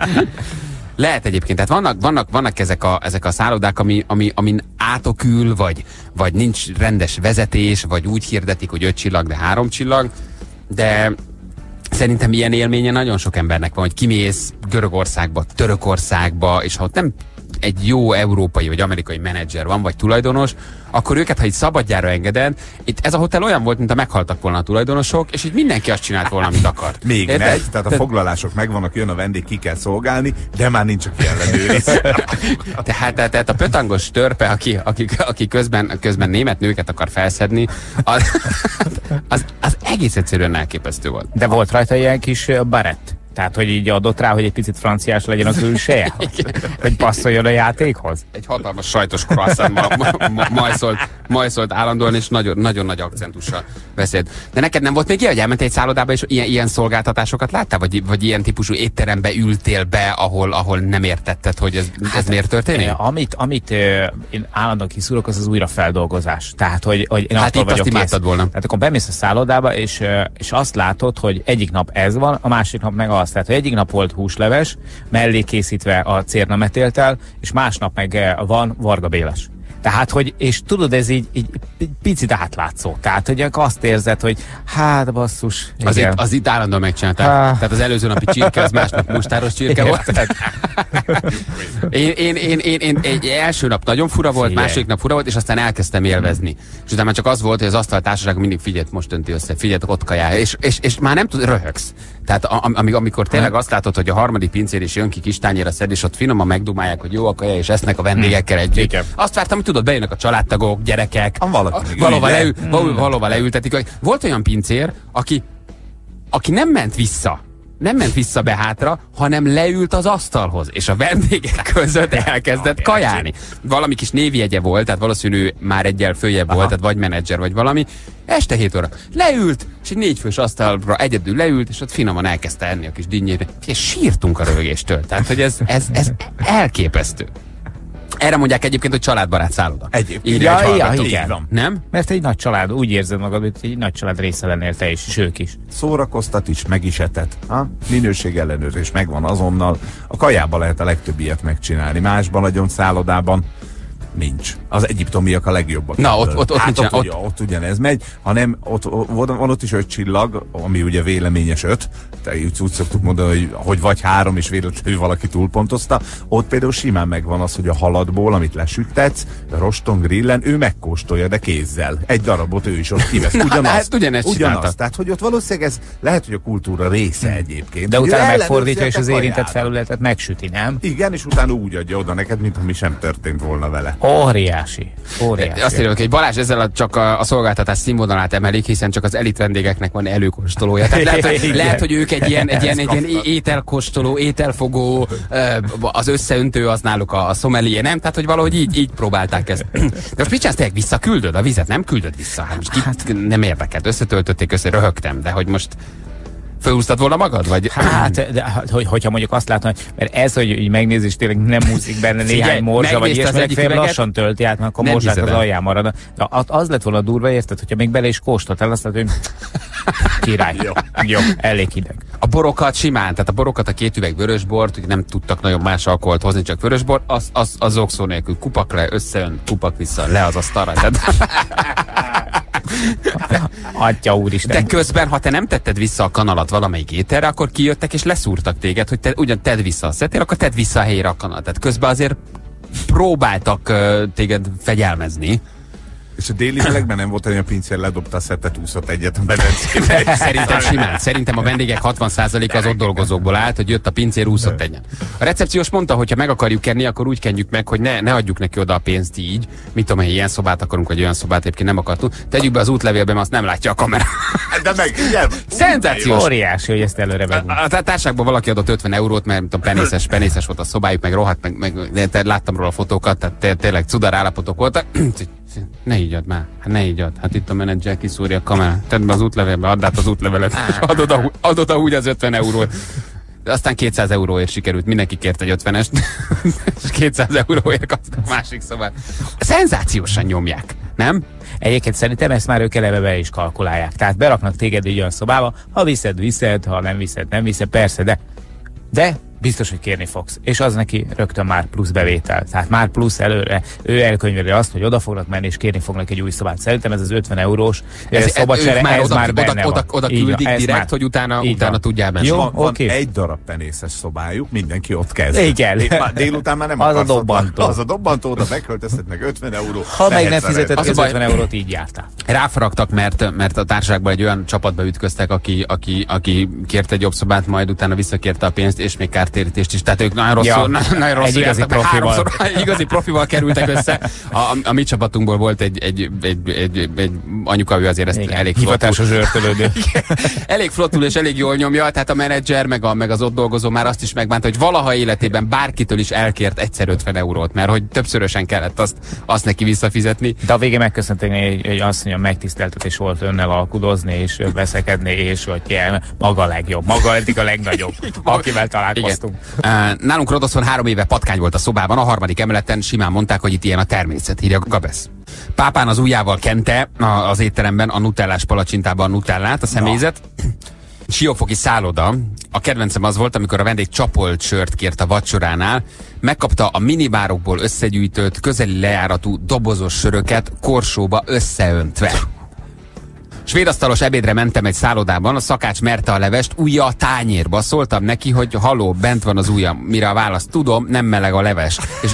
Lehet egyébként, tehát vannak, vannak, vannak ezek, a, ezek a szállodák, ami, ami, amin átokül, vagy, vagy nincs rendes vezetés, vagy úgy hirdetik, hogy öt csillag, de három csillag, de szerintem ilyen élménye nagyon sok embernek van, hogy kimész Görögországba, Törökországba, és ha ott nem egy jó európai vagy amerikai menedzser van, vagy tulajdonos, akkor őket, ha így szabadjára engeded, itt ez a hotel olyan volt, mint a meghaltak volna a tulajdonosok, és így mindenki azt csinált volna, amit akart. Még ne, tehát a foglalások megvannak, jön a vendég, ki kell szolgálni, de már nincs, aki ellenőriz. tehát, tehát a pötangos törpe, aki, aki, aki közben, közben német nőket akar felszedni, az, az, az egész egyszerűen elképesztő volt. De volt rajta ilyen kis barett? Tehát, hogy így adott rá, hogy egy picit franciás legyen a külseje? Hogy passzoljon a játékhoz? Egy hatalmas sajtos croissant ma, ma, ma, majszolt, majszolt állandóan, és nagyon, nagyon nagy akcentussal beszélt. De neked nem volt még ilyen, hogy elmentél egy szállodába, és ilyen, ilyen szolgáltatásokat láttál? Vagy, vagy ilyen típusú étterembe ültél be, ahol, ahol nem értetted, hogy ez, ez hát, miért történik? Eh, amit amit eh, én állandóan kiszúrok, az az újrafeldolgozás. Tehát, hogy, hogy én hát itt azt imádtad volna. Tehát akkor bemész a szállodába, és, és azt látod, hogy egyik nap ez van, a másik nap meg az. Tehát, hogy egyik nap volt húsleves, mellé készítve a cérnametéltel, és másnap meg van Varga Béles. Tehát, hogy, és tudod, ez így, így picit átlátszó. Tehát, hogy azt érzed, hogy hát basszus. Az itt, az itt állandóan megcsinálták. Ah. Tehát az előző napi csirke, az másnap mustáros csirke volt. én, én, én, én, én, én első nap nagyon fura volt, figyelj. Második nap fura volt, és aztán elkezdtem élvezni. Hmm. És utána csak az volt, hogy az asztaltársaság mindig figyelt, most önti össze, figyelt, ott kajál. És, és, és már nem tud, röhögsz. Tehát am, amikor tényleg azt látod, hogy a harmadik pincér is jön ki kis tányérra szed, és ott finoman megdumálják, hogy jó a kaja, és esznek a vendégekkel együtt. Hmm. Azt vártam, hogy tudod, bejönnek a családtagok, gyerekek, valahova, leül, valahova leültetik. Volt olyan pincér, aki, aki nem ment vissza nem ment vissza be hátra, hanem leült az asztalhoz, és a vendégek között elkezdett kajálni. Valami kis névjegye volt, tehát valószínű már egyel följebb Aha. volt, tehát vagy menedzser, vagy valami. Este hét óra leült, és egy négyfős asztalra egyedül leült, és ott finoman elkezdte enni a kis dinnyét, és sírtunk a röhögéstől. Tehát, hogy ez, ez, ez elképesztő. Erre mondják egyébként, hogy családbarát szálloda. Egyébként. Ja, ja, igen. Nem? Mert egy nagy család, úgy érzed magad, hogy egy nagy család része lennél te is, és ők is. Szórakoztat is, meg is etet. Ha? Minőség ellenőrzés megvan azonnal. A kajában lehet a legtöbb ilyet megcsinálni. Másban nagyon szállodában nincs. Az egyiptomiak a legjobbak. Na, ott, ott, ott, hát nincsen, ott, ott, ott ugyanez megy, hanem ott, ott, van ott is öt csillag, ami ugye véleményes öt, te úgy, úgy szoktuk mondani, hogy, hogy vagy három, és véletlenül valaki túlpontozta. Ott például simán megvan az, hogy a haladból, amit lesüttetsz, a roston grillen, ő megkóstolja, de kézzel. Egy darabot ő is ott kivesz. Ugyanaz. Hát ugyanezt ugyanaz. Tehát, hogy ott valószínűleg ez lehet, hogy a kultúra része egyébként. De hogy utána ő megfordítja, és az ellenőrzi a érintett kajádat. felületet megsüti, nem? Igen, és utána úgy adja oda neked, mintha mi sem történt volna vele. Óriási. Óriási. Azt írjuk, hogy Balázs ezzel a, csak a, a szolgáltatás színvonalát emelik, hiszen csak az elit vendégeknek van előkóstolója. Tehát lehet, hogy, lehet, hogy ők egy ilyen, egy ilyen, egy ilyen é- ételkóstoló, ételfogó, az összeöntő az náluk a, a sommelier, nem? Tehát, hogy valahogy így, így próbálták ezt. De most mit csinálsz, te visszaküldöd a vizet? Nem küldöd vissza? Hát most itt nem érdekelt. Összetöltötték, össze röhögtem, de hogy most fölhúztad volna magad? Vagy? Hát, de, hogy, hogyha mondjuk azt látom, hogy mert ez, hogy így megnéz, és tényleg nem úszik benne néhány Figyelj, morzsa, vagy megnézte az ilyesmi, egyik legfeljebb üveget, lassan tölti át, mert akkor nem morzsák az hiszed el. alján marad. De az lett volna durva, érted, hogyha még bele is kóstoltál, azt látod, hogy király. Jó. Jó, elég hideg. A borokat simán, tehát a borokat, a két üveg vörösbort, ugye nem tudtak nagyon más alkoholt hozni, csak vörösbort, az, az, az zokszó nélkül kupak le, összeön, kupak vissza, le az asztalra. Tehát... Atya úristen. De közben, ha te nem tetted vissza a kanalat valamelyik ételre, akkor kijöttek és leszúrtak téged, hogy te ugyan tedd vissza a szetér, akkor tedd vissza a helyére a kanalat. Tehát közben azért próbáltak uh, téged fegyelmezni. És a déli melegben nem volt, hogy a pincér ledobta a szettet, úszott egyet a medencébe. Szerintem simán. Szerintem a vendégek hatvan százaléka az ott dolgozókból állt, hogy jött a pincér, úszott egyet. A recepciós mondta, hogy ha meg akarjuk kenni, akkor úgy kenjük meg, hogy ne, ne adjuk neki oda a pénzt így. Mit tudom, hogy ilyen szobát akarunk, vagy olyan szobát egyébként nem akartunk. Tegyük be az útlevélbe, mert azt nem látja a kamera. De meg, igen. Szenzációs. Óriási, hogy ezt előre vegyünk. A, a társágban valaki adott ötven eurót, mert tudom, penészes, penészes volt a szobájuk, meg rohadt, meg, meg de, de, láttam róla a fotókat, tehát té- tényleg cudar állapotok voltak. Ne így add már, hát ne így add. Hát itt a menedzser kiszúrja a kamerát. Tedd be az útlevélbe, add át az útlevelet, és adod, a, adod a úgy az ötven eurót. De aztán kétszáz euróért sikerült, mindenki kért egy ötvenest, és kétszáz euróért kaptak a másik szobát. Szenzációsan nyomják, nem? Egyébként szerintem ezt már ők eleve be is kalkulálják. Tehát beraknak téged egy olyan szobába, ha viszed, viszed, ha nem viszed, nem viszed, persze, de de biztos, hogy kérni fogsz. És az neki rögtön már plusz bevétel. Tehát már plusz előre. Ő elkönyveli azt, hogy oda fognak menni, és kérni fognak egy új szobát. Szerintem ez az ötven eurós ez, szobacsere, már ez oda, már benne oda, oda, oda van. küldik van, direkt, már, hogy utána, utána tudjál menni. Jó, Van, van oké. egy darab penészes szobájuk, mindenki ott kezd. Igen. Dél, már délután már nem Az a akarsz ott- dobbantó. Az a dobbantó, oda megköltöztet meg ötven euró. Ha meg Lehet nem fizeted szerelni. az baj- ötven eurót, így jártál. Ráfaragtak, mert, mert a társaságban egy olyan csapatba ütköztek, aki, aki, aki kérte egy jobb szobát, majd utána visszakérte a pénzt, és még kártérítést is. Tehát ők nagyon rosszul, Ja, na, nagyon rosszul egy igazi jártak, mert profival. háromszor igazi profival kerültek össze. A, a, a mi csapatunkból volt egy, egy, egy, egy, egy anyuka, ő azért ezt Igen, elég flottul, hivatásos zsörtölődő. elég flottul és elég jól nyomja, tehát a menedzser, meg, a, meg az ott dolgozó már azt is megbánta, hogy valaha életében bárkitől is elkért egyszer ötven eurót, mert hogy többszörösen kellett azt, azt neki visszafizetni. De a végén megköszönték, hogy, hogy azt mondja, megtiszteltetés volt önnel alkudozni, és veszekedni, és hogy ilyen, maga a legjobb, maga eddig a legnagyobb, akivel találkoztunk. Igen. Uh, nálunk Rodoszon három éve patkány volt a szobában, a harmadik emeleten simán mondták, hogy itt ilyen a természet, írja Gabesz. Pápán az ujjával kente a, az étteremben a nutellás palacsintában a nutellát, a személyzet. Siófoki szálloda. A kedvencem az volt, amikor a vendég csapolt sört kért a vacsoránál, megkapta a minibárokból összegyűjtött, közeli lejáratú dobozos söröket korsóba összeöntve. Svédasztalos ebédre mentem egy szállodában, a szakács merte a levest, ujja a tányérba. Szóltam neki, hogy haló, bent van az ujjam. Mire a válasz, tudom, nem meleg a leves. És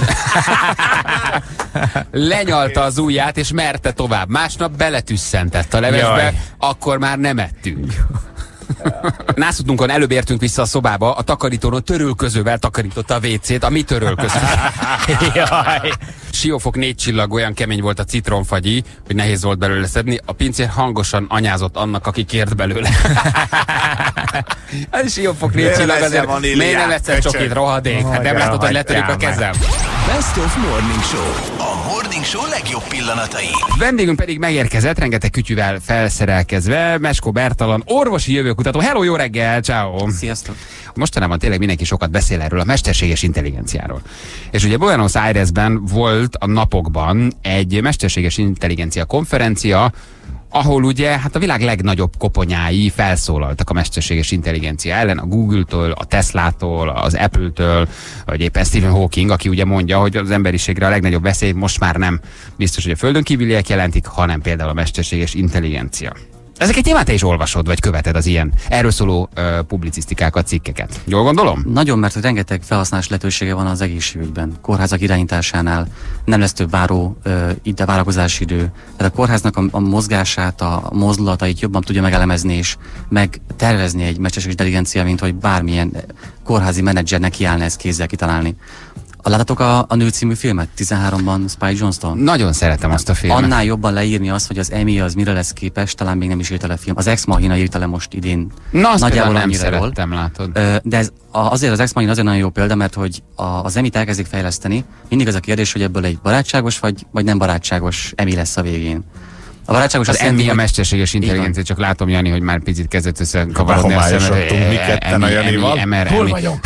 lenyalta az ujját, és merte tovább. Másnap beletüsszentett a levesbe, Jaj. akkor már nem ettünk. Nászutunkon előbb értünk vissza a szobába, a takarítóról törölközővel takarította a vécét, a mi törölköző. Jaj. Siófok négy csillag, olyan kemény volt a citronfagyi, hogy nehéz volt belőle szedni. A pincér hangosan anyázott annak, aki kért belőle. Ez is jó fokrél csillag azért. Miért nem egyszer csokit rohadék? Hát nem látod, hogy letörik a kezem. Best of Morning Show. A Morning Show legjobb pillanatai. Vendégünk pedig megérkezett, rengeteg kütyűvel felszerelkezve, Meskó Bertalan, orvosi jövőkutató. Hello, jó reggel, ciao. Sziasztok. Mostanában tényleg mindenki sokat beszél erről a mesterséges intelligenciáról. És ugye Buenos Airesben volt a napokban egy mesterséges intelligencia konferencia, ahol ugye hát a világ legnagyobb koponyái felszólaltak a mesterséges intelligencia ellen, a Google-től, a Teslától, az Apple-től, vagy éppen Stephen Hawking, aki ugye mondja, hogy az emberiségre a legnagyobb veszély most már nem biztos, hogy a földön kívüliek jelentik, hanem például a mesterséges intelligencia. Ezeket nyilván te is olvasod, vagy követed az ilyen erről szóló uh, publicisztikákat, cikkeket. Jól gondolom? Nagyon, mert rengeteg felhasználás lehetősége van az egészségügyben. Kórházak irányításánál nem lesz több váró, uh, ide várakozási idő. Tehát a kórháznak a, a mozgását, a mozdulatait jobban tudja megelemezni és megtervezni egy mesterséges intelligencia, mint hogy bármilyen kórházi menedzsernek kiállna ezt kézzel kitalálni. Láttatok a, a Nő című filmet? tizenháromban Spike Jonze-tól? Nagyon szeretem azt a filmet. Annál jobban leírni azt, hogy az Emmy az mire lesz képes, talán még nem is írta le a film. Az Ex Machina írta le most idén. Na, azt nagyjából nem annyira szerettem, ról. látod. De ez, azért az Ex Machina azért nagyon jó példa, mert hogy a, az Emmy-t elkezdik fejleszteni. Mindig az a kérdés, hogy ebből egy barátságos vagy, vagy nem barátságos Emmy lesz a végén. A barátságos az Emmy a mesterséges intelligencia, csak látom, Jani, hogy már picit kezdett összekavarodni a szemed. Mi ketten a Janival. Hol vagyok?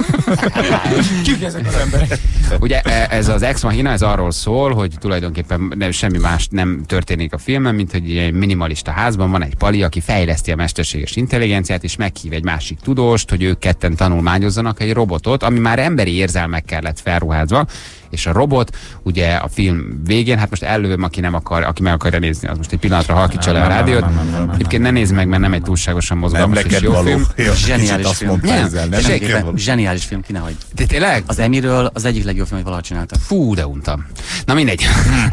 Kik ezek az emberek? Ugye ez az Ex Machina, ez arról szól, hogy tulajdonképpen nem, semmi más nem történik a filmben, mint hogy egy minimalista házban van egy pali, aki fejleszti a mesterséges intelligenciát, és meghív egy másik tudóst, hogy ők ketten tanulmányozzanak egy robotot, ami már emberi érzelmekkel lett felruházva, és a robot, ugye a film végén, hát most előbb, aki nem akar, aki meg akarja nézni, az most egy pillanatra halkítsa le a rádiót. Egyébként ne nézd meg, mert nem egy túlságosan mozgalmas és jó film. Zseniális film. Nem, Zseniális film, ki nehogy. De tényleg? Az Emmyről az egyik legjobb film, hogy valaha csináltak. Fú, de untam. Na mindegy.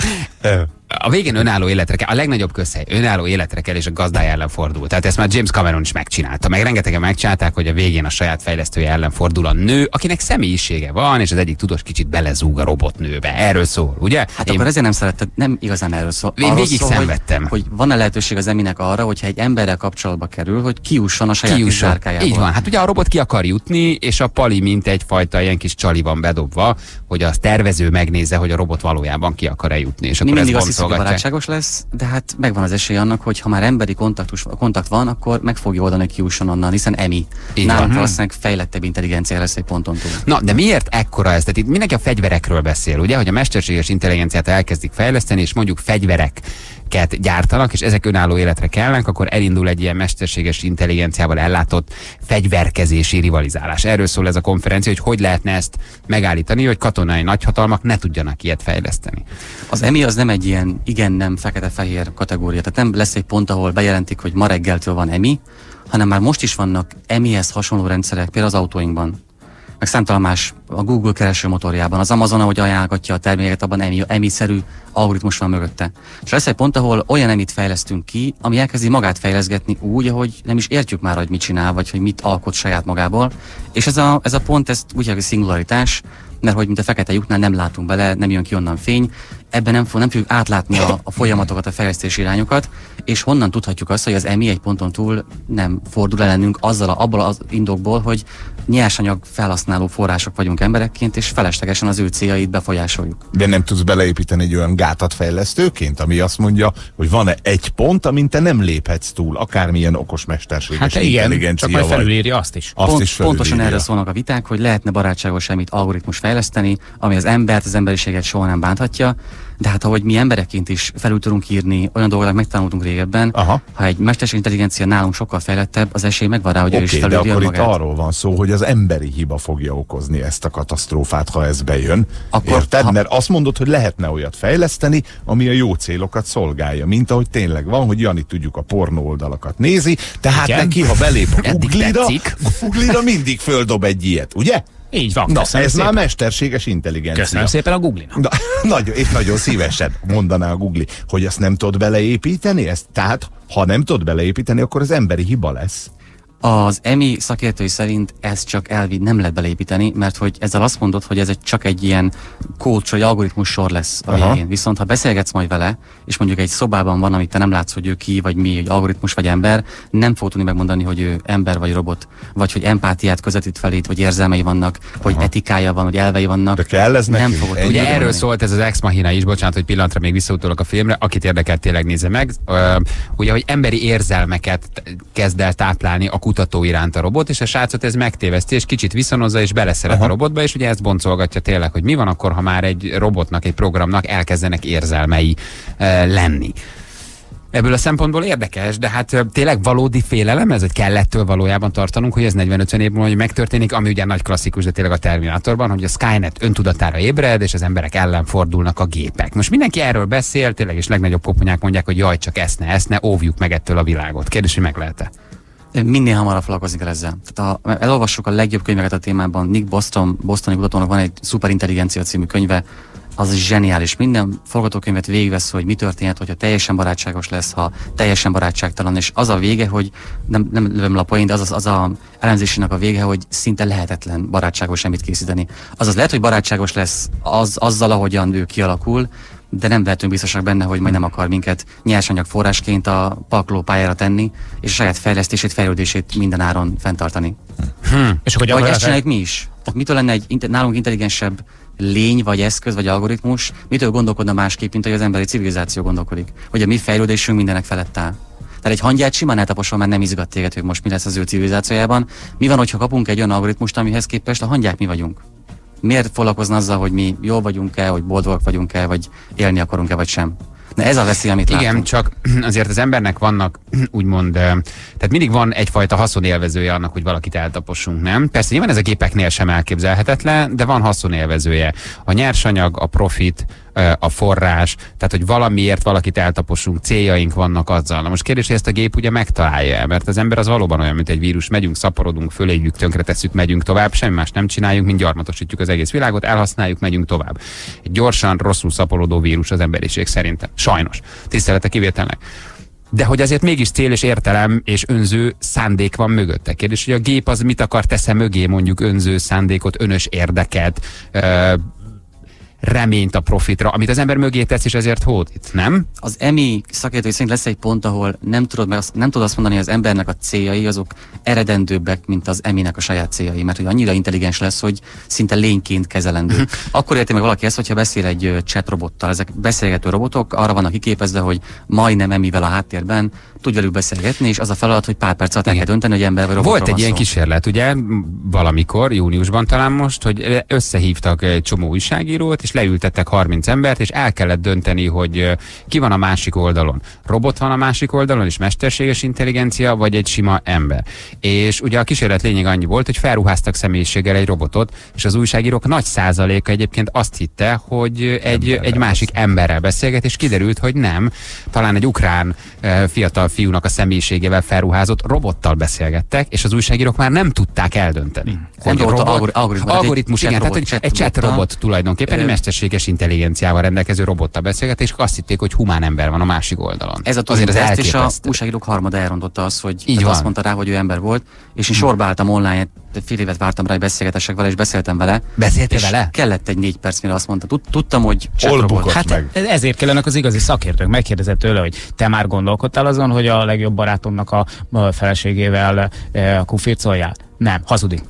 A végén önálló életre kell, a legnagyobb közhely, önálló életre kell, és a gazdája ellen fordul. Tehát ezt már James Cameron is megcsinálta. Meg rengetegen megcsinálták, hogy a végén a saját fejlesztője ellen fordul a nő, akinek személyisége van, és az egyik tudós kicsit belezúg a robotnőbe. Erről szól, ugye? Hát én... akkor ezért nem szeretted, nem igazán erről szól. Én végig szól, szenvedtem. Hogy, hogy van-e lehetőség az Eminek arra, hogyha egy emberrel kapcsolatba kerül, hogy kiusson a saját kis zárkájából. Így van, hát ugye a robot ki akar jutni, és a pali mint egyfajta ilyen kis csali van bedobva, hogy a tervező megnézze, hogy a robot valójában ki akar-e jutni. És Mi akkor mindig ez azt hiszük, hogy barátságos lesz, de hát megvan az esély annak, hogy ha már emberi kontaktus, kontakt van, akkor meg fogja oldani, hogy kiusson onnan, hiszen Emmy. Nálunk valószínűleg fejlettebb intelligencia lesz egy ponton túl. Na, de miért ekkora ez? Tehát itt mindenki a fegyverekről beszél, ugye, hogy a mesterséges intelligenciát elkezdik fejleszteni, és mondjuk fegyverek gyártanak, és ezek önálló életre kellnek, akkor elindul egy ilyen mesterséges intelligenciával ellátott fegyverkezési rivalizálás. Erről szól ez a konferencia, hogy hogy lehetne ezt megállítani, hogy katonai nagyhatalmak ne tudjanak ilyet fejleszteni. Az Emmy az nem egy ilyen igen-nem fekete-fehér kategória, tehát nem lesz egy pont, ahol bejelentik, hogy ma reggeltől van Emmy, hanem már most is vannak Emmyhez hasonló rendszerek, például az autóinkban. Meg számtalan más a Google keresőmotorjában, az Amazon, ahogy ajánlgatja a terméket, abban Emmy, Emmy-szerű algoritmus van mögötte. És lesz egy pont, ahol olyan Emmyt fejlesztünk ki, ami elkezdi magát fejleszgetni úgy, ahogy nem is értjük már, hogy mit csinál, vagy hogy mit alkot saját magából. És ez a, ez a pont, ez úgy hívják, hogy szingularitás, mert hogy mint a fekete lyuknál nem látunk bele, nem jön ki onnan fény, ebben nem, nem fogjuk átlátni a, a folyamatokat, a fejlesztési irányokat, és honnan tudhatjuk azt, hogy az Emmy egy ponton túl nem fordul ellenünk azzal, abból az indokból, hogy nyersanyag felhasználó források vagyunk emberekként, és feleslegesen az ő céljait befolyásoljuk. De nem tudsz beleépíteni egy olyan gátat fejlesztőként, ami azt mondja, hogy van-e egy pont, amin te nem léphetsz túl, akármilyen okos mesterséges hát intelligencia csak majd felülírja azt is. Azt Pont, is felülírja. Pontosan erről szólnak a viták, hogy lehetne barátságos semmit algoritmus fejleszteni, ami az embert, az emberiséget soha nem bánthatja, de hát ahogy mi embereként is felül tudunk írni, olyan dolgokat megtanultunk régebben, aha, ha egy mesterséges intelligencia nálunk sokkal fejlettebb, az esély megvan rá, hogy okay, ő is felülírja de akkor magát. itt arról van szó, hogy az emberi hiba fogja okozni ezt a katasztrófát, ha ez bejön. Akkor, Érted? ha... Mert azt mondod, hogy lehetne olyat fejleszteni, ami a jó célokat szolgálja, mint ahogy tényleg van, hogy Jani tudjuk a pornó oldalakat nézi, tehát igen, neki, ha belép a Google-ra, Google-ra mindig földob egy ilyet, ugye? Így van. Na, ez szépen. már mesterséges intelligencia. Köszönöm szépen a Google-nak. Na, nagyon, és nagyon szívesen mondaná a Google, hogy ezt nem tudod beleépíteni, ezt, tehát ha nem tudod beleépíteni, akkor az emberi hiba lesz. Az e em i szakértői szerint ez csak elvi nem lehet beleépíteni, mert hogy ezzel azt mondod, hogy ez egy, csak egy ilyen coach vagy algoritmus sor lesz a végén. Viszont ha beszélgetsz majd vele, és mondjuk egy szobában van, amit te nem látsz, hogy ő ki, vagy mi, egy algoritmus vagy ember, nem fog tudni megmondani, hogy ő ember vagy robot, vagy hogy empátiát közvetít felét, vagy érzelmei vannak, hogy Aha. etikája van, hogy elvei vannak. De kell ez nem neki? fogod Ennyi? tudni. Ugye erről megmondani. szólt ez az Ex Machina is, bocsánat, hogy pillanatra még visszautalok a filmre, akit érdekel, tényleg nézze meg. Ö, ugye, hogy emberi érzelmeket t- kezd el táplálni a kutató iránt a robot, és a srácot ez megtéveszti, és kicsit viszonozza, és beleszeret Aha. a robotba, és ugye ezt boncolgatja tényleg, hogy mi van akkor, ha már egy robotnak, egy programnak elkezdenek érzelmei ö, lenni. Ebből a szempontból érdekes, de hát ö, tényleg valódi félelem ez, hogy kell ettől valójában tartanunk, hogy ez negyven-ötven év múlva hogy megtörténik, ami ugye nagy klasszikus, de tényleg a Terminátorban, hogy a Skynet öntudatára ébred, és az emberek ellen fordulnak a gépek. Most mindenki erről beszél, tényleg, és legnagyobb poponyák mondják, hogy jaj, csak ezt ne, ezt ne, óvjuk meg ettől a világot. Kérdés, hogy meg lehet-e? Minél hamarabb foglalkozni kell ezzel. Tehát a, elolvassuk a legjobb könyveket a témában. Nick Boston, bostoni kutatónak van egy Szuperintelligencia című könyve, az zseniális. Minden forgatókönyvet végigvesz, hogy mi történhet, hogyha teljesen barátságos lesz, ha teljesen barátságtalan, és az a vége, hogy nem, nem lövöm le a poént, az, az, az a elemzésének a vége, hogy szinte lehetetlen barátságos semmit készíteni. Azaz lehet, hogy barátságos lesz az, azzal, ahogyan ő kialakul, de nem vehetünk biztosak benne, hogy majd nem akar minket nyersanyag forrásként a pakló pályára tenni, és a saját fejlesztését, fejlődését minden áron fenntartani. Hmm. És akkor Vagy ezt csináljuk mi is. Tehát mitől lenne egy inte- nálunk intelligensebb lény, vagy eszköz, vagy algoritmus, mitől gondolkodna másképp, mint hogy az emberi civilizáció gondolkodik? Hogy a mi fejlődésünk mindenek felett áll. Tehát egy hangyát simán eltaposol, mert nem izgat téged, hogy most mi lesz az ő civilizációjában. Mi van, hogyha kapunk egy olyan algoritmust, amihez képest a hangyák mi vagyunk? Miért foglalkozna azzal, hogy mi jól vagyunk-e, hogy boldogak vagyunk-e, vagy élni akarunk-e, vagy sem? Na ez a veszély, amit Igen, látunk. csak azért az embernek vannak úgymond, eh, tehát mindig van egyfajta haszonélvezője annak, hogy valakit eltapossunk, nem? Persze nyilván ez a gépeknél sem elképzelhetetlen, de van haszonélvezője. A nyersanyag, a profit, eh, a forrás, tehát hogy valamiért valakit eltapossunk, céljaink vannak azzal. Na most kérdés, hogy ezt a gép ugye megtalálja, mert az ember az valóban olyan, mint egy vírus, megyünk, szaporodunk, föléljük, tönkretesszük, megyünk tovább, semmi más nem csináljuk, mint gyarmatosítjuk az egész világot, elhasználjuk, megyünk tovább. Egy gyorsan, rosszul szaporodó vírus az emberiség szerintem. Sajnos. Tisztelete kivételnek. De hogy azért mégis cél és értelem és önző szándék van mögötte. Kérdés, hogy a gép az mit akar tesz-e mögé, mondjuk önző szándékot, önös érdeket, ö, reményt a profitra, amit az ember mögé tesz, és ezért hódít, nem? Az e em i szakértői szerint lesz egy pont, ahol nem tudod, meg azt, nem tudod azt mondani, hogy az embernek a céljai azok eredendőbbek, mint az e em i-nek a saját céljai, mert hogy annyira intelligens lesz, hogy szinte lényként kezelendő. Akkor érti meg valaki ezt, hogyha beszél egy ö, chat robottal. Ezek beszélgető robotok, arra vannak kiképezve, hogy majdnem e em i-vel a háttérben tud velük beszélgetni, és az a feladat, hogy pár perc alatt el kell dönteni, hogy ember vagy robotról Volt egy van ilyen szó. kísérlet, ugye, valamikor, júniusban talán most, hogy összehívtak egy csomó újságírót, és leültettek harminc embert, és el kellett dönteni, hogy ö, ki van a másik oldalon. Robot van a másik oldalon, és mesterséges intelligencia, vagy egy sima ember. És ugye a kísérlet lényeg annyi volt, hogy felruháztak személyiséggel egy robotot, és az újságírók nagy százaléka egyébként azt hitte, hogy egy, egy másik emberrel beszélget, és kiderült, hogy nem. Talán egy ukrán ö, fiatal fiúnak a személyiségével felruházott robottal beszélgettek, és az újságírók már nem tudták eldönteni. Nem Hogy robot, robot, algori- algoritmus, algoritmus, egy igen, chat tehát robot, egy, egy chat chat robot tulajdonképpen, egy Ö, mesterséges intelligenciával rendelkező robottal beszélget, és azt hitték, hogy humán ember van a másik oldalon. Ez a azért az ezt és a elképesztő. újságírók harmada elrontotta azt, hogy Így tehát van. azt mondta rá, hogy ő ember volt, és én sorba álltam online, fél évet vártam rá, hogy beszélgetessek vele, és beszéltem vele. Beszéltél és vele? kellett egy négy perc, mire azt mondta. Tud- Tudtam, hogy chat Hol robot. bukott Hát meg? ezért kellenek az igazi szakértők. Megkérdezett tőle, hogy te már gondolkodtál azon, hogy a legjobb barátomnak a, a feleségével e, kufircoljál? Nem, hazudik.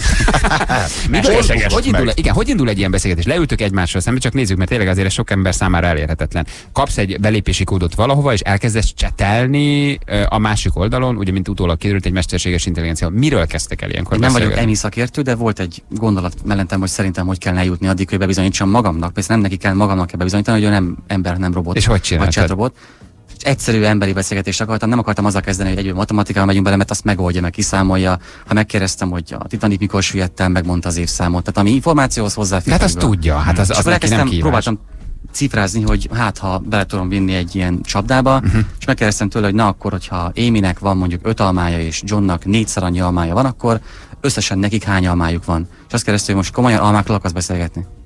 Hogy, hogy, indul, meg. igen, hogy indul egy ilyen beszélgetés? Leültök egymással szembe, csak nézzük, mert tényleg azért ez sok ember számára elérhetetlen. Kapsz egy belépési kódot valahova, és elkezdesz csetelni ö, a másik oldalon, ugye, mint utólag kiderült, egy mesterséges intelligencia. Miről kezdtek el ilyenkor Nem vagyok beszélgetni? emi szakértő, de volt egy gondolat mellettem, hogy szerintem hogy kell eljutni addig, hogy bebizonyítsam magamnak. Persze nem neki kell, magamnak kell bebizonyítani, hogy ő nem ember, nem robot. És hogy vagy csináltad? chat robot. És egyszerű emberi beszélgetést akartam, nem akartam azzal kezdeni, hogy egyből matematikával megyünk bele, mert azt megoldja, meg kiszámolja. Ha megkérdeztem, hogy a Titanic mikor süllyedt el, megmondta az évszámot. Tehát ami információhoz hozzáfér. Tehát azt tudja, hát az, És az akkor neki nem elkezdtem, kívás. próbáltam cifrázni, hogy hát ha bele tudom vinni egy ilyen csapdába, uh-huh. és megkérdeztem tőle, hogy na akkor, hogyha Amynek van mondjuk öt almája, és Johnnak négyszer annyi almája van, akkor összesen nekik hány almájuk van. És azt kérdeztem, hogy most komolyan almákról akarsz beszélgetni.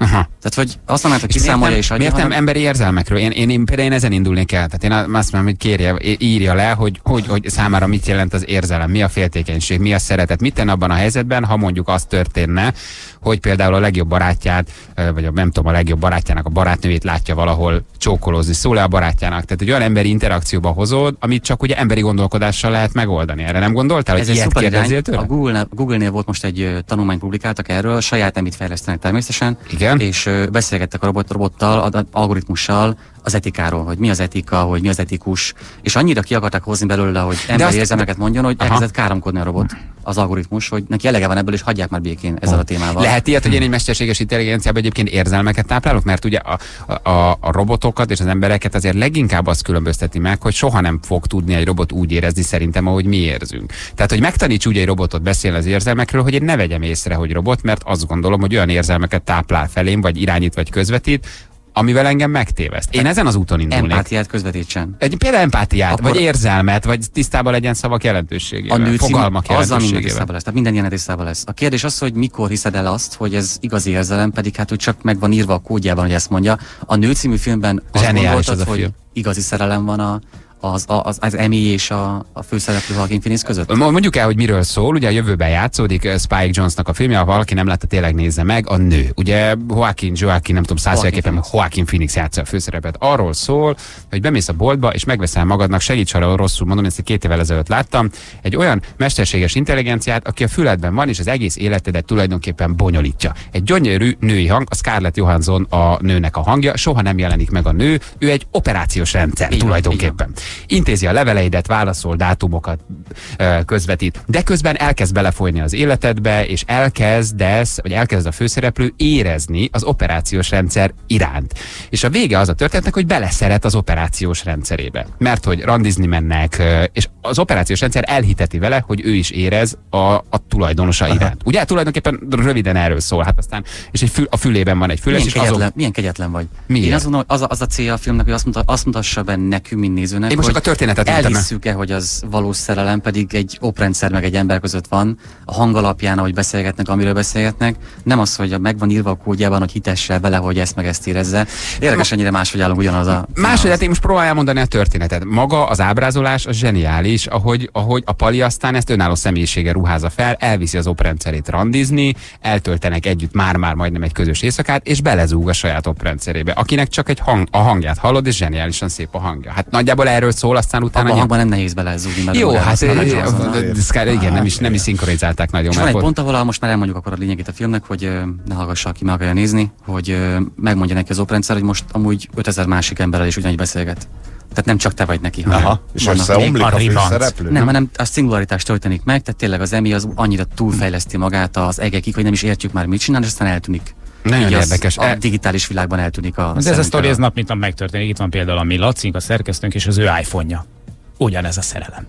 Aha. Tehát, hogy azt mondod, hogy És miért kiszámolja nem, és adja, miért nem hanem... emberi érzelmekről? Én, én, én például én ezen indulnék el. Tehát én azt mondom, hogy kérje, írja le, hogy, hogy, hogy számára mit jelent az érzelem, mi a féltékenység, mi a szeretet, mit tenne abban a helyzetben, ha mondjuk az történne, hogy például a legjobb barátját, vagy a, nem tudom, a legjobb barátjának a barátnőjét látja valahol csókolózni, szól-e a barátjának. Tehát egy olyan emberi interakcióba hozod, amit csak ugye emberi gondolkodással lehet megoldani. Erre nem gondoltál, hogy Ez egy ilyet szuper kérdezzél irány. tőle? A Google-nél, Google-nél volt most egy ö, tanulmányt publikáltak erről, saját emit fejlesztenek természetesen, Igen. és ö, beszélgettek a robot, robottal, az algoritmussal az etikáról, hogy mi az etika, hogy mi az etikus, és annyira ki akarták hozni belőle, hogy emberi azt- érzelmeket mondjon, hogy Aha. elkezdett káromkodni a robot, az algoritmus, hogy neki elege van ebből, és hagyják már békén ezzel a témával. Lehet ilyet, hogy én egy mesterséges intelligenciában egyébként érzelmeket táplálok, mert ugye a, a, a robotokat és az embereket azért leginkább az különbözteti meg, hogy soha nem fog tudni egy robot úgy érezni szerintem, ahogy mi érzünk. Tehát, hogy megtaníts úgy egy robotot beszélni az érzelmekről, hogy én ne vegyem észre, hogy robot, mert azt gondolom, hogy olyan érzelmeket táplál felém, vagy irányít, vagy közvetít, amivel engem megtéveszt. Én ezen az úton indulnék. Empátiát közvetítsen. Egy, például empátiát, Akkor- vagy érzelmet, vagy tisztában legyen szavak jelentőségével, A nő cím, fogalmak azzal minden jelentőségével. tisztában lesz. Tehát minden ilyen tisztában lesz. A kérdés az, hogy mikor hiszed el azt, hogy ez igazi érzelem, pedig hát, hogy csak meg van írva a kódjában, hogy ezt mondja. A Nő című filmben azt Zseniális gondoltad, az a hogy film. igazi szerelem van a, az, az, az Emmy és a, a főszereplő Joaquin Phoenix között? Mondjuk el, hogy miről szól, ugye a jövőben játszódik uh, Spike Jonze-nak a filmje, ha valaki nem látta, tényleg nézze meg, a Nő. Ugye Joaquin, Joaquin, nem tudom, százszerűképpen Joaquin Phoenix játsza a főszerepet. Arról szól, hogy bemész a boltba, és megveszel magadnak, segíts, ha rosszul mondom, ezt két évvel ezelőtt láttam, egy olyan mesterséges intelligenciát, aki a füledben van, és az egész életedet tulajdonképpen bonyolítja. Egy gyönyörű női hang, a Scarlett Johansson a nőnek a hangja, soha nem jelenik meg a nő, ő egy operációs rendszer Így van, tulajdonképpen. Intézi a leveleidet, válaszol, dátumokat ö, közvetít, de közben elkezd belefolyni az életedbe, és elkezdesz, vagy elkezd a főszereplő érezni az operációs rendszer iránt. És a vége az a történetnek, hogy beleszeret az operációs rendszerébe. Mert hogy randizni mennek, ö, és az operációs rendszer elhiteti vele, hogy ő is érez a, a tulajdonosa iránt. Ugye tulajdonképpen röviden erről szól, hát aztán, és egy fül, a fülében van egy füles, Milyen és kegyetlen, azon... milyen kegyetlen vagy. Miért? Én azt mondom, hogy az a, az a célja a filmnek, hogy azt, muta, azt mutassa be nekünk, mint nézőnek, Én most hogy csak a történetet mondtam. elhisszük-e, hogy az valós szerelem, pedig egy oprendszer meg egy ember között van, a hang alapján, ahogy beszélgetnek, amiről beszélgetnek, nem az, hogy meg van írva a kódjában, hogy hitesse vele, hogy ezt meg ezt érezze. Érdekes, ennyire máshogy állunk ugyanaz a... Máshogy, hát én most próbálja mondani a történetet. Maga az ábrázolás az zseniális, ahogy, ahogy a Pali aztán ezt önálló személyisége ruházza fel, elviszi az oprendszerét randizni, eltöltenek együtt már-már majdnem egy közös éjszakát, és belezúg a saját oprendszerébe, akinek csak egy hang, a hangját hallod, és zseniálisan szép a hangja. Hát nagyjából erről szól, aztán utána... Abban a hangban nem nehéz belezúgni, mert Jó, magára hát azt mondja, hogy eh, azonnal. eh, igen, nem is, nem is szinkronizálták nagyon. És van mert egy ott- pont, ahol most már elmondjuk akkor a lényegét a filmnek, hogy ö, ne hallgassa, aki meg akarja nézni, hogy ö, megmondja neki az oprendszer, hogy most amúgy ötezer másik emberrel is ugyanígy beszélget. Tehát nem csak te vagy neki, hanem Aha, és vannak összeomlik még a a ribanc. főszereplő? nem, hanem a szingularitás történik meg, tehát tényleg az Emmy az annyira túlfejleszti magát az egekig, hogy nem is értjük már mit csinál, és aztán eltűnik. Nagyon Így az- érdekes. A E- digitális világban eltűnik a De ez a szemünkre sztori ez nap mint nap megtörténik. Itt van például a mi Lacink, a szerkesztőnk és az ő iPhone-ja. Ugyanez a szerelem.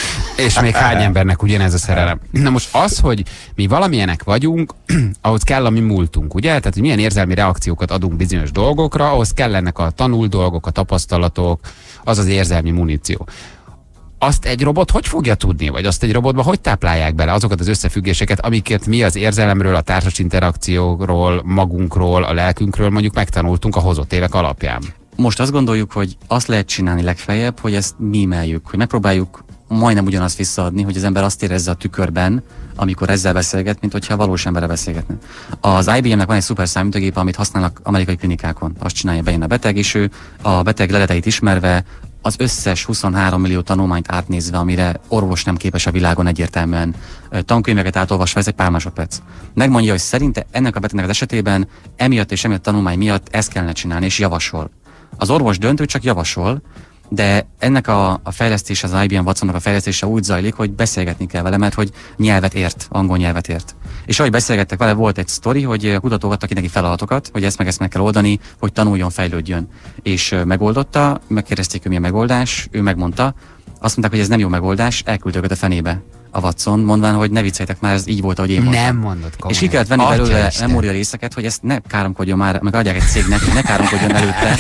És még hány embernek ugyanez a szerelem. Na most az, hogy mi valamilyenek vagyunk, ahhoz kell a mi múltunk, ugye? Tehát, hogy milyen érzelmi reakciókat adunk bizonyos dolgokra, ahhoz kellenek a tanult dolgok, a tapasztalatok, az az érzelmi muníció. Azt egy robot hogy fogja tudni, vagy azt egy robotba hogy táplálják bele azokat az összefüggéseket, amiket mi az érzelemről, a társas interakcióról, magunkról, a lelkünkről mondjuk megtanultunk a hozott évek alapján. Most azt gondoljuk, hogy azt lehet csinálni legfeljebb, hogy ezt mímeljük, hogy megpróbáljuk majdnem ugyanazt visszaadni, hogy az ember azt érezze a tükörben, amikor ezzel beszélget, mint hogyha valós emberre beszélgetne. Az I B M-nek van egy szuper számítógép, amit használnak amerikai klinikákon. Azt csinálja, bejön a beteg, és ő a beteg leleteit ismerve, az összes huszonhárom millió tanulmányt átnézve, amire orvos nem képes a világon egyértelműen, tankönyveket átolvasva, ez egy pár másodperc. Megmondja, hogy szerinte ennek a betegnek az esetében emiatt és emiatt tanulmány miatt ezt kellene csinálni, és javasol. Az orvos döntő csak javasol, de ennek a, a fejlesztés, az I B M Watsonnak a fejlesztése úgy zajlik, hogy beszélgetni kell vele, mert hogy nyelvet ért, angol nyelvet ért. És ahogy beszélgettek vele, volt egy sztori, hogy kutatók adtak neki feladatokat, hogy ezt meg ezt meg kell oldani, hogy tanuljon, fejlődjön. És ö, megoldotta, megkérdezték, hogy mi a megoldás, ő megmondta, azt mondták, hogy ez nem jó megoldás, elküldte őket a fenébe. a Watson, mondván, hogy ne vicceljetek már, ez így volt, ahogy én mondtam. Nem mondod komolyan. És ki kellett venni belőle memória részeket, hogy ezt ne káromkodjon már, meg adják egy cégnek, hogy ne káromkodjon előtte.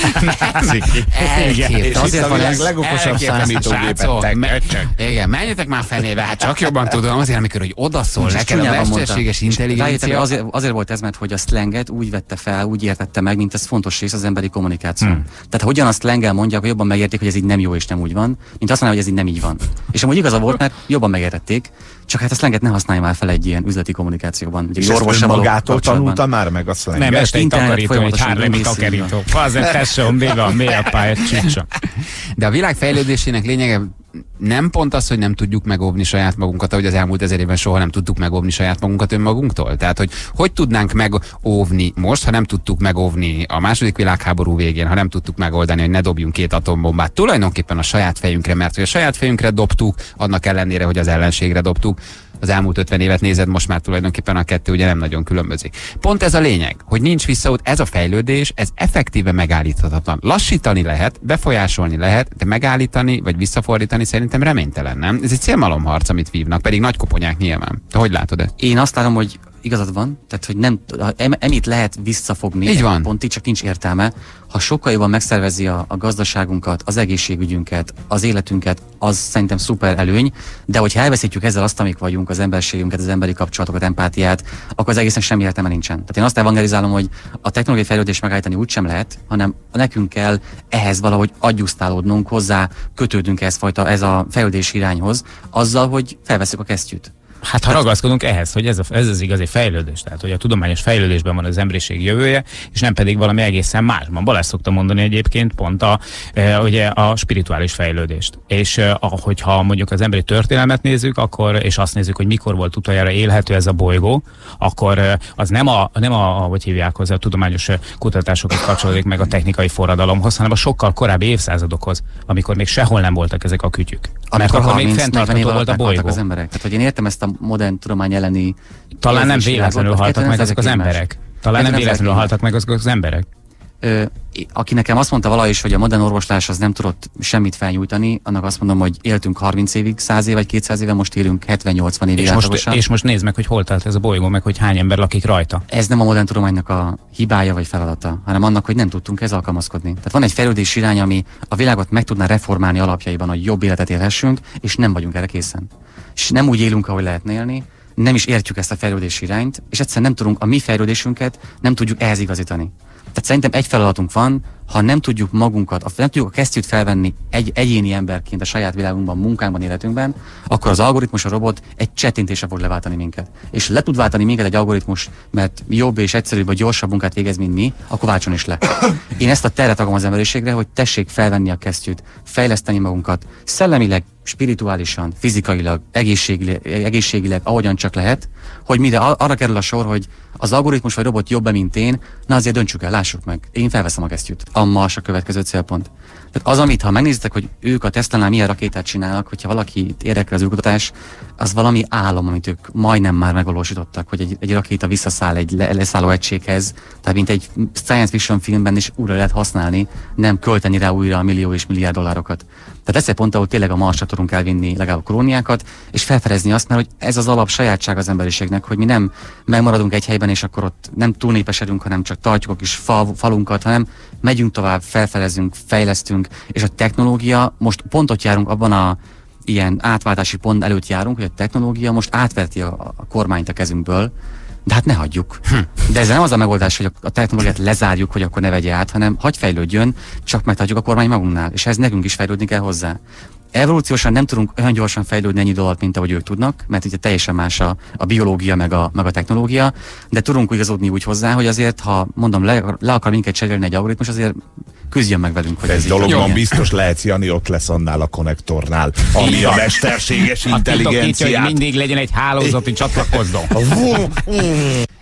Elképesztő. Azért van ez legokosabb számítógépet. Igen, menjetek már fenébe, hát csak jobban tudom, azért amikor, hogy odaszól neked a mesterséges intelligencia. Azért, azért volt ez, mert hogy a slanget úgy vette fel, úgy értette meg, mint ez fontos rész az emberi kommunikáció. Hmm. Tehát hogyan a slanggel mondják, hogy jobban megértik, hogy ez így nem jó és nem úgy van, mint azt mondja, hogy ez így nem így van. És amúgy igaza volt, mert jobban megértették, csak hát a slanget ne használja már fel egy ilyen üzleti kommunikációban. És ezt magától tanulta már meg a slanget? Nem, este egy takarító, egy hárlemi takarító. Azért tesóm, mi van, mi a pályát csicsa. De a világ fejlődésének lényege nem pont az, hogy nem tudjuk megóvni saját magunkat, ahogy az elmúlt ezer évben soha nem tudtuk megóvni saját magunkat önmagunktól. Tehát, hogy hogy tudnánk megóvni most, ha nem tudtuk megóvni a második világháború végén, ha nem tudtuk megoldani, hogy ne dobjunk két atombombát tulajdonképpen a saját fejünkre, mert hogy a saját fejünkre dobtuk, annak ellenére, hogy az ellenségre dobtuk. Az elmúlt ötven évet nézed, most már tulajdonképpen a kettő ugye nem nagyon különbözik. Pont ez a lényeg, hogy nincs visszaút, ez a fejlődés, ez effektíve megállíthatatlan. Lassítani lehet, befolyásolni lehet, de megállítani vagy visszafordítani szerintem reménytelen, nem? Ez egy célmalomharc, amit vívnak, pedig nagy koponyák nyilván. Te hogy látod ezt? Én azt látom, hogy igazad van, tehát hogy nem, emit lehet visszafogni, így van. Pontig, csak nincs értelme. Ha sokkal jobban megszervezi a, a gazdaságunkat, az egészségügyünket, az életünket, az szerintem szuper előny, de hogyha elveszítjük ezzel azt, amik vagyunk, az emberségünket, az emberi kapcsolatokat, empátiát, akkor az egészen semmi értelme nincsen. Tehát én azt evangelizálom, hogy a technológiai fejlődést megállítani úgy sem lehet, hanem nekünk kell ehhez valahogy adjusztálódnunk, hozzá kötődünk ez, fajta, ez a fejlődés irányhoz, azzal, hogy felveszünk a kesztyűt. Hát ha ragaszkodunk ehhez, hogy ez, a, ez az igazi fejlődés, tehát hogy a tudományos fejlődésben van az emberiség jövője, és nem pedig valami egészen másban. Balázs szokta mondani egyébként pont a, e, ugye a spirituális fejlődést. És e, hogyha mondjuk az emberi történelmet nézzük, akkor, és azt nézzük, hogy mikor volt utoljára élhető ez a bolygó, akkor e, az nem a, nem a, hogy hívják hozzá, a tudományos kutatásokhoz kapcsolódik meg a technikai forradalomhoz, hanem a sokkal korábbi évszázadokhoz, amikor még sehol nem voltak ezek a kütyük. Mert akkor még fenntartható volt a bolygó. Az emberek. Tehát, hogy én értem ezt a modern tudomány elleni... Talán nem véletlenül haltak meg ezek az emberek. Talán nem véletlenül haltak meg azok az emberek. Ö, aki nekem azt mondta valahogy is, hogy a modern orvoslás az nem tudott semmit felnyújtani, annak azt mondom, hogy éltünk harminc évig, száz év vagy kétszáz éve, most élünk hetven-nyolcvan évig. És most, és most nézd meg, hogy hol tart ez a bolygó, meg hogy hány ember lakik rajta. Ez nem a modern tudománynak a hibája vagy feladata, hanem annak, hogy nem tudtunk ez alkalmazkodni. Tehát van egy fejlődés irány, ami a világot meg tudná reformálni alapjaiban, hogy jobb életet élhessünk, és nem vagyunk erre készen. És nem úgy élünk, ahogy lehetne élni, nem is értjük ezt a fejlődés irányt, és egyszerűen nem tudunk a mi fejlődésünket, nem tudjuk ehhez igazítani. Tehát szerintem egy feladatunk van, ha nem tudjuk magunkat, nem tudjuk a kesztyűt felvenni egy egyéni emberként a saját világunkban, munkánkban, életünkben, akkor az algoritmus, a robot egy csettintésre fog leváltani minket. És le tud váltani minket egy algoritmus, mert jobb és egyszerűbb vagy gyorsabb munkát végez, mint mi, akkor váltson is le. Én ezt a terret adom az emberiségre, hogy tessék felvenni a kesztyűt, fejleszteni magunkat, szellemileg, spirituálisan, fizikailag, egészségileg, egészségileg, ahogyan csak lehet, hogy mire arra kerül a sor, hogy az algoritmus vagy robot jobb-e, mint én, na azért döntsük el, lássuk meg. Én felveszem a kesztyűt. Ammas a következő célpont. Tehát az, amit ha megnézitek, hogy ők a Tesla-nál milyen rakétát csinálnak, hogyha valaki érdekel az űrkutatás, az valami álom, amit ők majdnem már megvalósítottak, hogy egy, egy rakéta visszaszáll egy le, leszálló egységhez, tehát mint egy science fiction filmben is újra lehet használni, nem költeni rá újra a millió és milliárd dollárokat. Tehát ez egy pont, ahol tényleg a Marsra tudunk elvinni legalább kolóniákat, és felfedezni azt, mert hogy ez az alap sajátság az emberiségnek, hogy mi nem megmaradunk egy helyben, és akkor ott nem túlnépesedünk, hanem csak tartjuk a kis fal, falunkat, hanem megyünk tovább, felfedezünk, fejlesztünk, és a technológia, most pontot járunk abban a ilyen átváltási pont előtt járunk, hogy a technológia most átverti a, a kormányt a kezünkből, de hát ne hagyjuk. Hm. De ez nem az a megoldás, hogy a technológiát lezárjuk, hogy akkor ne vegye át, hanem hagyj fejlődjön, csak megtartjuk a kormány magunknál, és ez nekünk is fejlődni kell hozzá. Evolúciósan nem tudunk olyan gyorsan fejlődni ennyi dolgot, mint ahogy ők tudnak, mert ugye teljesen más a, a biológia meg a, meg a technológia, de tudunk igazodni úgy hozzá, hogy azért, ha mondom, le, le akar minket cserélni egy algoritmus, azért küzdjön meg velünk. Hogy ez, ez dologban jó. Biztos lehetsz, Jani, ott lesz annál a konnektornál, ami a mesterséges intelligenciát. A titokítja, hogy mindig legyen egy hálózati csatlakozdó.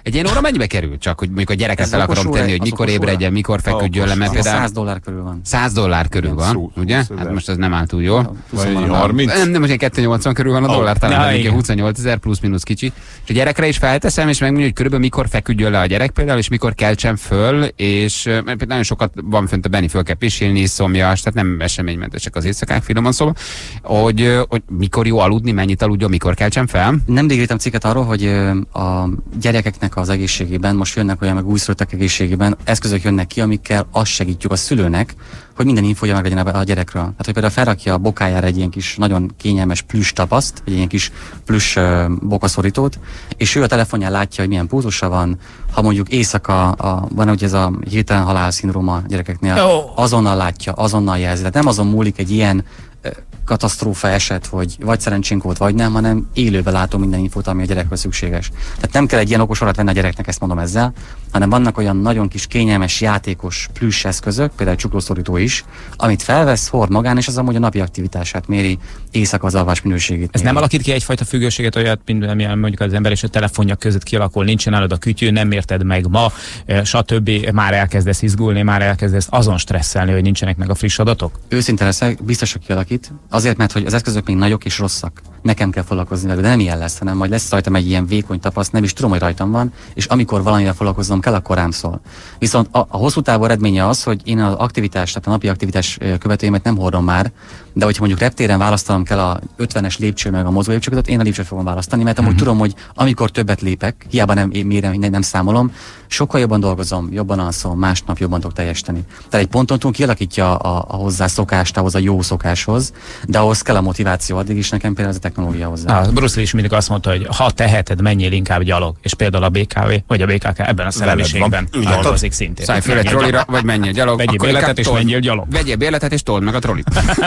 Egy ilyen óra mennyibe kerül? Csak, hogy mondjuk a gyereket Ez fel okos akarom óra, tenni, hogy az mikor okos óra? ébredjen, mikor feküdjön le, mert Ez például száz dollár körül van. száz dollár körül van, szó- ugye? húsz ezer. Hát most ez nem áll túl jól. Vagy van a- harminc? Nem, nem, most ilyen kettőnyolcvan körül van a dollár, talán na, pedig igen. huszonnyolc ezer plusz-minusz kicsi. És a gyerekre is felteszem, és megmondja, hogy körülbelül mikor feküdjön le a gyerek például, és mikor keltsen föl, és mert például nagyon sokat van fönt a Benni, föl kell pisilni, szomjas, tehát nem eseménymentesek az éjszakák, finoman szóval, hogy, hogy mikor jó aludni, mennyit aludjon, mikor keltsen fel. Nemrég írtam cikket arról, hogy ö, a gyerekeknek az egészségében, most jönnek olyan meg újszülöttek egészségében, eszközök jönnek ki, amikkel azt segítjük a szülőnek, hogy minden infója meg legyen a gyerekről. Tehát, hogy például felrakja a bokájára egy ilyen kis nagyon kényelmes plüss tapaszt, egy ilyen kis plüss uh, bokaszorítót, és ő a telefonján látja, hogy milyen pulzusa van, ha mondjuk éjszaka a, van ugye ez a hirtelen halál szindróma gyerekeknél, Oh. azonnal látja, azonnal jelzi. Tehát nem azon múlik egy ilyen ö, katasztrófa eset, hogy vagy szerencsénk volt, vagy nem, hanem élőben látom minden infót, ami a gyerekről szükséges. Tehát nem kell egy ilyen okos órát venni a gyereknek, ezt mondom ezzel, hanem vannak olyan nagyon kis kényelmes, játékos plüss eszközök, például csuklószorító is, amit felvesz, hord magán, és az amúgy a napi aktivitását méri, éjszaka az alvás minőségét Ez méri. nem alakít ki egyfajta függőséget, olyat, mint amilyen mondjuk az ember és a telefonja között kialakul, nincsen nálad a kütyű, nem érted meg ma, eh, stb. Már elkezdesz izgulni, már elkezdesz azon stresszelni, hogy nincsenek meg a friss adatok? Őszinte leszek, biztos, hogy kialakít. Azért, mert hogy az eszközök még nagyok és rosszak. Nekem kell foglalkozni velük, de nem ilyen lesz, hanem majd lesz rajtam egy ilyen vékony tapaszt, nem is tudom, hogy rajtam van, és amikor valamivel foglalkoznom kell, akkor rám szól. Viszont a, a hosszú távú eredménye az, hogy én az aktivitás, tehát a napi aktivitás ö, követőimet nem hordom már, de hogyha mondjuk reptéren választanom kell a ötvenes lépcső meg a mozgó lépcsőkötet, én a lépcsőt fogom választani, mert amúgy Mhm. tudom, hogy amikor többet lépek, hiába nem mérem, nem, nem számolom, sokkal jobban dolgozom, jobban alszom, másnap jobban tudok teljesíteni. Tehát egy ponton túl kialakítja a, a hozzá szokást, ahhoz a jó szokáshoz, de ahhoz kell a motiváció, addig is nekem például ez a technológia hozzá. Ah, Bruce Lee is mindig azt mondta, hogy ha teheted, menjél inkább gyalog. És például a bé ká vé, vagy a bé ká ká ebben a szellemiségben van. dolgozik szintén. Szállj föl egy Menjél trollira, gyalog. vagy menjél gyalog. Vegyél akkor bérletet inkább és told- menjél gyalog. Vegyél bérletet és told meg a trollit.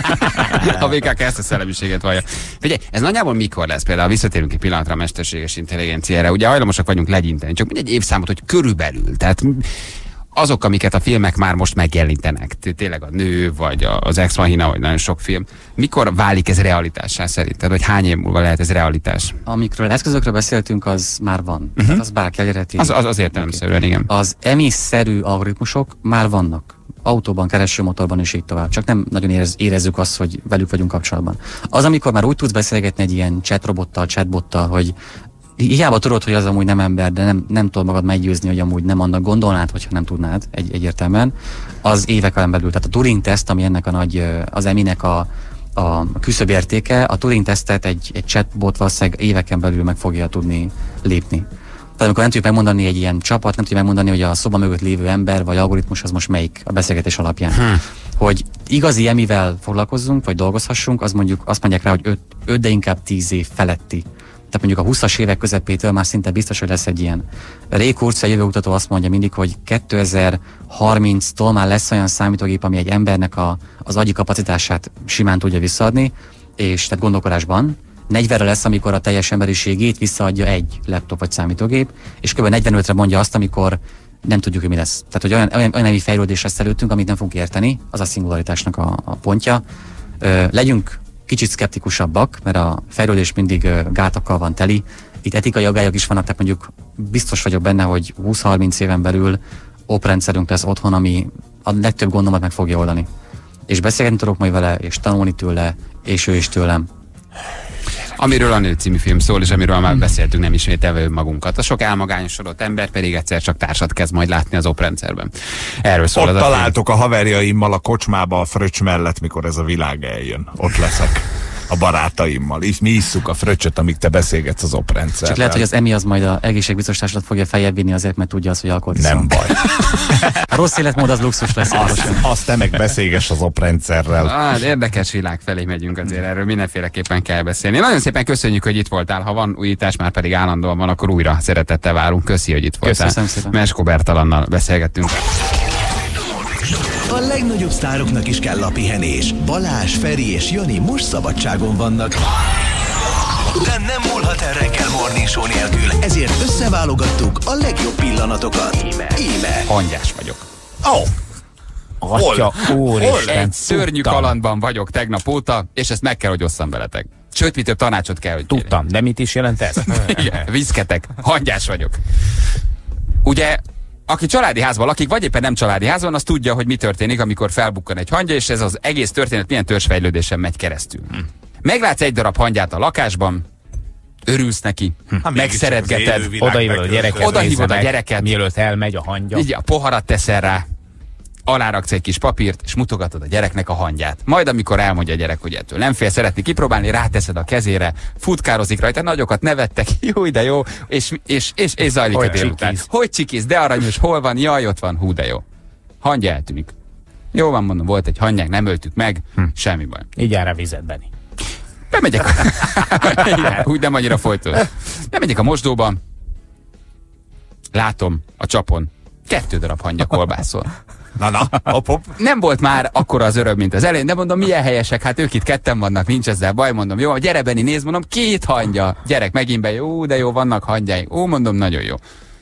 A vé ká ká ezt a szellemiséget vallja. Figyelj, ez nagyjából mikor lesz például? Visszatérünk egy pillanatra a mesterséges intelligenciára. Ugye hajlamosak vagyunk legyinteni, csak mindegy évszámot, hogy körülbelül. Tehát azok, amiket a filmek már most megjelenítenek, tényleg a Nő, vagy a- az Ex Machina, vagy nagyon sok film. Mikor válik ez realitássá szerinted? Vagy hány év múlva lehet ez realitás? Amikről eszközökről beszéltünk, az már van. Uh-huh. Az bárki elérheti. Az, az, az értelemszerűen, igen. Az emészszerű algoritmusok már vannak. Autóban, keresőmotorban és így tovább. Csak nem nagyon érez, érezzük azt, hogy velük vagyunk kapcsolatban. Az, amikor már úgy tudsz beszélgetni egy ilyen chatrobottal, chatbottal, hogy hiába tudod, hogy az amúgy nem ember, de nem, nem tudod magad meggyőzni, hogy amúgy nem annak gondolnád, hogyha nem tudnád egy, egyértelműen, az éveken belül. Tehát a Turing-teszt, ami ennek a nagy, ö, az eminek a, a küszöbértéke, a Turing-tesztet egy, egy chatbot valószínűleg éveken belül meg fogja tudni lépni. Tehát amikor nem tudjuk megmondani egy ilyen csapat, nem tudjuk megmondani, hogy a szoba mögött lévő ember vagy algoritmus az most melyik a beszélgetés alapján. Hmm. Hogy igazi emivel foglalkozzunk, vagy dolgozhassunk, az mondjuk azt mondják rá, hogy öt, de inkább tíz év feletti. Tehát mondjuk a húszas évek közepétől már szinte biztos, hogy lesz egy ilyen. Ray Kurzweil, a jövőkutató azt mondja mindig, hogy kétezer-harminctól már lesz olyan számítógép, ami egy embernek a, az agyi kapacitását simán tudja visszaadni, és tehát gondolkodásban. negyvenre lesz, amikor a teljes emberiségét visszaadja egy laptop vagy számítógép, és kb. negyvenötre mondja azt, amikor nem tudjuk, hogy mi lesz. Tehát, hogy olyan, olyan, olyan fejlődés lesz előttünk, amit nem fogunk érteni, az a szingularitásnak a, a pontja. Ö, legyünk kicsit szkeptikusabbak, mert a fejlődés mindig ö, gátakkal van teli. Itt etikai aggályok is vannak, tehát mondjuk biztos vagyok benne, hogy húsz-harminc éven belül oprendszerünk lesz otthon, ami a legtöbb gondomat meg fogja oldani. És beszélgetni tudok majd vele, és tanulni tőle, és ő is tőlem. Amiről a Nő című film szól, és amiről már beszéltünk, nem ismételve önmagunkat. A sok elmagányosodott ember pedig egyszer csak társat kezd majd látni az oprendszerben. Erről szól Ott az a film. találtok a haverjaimmal a kocsmába a fröccs mellett, mikor ez a világ eljön. Ott leszek a barátaimmal. Így mi isszuk a fröccsöt, amíg te beszélgetsz az oprendszerrel. Csak lehet, hogy az emi az majd a egészségbiztosításodat fogja feljebb vinni azért, mert tudja azt, hogy alkohol iszol. Nem baj. A rossz életmód az luxus lesz. Azt, azt te meg beszélgess az oprendszerrel. Ah, érdekes világ felé megyünk azért, erről mindenféleképpen kell beszélni. Nagyon szépen köszönjük, hogy itt voltál. Ha van újítás, már pedig állandóan van, akkor újra szeretettel várunk. Köszi, hogy itt voltál. Köszönöm szépen. Meskó Bertalannal beszélgettünk. A legnagyobb sztároknak is kell a pihenés. Balázs, Feri és Jani most szabadságon vannak. De nem múlhat el reggel Morning Show nélkül, ezért összeválogattuk a legjobb pillanatokat. Íme. Íme. Hangyás vagyok. Ó! Atya, úristen, Egy szörnyű tudtam. kalandban vagyok tegnap óta, és ezt meg kell, hogy osszam veletek. Sőt, mi több tanácsot kell, hogy Tudtam, de mit is jelent ez? igen, viszketek, hangyás vagyok. Ugye, aki családi házban lakik, vagy éppen nem családi házban, az tudja, hogy mi történik, amikor felbukkan egy hangya, és ez az egész történet milyen törzsfejlődésen megy keresztül. Hm. Meglátsz egy darab hangyát a lakásban, örülsz neki, Ha megszeretgeted, Odahívod a gyereket, Odahívod a meg, gyereket. mielőtt elmegy a hangya. így a poharat teszel rá, aláraksz egy kis papírt, és mutogatod a gyereknek a hangyát. Majd amikor elmondja a gyerek, hogy ettől nem fél szeretni kipróbálni, ráteszed a kezére, futkározik rajta, nagyokat nevettek, jó, de jó, és, és, és, és zajlik Hogy a délután. csikiz. Hogy csikiz, de aranyos, hol van, jaj, ott van, hú, de jó. Hangya eltűnik. Jó van, mondom, volt egy hangyánk, nem öltük meg, hm. semmi baj. Így jár a vizet, Benni. Bemegyek. Igen, úgy nem annyira folyton. Bemegyek a mosdóba, látom a csapon kettő darab hangya kolbászol. Na, na, hop, hop. Nem volt már akkora az öröm, mint az elején, de mondom, milyen helyesek, hát ők itt ketten vannak, nincs ezzel baj, mondom, jó, gyere Benni, nézd, mondom, két hangya, gyerek, megint be, jó, de jó, vannak hangyáink, ó, mondom, nagyon jó.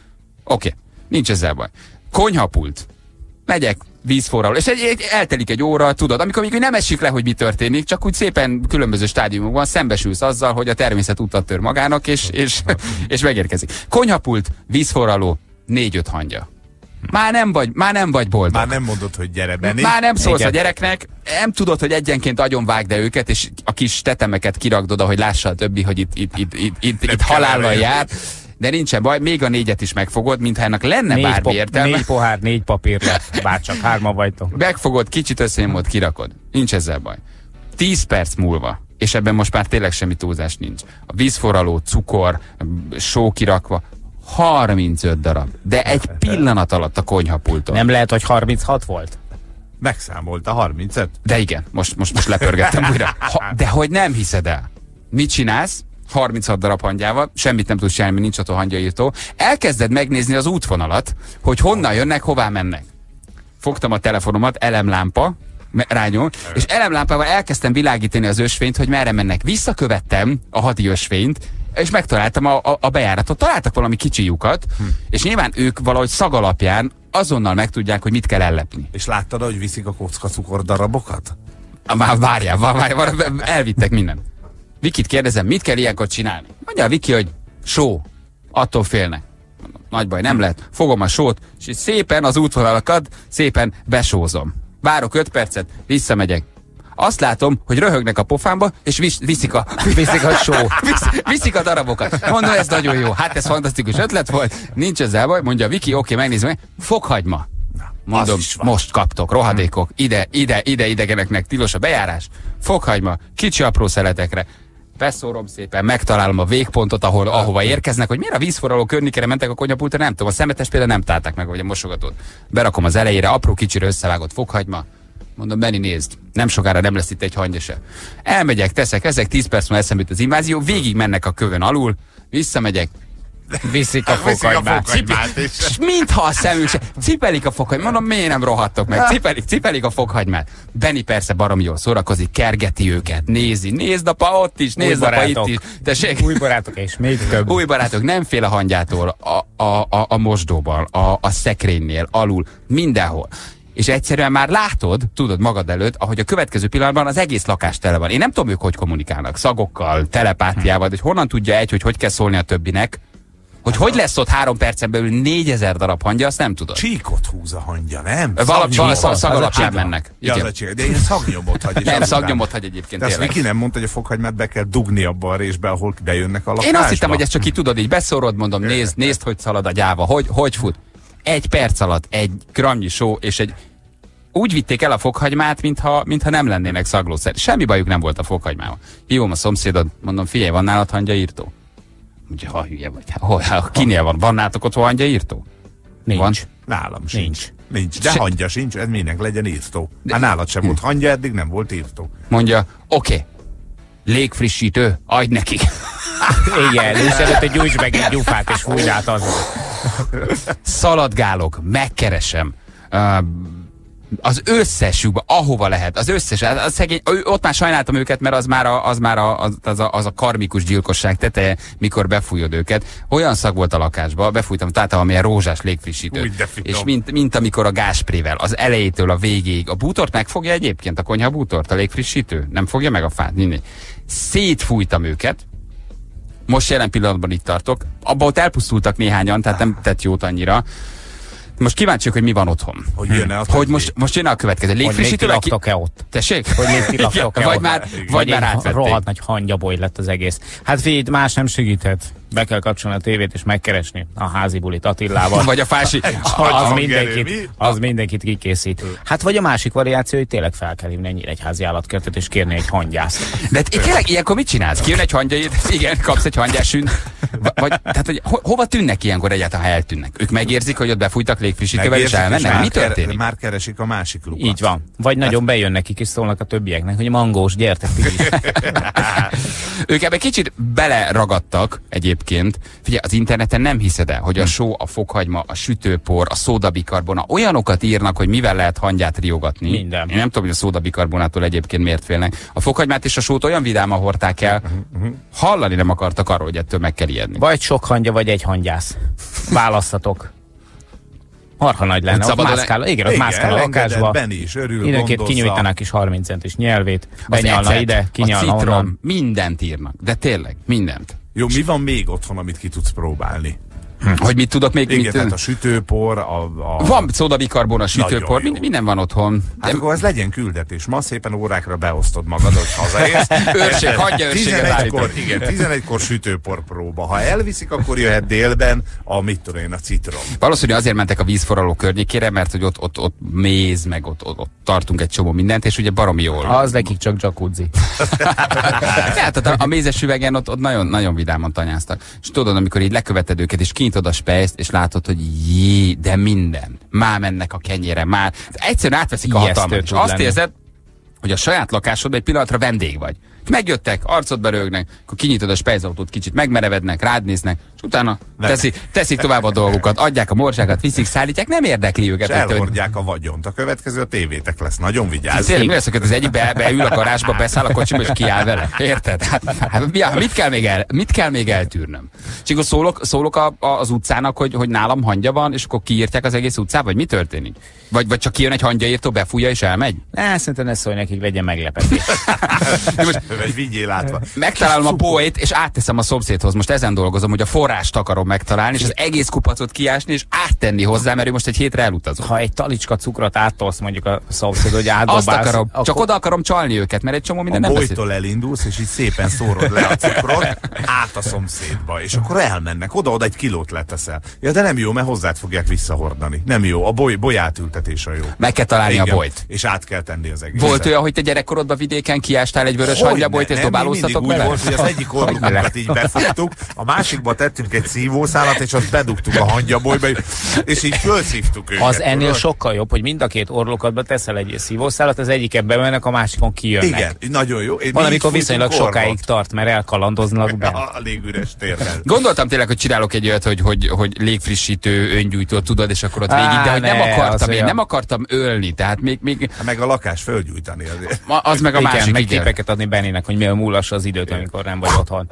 Oké, nincs ezzel baj. Konyhapult. Megyek, vízforraló, és egy, egy, eltelik egy óra, tudod, amikor még nem esik le, hogy mi történik, csak úgy szépen különböző stádiumokban szembesülsz azzal, hogy a természet utat tör magának, és, és, és megérkezik. Konyhapult, vízforraló, négy-öt hangya. Már nem vagy, már nem vagy boldog. Már nem mondod, hogy gyere, Benni. Már nem szólsz Igen. a gyereknek, nem tudod, hogy egyenként agyon vágd de őket, és a kis tetemeket kirakdod, ahogy lássa a többi, hogy itt, itt, itt, itt, itt, itt halállal jár. De nincsen baj, még a négyet is megfogod, mintha ennek lenne Négy, bármi po- értelme. négy pohár, négy papír lett, bár csak hárman vagytok. Megfogod, kicsit összenyomod, kirakod. Nincs ezzel baj. Tíz perc múlva, és ebben most már tényleg semmi túlzás nincs. A vízforraló, cukor, só kirakva, harmincöt darab. De egy pillanat alatt a konyhapulton. Nem lehet, hogy harminchat volt? Megszámolt a harmincet. De igen, most, most, most lepörgettem újra. Ha, de hogy nem hiszed el. Mit csinálsz? harminchat darab hangyával, semmit nem tudsz csinálni, nincs ott a hangyaírtó. Elkezded megnézni az útvonalat, hogy honnan jönnek, hová mennek. Fogtam a telefonomat, elemlámpa, rányom, és elemlámpával elkezdtem világítani az ösvényt, hogy merre mennek. Visszakövettem a hadi ösvényt, és megtaláltam a, a, a bejáratot. Találtak valami kicsi lyukat, hm. és nyilván ők valahogy szag alapján azonnal megtudják, hogy mit kell ellepni. És láttad, hogy viszik a kocka cukordarabokat? Már várjál, várjál, várjál, elvittek mindent. Vikit kérdezem, mit kell ilyenkor csinálni? Mondja a Viki, hogy só. Attól félnek. Mondom, nagy baj, nem lehet. Fogom a sót, és szépen az útvonalakat szépen besózom. Várok öt percet, visszamegyek. Azt látom, hogy röhögnek a pofámba, és vis, viszik a, Viszik a só. Visz, viszik a darabokat. Mondom, ez nagyon jó. Hát ez fantasztikus ötlet volt. Nincs ezzel baj. Mondja Viki, oké, megnézem meg. Fokhagyma. Mondom, most kaptok, rohadékok. Ide, ide, ide idegeneknek tilos a bejárás. Fokhagyma, kicsi apró szeletekre. Beszórom szépen, megtalálom a végpontot, ahol, ahova érkeznek, hogy miért a vízforraló környékére mentek a konyhapultra, nem tudom, a szemetes például nem tálták meg, vagy a mosogatót. Berakom az elejére, apró kicsire összevágott fokhagyma. Mondom, Benni, nézd, nem sokára nem lesz itt egy hangya se. Elmegyek, teszek, ezek tíz perc múlva eszembe jut az invázió, végig mennek a kövön alul, visszamegyek, Viszik a Viszik a fokhagymát. fokhagymát is. és mintha a szemük se, cipelik a fokhagymát, mondom, miért nem rohadtok meg, cipelik, cipelik a fokhagymát. Benni persze baromi jól szórakozik, kergeti őket, nézi, nézd apa ott is, nézd apa itt is. Tessék, Új barátok és még több. új barátok, nem fél a hangyától, a, a, a, a mosdóban, a, a szekrénynél, alul, mindenhol. És egyszerűen már látod, tudod magad előtt, ahogy a következő pillanatban az egész lakás tele van. Én nem tudom, ők hogy kommunikálnak, szagokkal, telepátiával, hogy honnan tudja egy, hogy hogy kell szólni a többinek. Hogy hogy lesz ott három percen belül négyezer darab hangya, azt nem tudod. Csíkot húz a hangya, nem? Valami Szagnyomot. szag, szag Az a alapján csík. mennek. Ja, az Igen. a csík. De én szagnyomot hagy. és Nem, azután- szagnyomot hagy egyébként De azt tényleg. Viki nem mondta, hogy a fokhagymát be kell dugni abba a részbe, ahol bejönnek a lakásba? Én azt hittem, hogy ezt csak így tudod, így beszórod, mondom, nézd, nézd, hogy szalad a gyáva, hogy, hogy fut. Egy perc alatt egy gramnyi só, és egy... Úgy vitték el a fokhagymát, mintha, mintha nem lennének szaglószer. Semmi bajuk nem volt a fokhagymával. Hívom a szomszédot, mondom, figyelj, van nálad hangyaírtó? Ugye, ha hülye vagy, hol, ha, kinél van? Van nálatok otthon hangyaírtó? Nincs. Van? Nálam sincs. Nincs. Nincs. De Se- hangya sincs, ez minek legyen írtó. Hát nálad sem volt hangya, eddig nem volt írtó. Mondja, oké, okay. Légfrissítő, adj neki. Igen, és előtte gyújts meg egy gyufát és fújj át azon. Szaladgálok, megkeresem. Uh, Az összesükbe, ahova lehet, az összes, az szegény, ott már sajnáltam őket, mert az már a, az, már a, az, az, a, az a karmikus gyilkosság teteje, mikor befújod őket. Olyan szag volt a lakásba, befújtam, tehát valamilyen rózsás légfrissítő. És mint, mint amikor a gásprével, az elejétől a végéig. A bútort megfogja egyébként, a konyha bútort, a légfrissítő? Nem fogja meg a fát? Mindegy. Szétfújtam őket. Most jelen pillanatban itt tartok. Abba ott elpusztultak néhányan, tehát nem tett jót annyira. Most kíváncsiak, hogy mi van otthon. Hogy jön-e a Hogy most, most jön a következő. Légfrissítővel ki... laktok-e ott? Tessék? Hogy még ti laktok-e vagy ott? már, vagy, vagy már átvették. Rohadt nagy hangyaboly lett az egész. Hát figyelj, más nem segíthet. Be kell kapcsolni a tévét és megkeresni a házi bulit Attillával. Vagy a fási... az, mindenkit, az mindenkit kikészít. Hát vagy a másik variáció, hogy tényleg fel kell hívni egy nyíregyházi állatkertet és kérni egy hangyászt. De tényleg ilyenkor mit csinálsz? Kijön egy hangyait, igen, kapsz egy hangyásűn. Vagy, tehát, hogy ho, hova tűnnek ilyenkor egyáltalán, ha eltűnnek? Ők megérzik, hogy ott befújtak légfrissítővel és elmennek? Mi történik? Már keresik a másik lukat. Így van. Vagy hát... nagyon bejön nekik és szólnak a többieknek, hogy mangós, gyertek ti is. Ők ebbe kicsit beleragadtak egyébként. Figyelj, az interneten nem hiszed el, hogy a só, a fokhagyma, a sütőpor, a szódabikarbona olyanokat írnak, hogy mivel lehet hangyát riogatni. Minden. Én nem tudom, hogy a szódabikarbonától egyébként miért félnek. A fokhagymát és a sót olyan vidáman hordták el, hallani nem akartak arról, hogy ettől meg kell ijedni. Vagy sok hangya, vagy egy hangyász. Választatok. Marha nagy lenne, ott mászkál, igen, ott mászkál a lakásba. Benni is örül, időnként kinyújtanak is harminc centis nyelvét, benyalna ide, kinyalna a citrom, onnan. Mindent írnak, de tényleg, mindent. Jó, mi van még otthon, amit ki tudsz próbálni? Hm. Hogy mit tudok még? Igen, mit, tehát a sütőpor, a... a... Van szódabikarbona, sütőpor, mind, minden van otthon. Hát de... akkor ez legyen küldetés. Ma szépen órákra beosztod magad, hogy hazaérsz. Őrség, hagyja őrséget állítani. Igen, tizenegykor sütőpor próba. Ha elviszik, akkor jöhet délben a mit tudom én, a citrom. Valószínűleg azért mentek a vízforraló környékére, mert hogy ott, ott, ott méz, meg ott, ott, ott tartunk egy csomó mindent, és ugye baromi jól. Az nekik csak jacuzzi. Hát a, a mézes üvegen ott, ott nagyon, nagyon vidáman tanyáztak. És tudod, amikor így leköveted őket, és kinyitod a spejzt, és látod, hogy jé, de minden. Már mennek a kenyére, már. Egyszerűen átveszik a hatalmat. És azt érzed, hogy a saját lakásodban egy pillanatra vendég vagy. Megjöttek, arcodba rögnek, akkor kinyitod a spejzautót, kicsit megmerevednek, rád néznek, és utána teszik, teszik tovább a dolgukat, adják a morzsákat, viszik, szállítják, nem érdekli őket. És elhordják a vagyont. A következő a tévétek lesz, nagyon vigyázz. Tényleg, mi lesz, hogy az egyik be, beül a garázsba, beszáll a kocsiba, és kiáll vele. Érted? Hát, hát, mit, kell még el, mit kell még eltűrnöm? És akkor szólok, szólok a, a, az utcának, hogy, hogy nálam hangya van, és akkor kiírtják az egész utcába, vagy mi történik? Vagy, vagy csak kijön egy hangyaírtó, befújja és elmegy? Ne, szerintem ne szólj nekik, legyen meglepetés. Vagy vigyél átva. Megtalálom a póét, és átteszem a szomszédhoz. Most ezen dolgozom, hogy a forrást akarom megtalálni, és az egész kupacot kiásni, és áttenni hozzá, mert ő most egy hétre elutazol. Ha egy talicska cukrot áttolsz mondjuk a szomszéd, hogy átdobálsz. Azt akarom. Akkor... Csak oda akarom csalni őket, mert egy csomó minden a nem bolytól elindulsz, és így szépen szórod le a cukrot át a szomszédba, és akkor elmennek. Oda-oda egy kilót leteszel. Ja, de nem jó, mert hozzád fogják visszahordani. Nem jó, a boly, bolyátültetés a jó. Meg kell találni igen, a bolyt. És át kell tenni az egészet. Volt olyan, hogy te gyerekkorodban vidéken kiástál egy vörös hangyabolyt, és dobálóztatok vele? Volt, hogy az egyik orrukat így befogtuk, a másikba tettünk egy szívószálat, és azt bedugtuk a hangyabolyba, és így fölszívtuk őket. Az ennél tudod? Sokkal jobb, hogy mind a két orlokatba teszel egy szívószálat, az egyikben bemennek, a másikon kijönnek. Igen, nagyon jó. Én van, amikor viszonylag sokáig tart, mert elkalandoznak be. A légüres térrel. Gondoltam tényleg, hogy csinálok egy olyat, hogy, hogy, hogy légfrissítő, öngyújtó, tudod, és akkor ott végig, de hogy nem akartam, én nem akartam ölni, tehát még... még... Meg a lakás fölgyújtani azért. Az meg a igen, másik, meg igen. Képeket adni Bennének, hogy milyen múlassa az időt, amikor nem vagy otthon.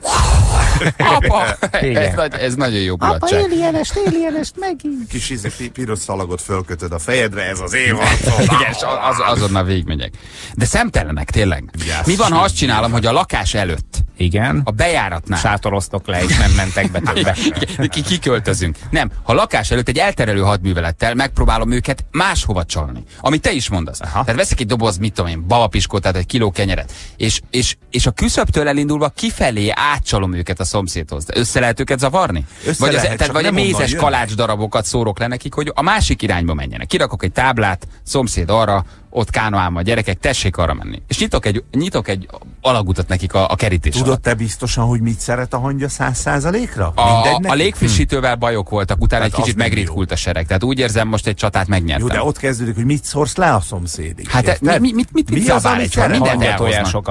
Apa! ez, nagy, ez nagyon jó mulatság. Apa, alienest, alienest, megint. Kis íze, piros szalagot fölkötöd a fejedre, ez az év arcom. Igen, és az, azonnal végigmegyek. De szemtelenek, tényleg. Yes. Mi van, ha azt csinálom, hogy a lakás előtt, igen, a bejáratnál sátoroztok le, és nem mentek be többe. Ki, kiköltözünk. Nem, ha lakás előtt egy elterelő hadművelettel megpróbálom őket máshova csalni. Amit te is mondasz. Aha. Tehát veszek egy doboz, mit tudom én, babapiskót, tehát egy kiló kenyeret, és, és, és a küszöbtől elindulva kifelé átcsalom őket a szomszédhoz. Össze lehet őket zavarni? Össze vagy lehet, az, tehát, vagy a mézes kalács darabokat szórok le nekik, hogy a másik irányba menjenek. Kirakok egy táblát, szomszéd arra, ott kánoálma a gyerekek, tessék arra menni. És nyitok egy, nyitok egy alagutat nekik a, a kerítés Tudod alatt. te biztosan, hogy mit szeret a hangya száz százalékra? A, a légfrissítővel bajok voltak, utána hát egy kicsit megritkult a sereg. Tehát úgy érzem, most egy csatát megnyertem. Jó, de ott kezdődik, hogy mit szórsz le a szomszédig. Hát mi, mi, mit, mit, mit, mi mit az, zabál egy mindent hangyatójásokat.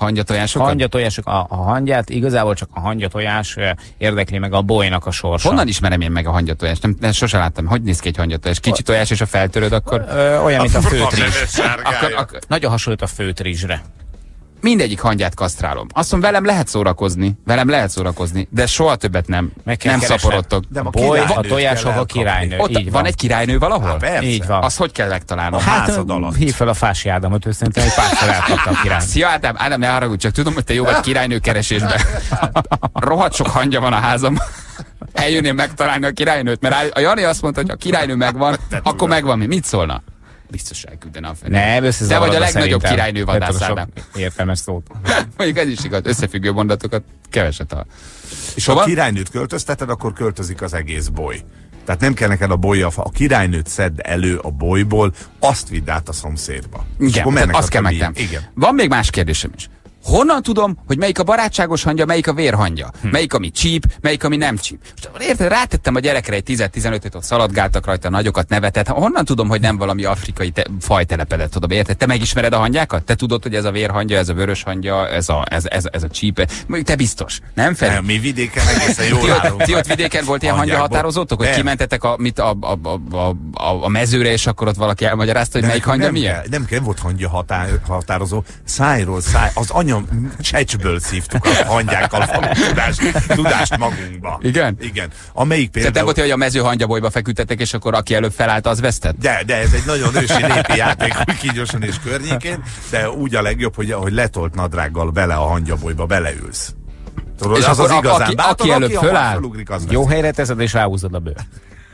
Hangyatojásokat? Hangyatojások, a, a hangyát, igazából csak a hangyatojás eh, érdekli meg a bolynak a sorsa. Honnan ismerem én meg a hangyatojást? Nem, nem, sosem láttam. Hogy néz ki egy hangyatojás? Kicsi tojás, és a feltöröd, akkor... Ö, olyan, mint a főtrizs. akkor, akkor Nagyon hasonlít a főtrizsre. mindegyik hangyát kasztrálom. Azt mondom, velem lehet szórakozni, velem lehet szórakozni, de soha többet nem, Meg kell nem keresned. szaporodtok. De a Boly, a királynőt tojások kell a királynő. Ott Így van. van egy királynő valahol? Há, persze. Így van. Azt hogy kell megtalálnom? A Hát, házad alatt. Hív fel a Fási Ádámot, ő szerintem egy párszor elkapta a királyt. szia Ádám, Ádám, ne haragudj, csak tudom, hogy te jó vagy királynő keresésben. Rohadt sok hangya van a házam. Eljönnél megtalálni a királynőt, mert a Jani azt mondta, hogy ha a királynő megvan, akkor megvan mi. Mit szólna? Biztos elküldene a fenét. Nem, Te vagy a legnagyobb királynő vadász, Ádám. Értelmes szót. Mondjuk ez is igaz, összefüggő mondatokat keveset hall. És ha a királynőt költözteted, akkor költözik az egész boly. Tehát nem kell neked a boly, a királynőt szedd elő a bolyból, azt vidd át a szomszédba. És Igen, akkor tehát mennek azt a kell többiek. megtenni. Igen. Van még más kérdésem is. Honnan tudom, hogy melyik a barátságos hangya, melyik a vérhangya? Hm. Melyik, ami csíp, melyik, ami nem csíp? Most érted, rátettem a gyerekre egy tíz-tizenötöt, ott szaladgáltak rajta, nagyokat nevetett. Honnan tudom, hogy nem valami afrikai te- faj telepedett oda, érted? Te megismered a hangyákat? Te tudod, hogy ez a vérhangya, ez a vörös hangya, ez a, ez, ez, ez a csíp? Mondjuk te biztos, nem Feri? Nem, mi vidéken egészen jól Ti ott, állunk. ti ott vidéken volt ilyen hangya Hangyákból. határozótok, hogy Nem. kimentetek a, mit, a, a, a, a, a, a mezőre, és akkor ott valaki elmagyarázta, hogy De melyik nekünk hangya nem milyen? kell, nem kell, volt hangya határ, határozó, szájról száj, az anya csecsből szívtuk a hangyákkal való tudást, tudást magunkba. Igen? Igen. Amelyik Tehát nem például... volt, hogy a mező hangyabolyba feküdtetek, és akkor aki előbb felállt, az vesztett? De, de ez egy nagyon ősi népi játék, Kígyóson és környékén, de úgy a legjobb, hogy, hogy letolt nadrággal bele a hangyabolyba beleülsz. Tudod, És az akkor az a- igazán aki- bátor, aki előbb hamar föláll, felugrik, az Jó veszi. helyre teszed, és ráhúzod a bőrt.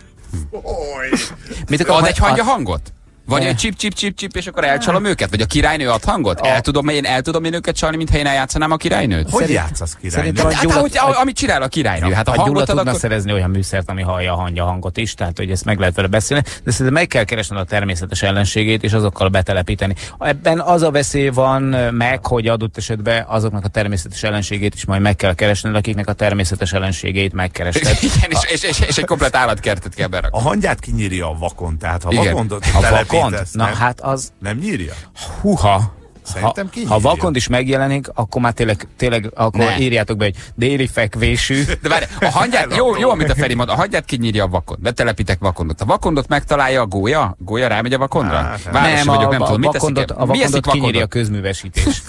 Oly. Mit Ad egy hangya a- hangot? Vagy Ne. egy csip, csip, csip, csip, és akkor elcsalom őket? Vagy a királynő ad hangot? El tudom én, el tudom én őket csalni, mintha én eljátszanám a királynőt? Hogy játszasz királynő? Szerintem a Hát, Gyula- ahogy, ahogy, amit csinál a királynő. Hát a A Gyula hangot ad, tudna akkor... szerezni olyan műszert, ami hallja a hangya hangot is, tehát hogy ezt meg lehet vele beszélni, de szerintem meg kell keresned a természetes ellenségét, és azokkal betelepíteni. Ebben az a veszély van meg, hogy adott esetben azoknak a természetes ellenségét is majd meg kell keresned, akiknek a természetes ellenségét megkerested. Igen, és, és, és, és egy komplet állatkertet kell berakni. A hangyát kinyírja a vakon, tehát ha Igen. vakondot A vakond? telepítesz, Na nem, hát az, nem nyírja? huha, Szerintem ha, kinyírja. ha vakond is megjelenik, akkor már tényleg, tényleg akkor Ne. írjátok be, hogy déli fekvésű. De várj, a hangyát, jó, jó, amit a Feri mond, a hangyát kinyírja a vakond. Betelepítek vakondot. A vakondot megtalálja a gólya? Gólya rámegy a vakondra? Hát, Városi Nem, vagyok, a, nem a, tudom. Mit vakondot, eszik? a Mi eszik vakondot kinyírja a vakondot? közművesítés.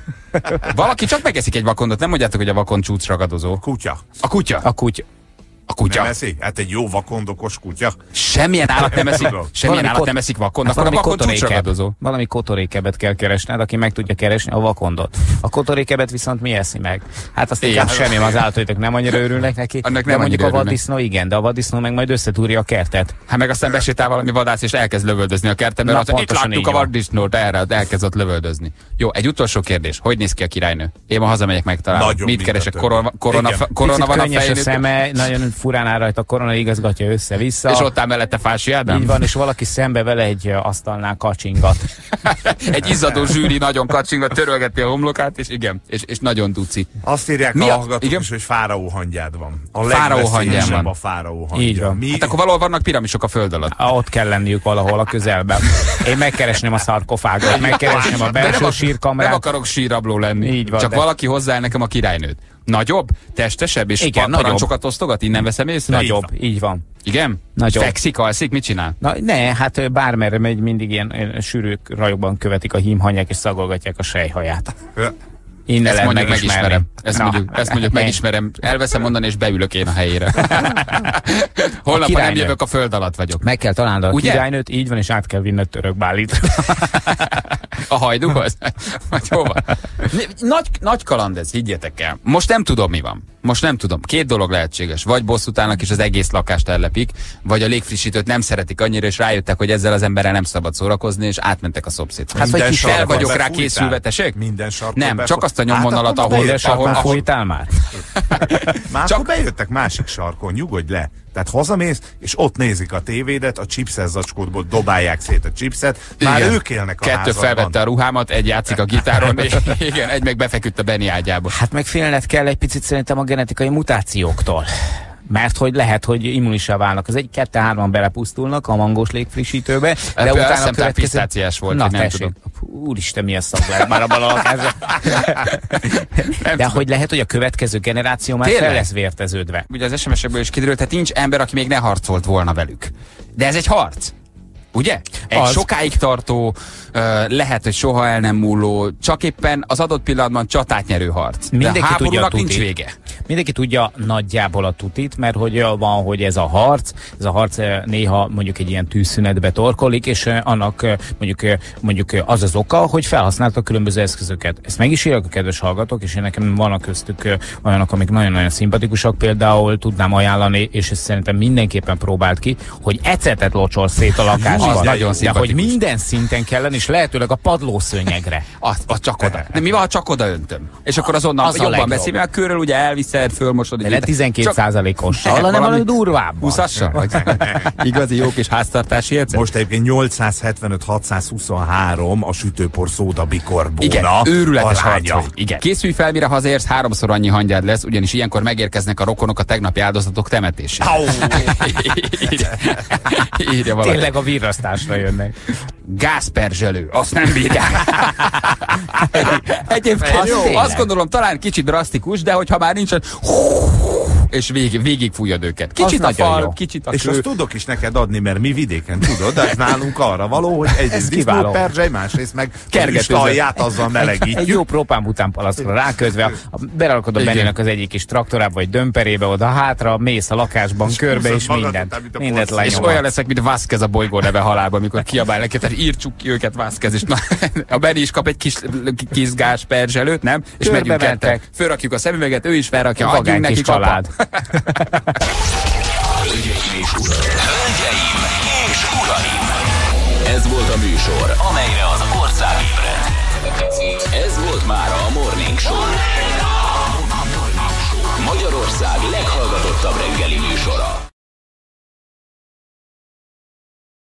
Valaki csak megeszik egy vakondot, nem mondjátok, hogy a vakond csúcsragadozó. Kutya. A kutya. A kutya. A kutya. Nem eszik? Hát egy jó vakondokos kutya. Semmilyen állat nem eszik, Tudom. semmilyen Valami állat kot- nem eszik vakond, Hát akkor a valami vakond kotorékebb. csúcsragadozó. Valami kotorékebet kell keresned, aki meg tudja keresni a vakondot. A kotorékebet viszont mi eszi meg? Hát azt Igen. inkább semmi, az állatok nem annyira örülnek neki. Annak de nem mondjuk annyira a örülnek. vaddisznó igen, de a vaddisznó meg majd összetúrja a kertet. Hát meg aztán besétál valami vadász, és elkezd lövöldözni a kertben, Na, mert itt pontosan láttuk így a van. vaddisznót, erre elkezd ott lövöldözni. Jó, egy utolsó kérdés. Hogy néz ki a királynő? Én ma hazamegyek, megtalálom. Nagyon, Mit mint a keresek? többi. Korona, korona, Igen. korona Picit van a könnyes a fején. szeme, nagyon furán áll rajta a korona, igazgatja össze-vissza. És ott áll mellette Fási Ádám? Így van, és valaki szembe vele egy ö, asztalnál kacsingat. Egy izzadó zsűri nagyon kacsingat, törölgeti a homlokát, és igen, és, és nagyon duci. Azt írják Mi a a- hallgatók igen? is, hogy fáraó hangyád van. A Fáraó legveszélyesebb hangyám van. a fáraó hangyja. Így van. Mi? Hát akkor valahol vannak piramisok a föld alatt. Ah, ott kell lenniük valahol a közelben. Én megkeresném a szarkofágot, megkeresném a De belső nem, sírkamrát. nem akarok sírabló lenni. Így van, Csak de- valaki hozzá nekem a királynőt. Nagyobb, testesebb, és Igen, pa- nagyobb. parancsokat osztogat, innen veszem észre? Nagyobb, így van. Igen? Nagyobb. Fekszik, alszik, mit csinál? Na, ne, hát ö, bármerre megy, mindig ilyen, ilyen sűrűk rajokban követik a hímhanyák, és szagolgatják a sejhaját. Innen Ezt lehet mondjuk megismerni. megismerem. Ezt Na, mondjuk, ezt mondjuk ne. megismerem. Elveszem mondani, és beülök én a helyére. Holnap, ha nem királynő. jövök, a föld alatt vagyok. Meg kell találnod a Ugye? királynőt, így van, és át kell vinned Törökbálitra. A hajdúhoz? Vagy hova? Nagy, nagy kaland ez, higgyetek el. Most nem tudom, mi van. Most nem tudom. Két dolog lehetséges. Vagy bosszút állnak, és az egész lakást ellepik, vagy a légfrissítőt nem szeretik annyira, és rájöttek, hogy ezzel az emberrel nem szabad szórakozni, és átmentek a szomszédhoz. Hát, vagy Minden kis fel sarkon vagyok rá befújtál? készülve, tessék? Minden sarkon Nem, befújt- csak azt a nyomvonalat, Hát, akkor ahol- De bejöttek, ahol- sarkon ahol- fújtál már? Már Csak- akkor bejöttek másik sarkon, nyugodj le. Tehát hazamész, és ott nézik a tévédet, a chipses zacskódból dobálják szét a chipset. Már Igen. ők élnek a Kettő házadban. felvette a ruhámat, egy játszik a gitáron, és igen, egy meg befeküdt a Benny ágyába. Hát meg félned kell egy picit szerintem a genetikai mutációktól. mert hogy lehet, hogy immunissá válnak. Az egy kettő-hárman belepusztulnak a mangós légfrissítőbe, de Ebből utána a következő... pisztáciás volt, Na, nem tessék. tudom. Úristen, milyen szak lehet már abban a lakásban. De hogy lehet, hogy a következő generáció már Tényleg? fel lesz vérteződve. Ugye az es em es-ekből is kiderült, tehát nincs ember, aki még ne harcolt volna velük. De ez egy harc. Ugye? Egy Az. sokáig tartó, ö, lehet, hogy soha el nem múló, csak éppen az adott pillanatban csatát nyerő harc. Mindenki De a tudja a háborúnak nincs tutit. vége. Mindenki tudja nagyjából a tutit, mert hogy van, hogy ez a harc, ez a harc eh, néha mondjuk egy ilyen tűzszünetbe torkolik, és eh, annak eh, mondjuk, eh, mondjuk eh, az az oka, hogy felhasználtak különböző eszközöket. Ezt meg is írják a kedves hallgatók, és én nekem vannak köztük eh, olyanok, amik nagyon-nagyon szimpatikusak, például tudnám ajánlani, és ezt szerintem mindenképpen próbált ki, hogy ecetet locsol szét a lakásban. Az nagyon de hogy szimpatikus. minden szinten kellene, és lehetőleg a padlószőnyegre. Az, az csak oda. De mi van, ha csak oda öntöm? És akkor azonnal Az a jobban legjobb. beszél, mert a körül ugye elviszed, fölmosod. De le tizenkét százalékossal, hanem valami valami durvábban. húszassal? Igazi jó kis háztartási érzet? Most egyébként nyolcszázhetvenöt hatszázhuszonhárom a sütőpor szóda bikorbóna. Igen, őrületes aránya. harc. Igen. Készülj fel, mire hazérsz, háromszor annyi hangyád lesz, ugyanis ilyenkor megérkeznek a rokonok a tegnapi áldozatok temetésére. Au! Írja, írja valaki. Tényleg a virrasztásra jönnek. Gázperzselő, azt nem bírják. Egyébként Az jó, tényleg. azt gondolom, talán kicsit drasztikus, de hogyha már nincsen, és végig, végig fújjad őket. Kicsit Az a nagyon fal, jó. kicsit a És kő. azt tudok is neked adni, mert mi vidéken tudod, de ez nálunk arra való, hogy egyrészt kiváló. disznóperzsely, másrészt meg Kergetőző. alját azzal Egy melegítjük. jó propánbután palasztra rákötve, a- berakod a Igen. Bennének az egyik kis traktorába, vagy dömperébe, oda hátra, mész a lakásban, körbe, húzod és magad mindent, után, mint a mindent porszívó. És lenyomod. olyan leszek, mint Vázquez a bolygó neve halálban, amikor kiabál neki, tehát írtsuk ki őket Vázquez, és na, a Benni is kap egy kis, kis gázperzselőt, nem? És Körbe megyünk mentek. ketten. Fölrakjuk a szemüveget, ő is felrakja, adjunk Vagány neki kis család. család. Hölgyeim és uraim! Ez volt a műsor, amelyre az ország ébredt. Ez volt már a Morning Show. Magyarország leghallgatottabb reggeli műsora.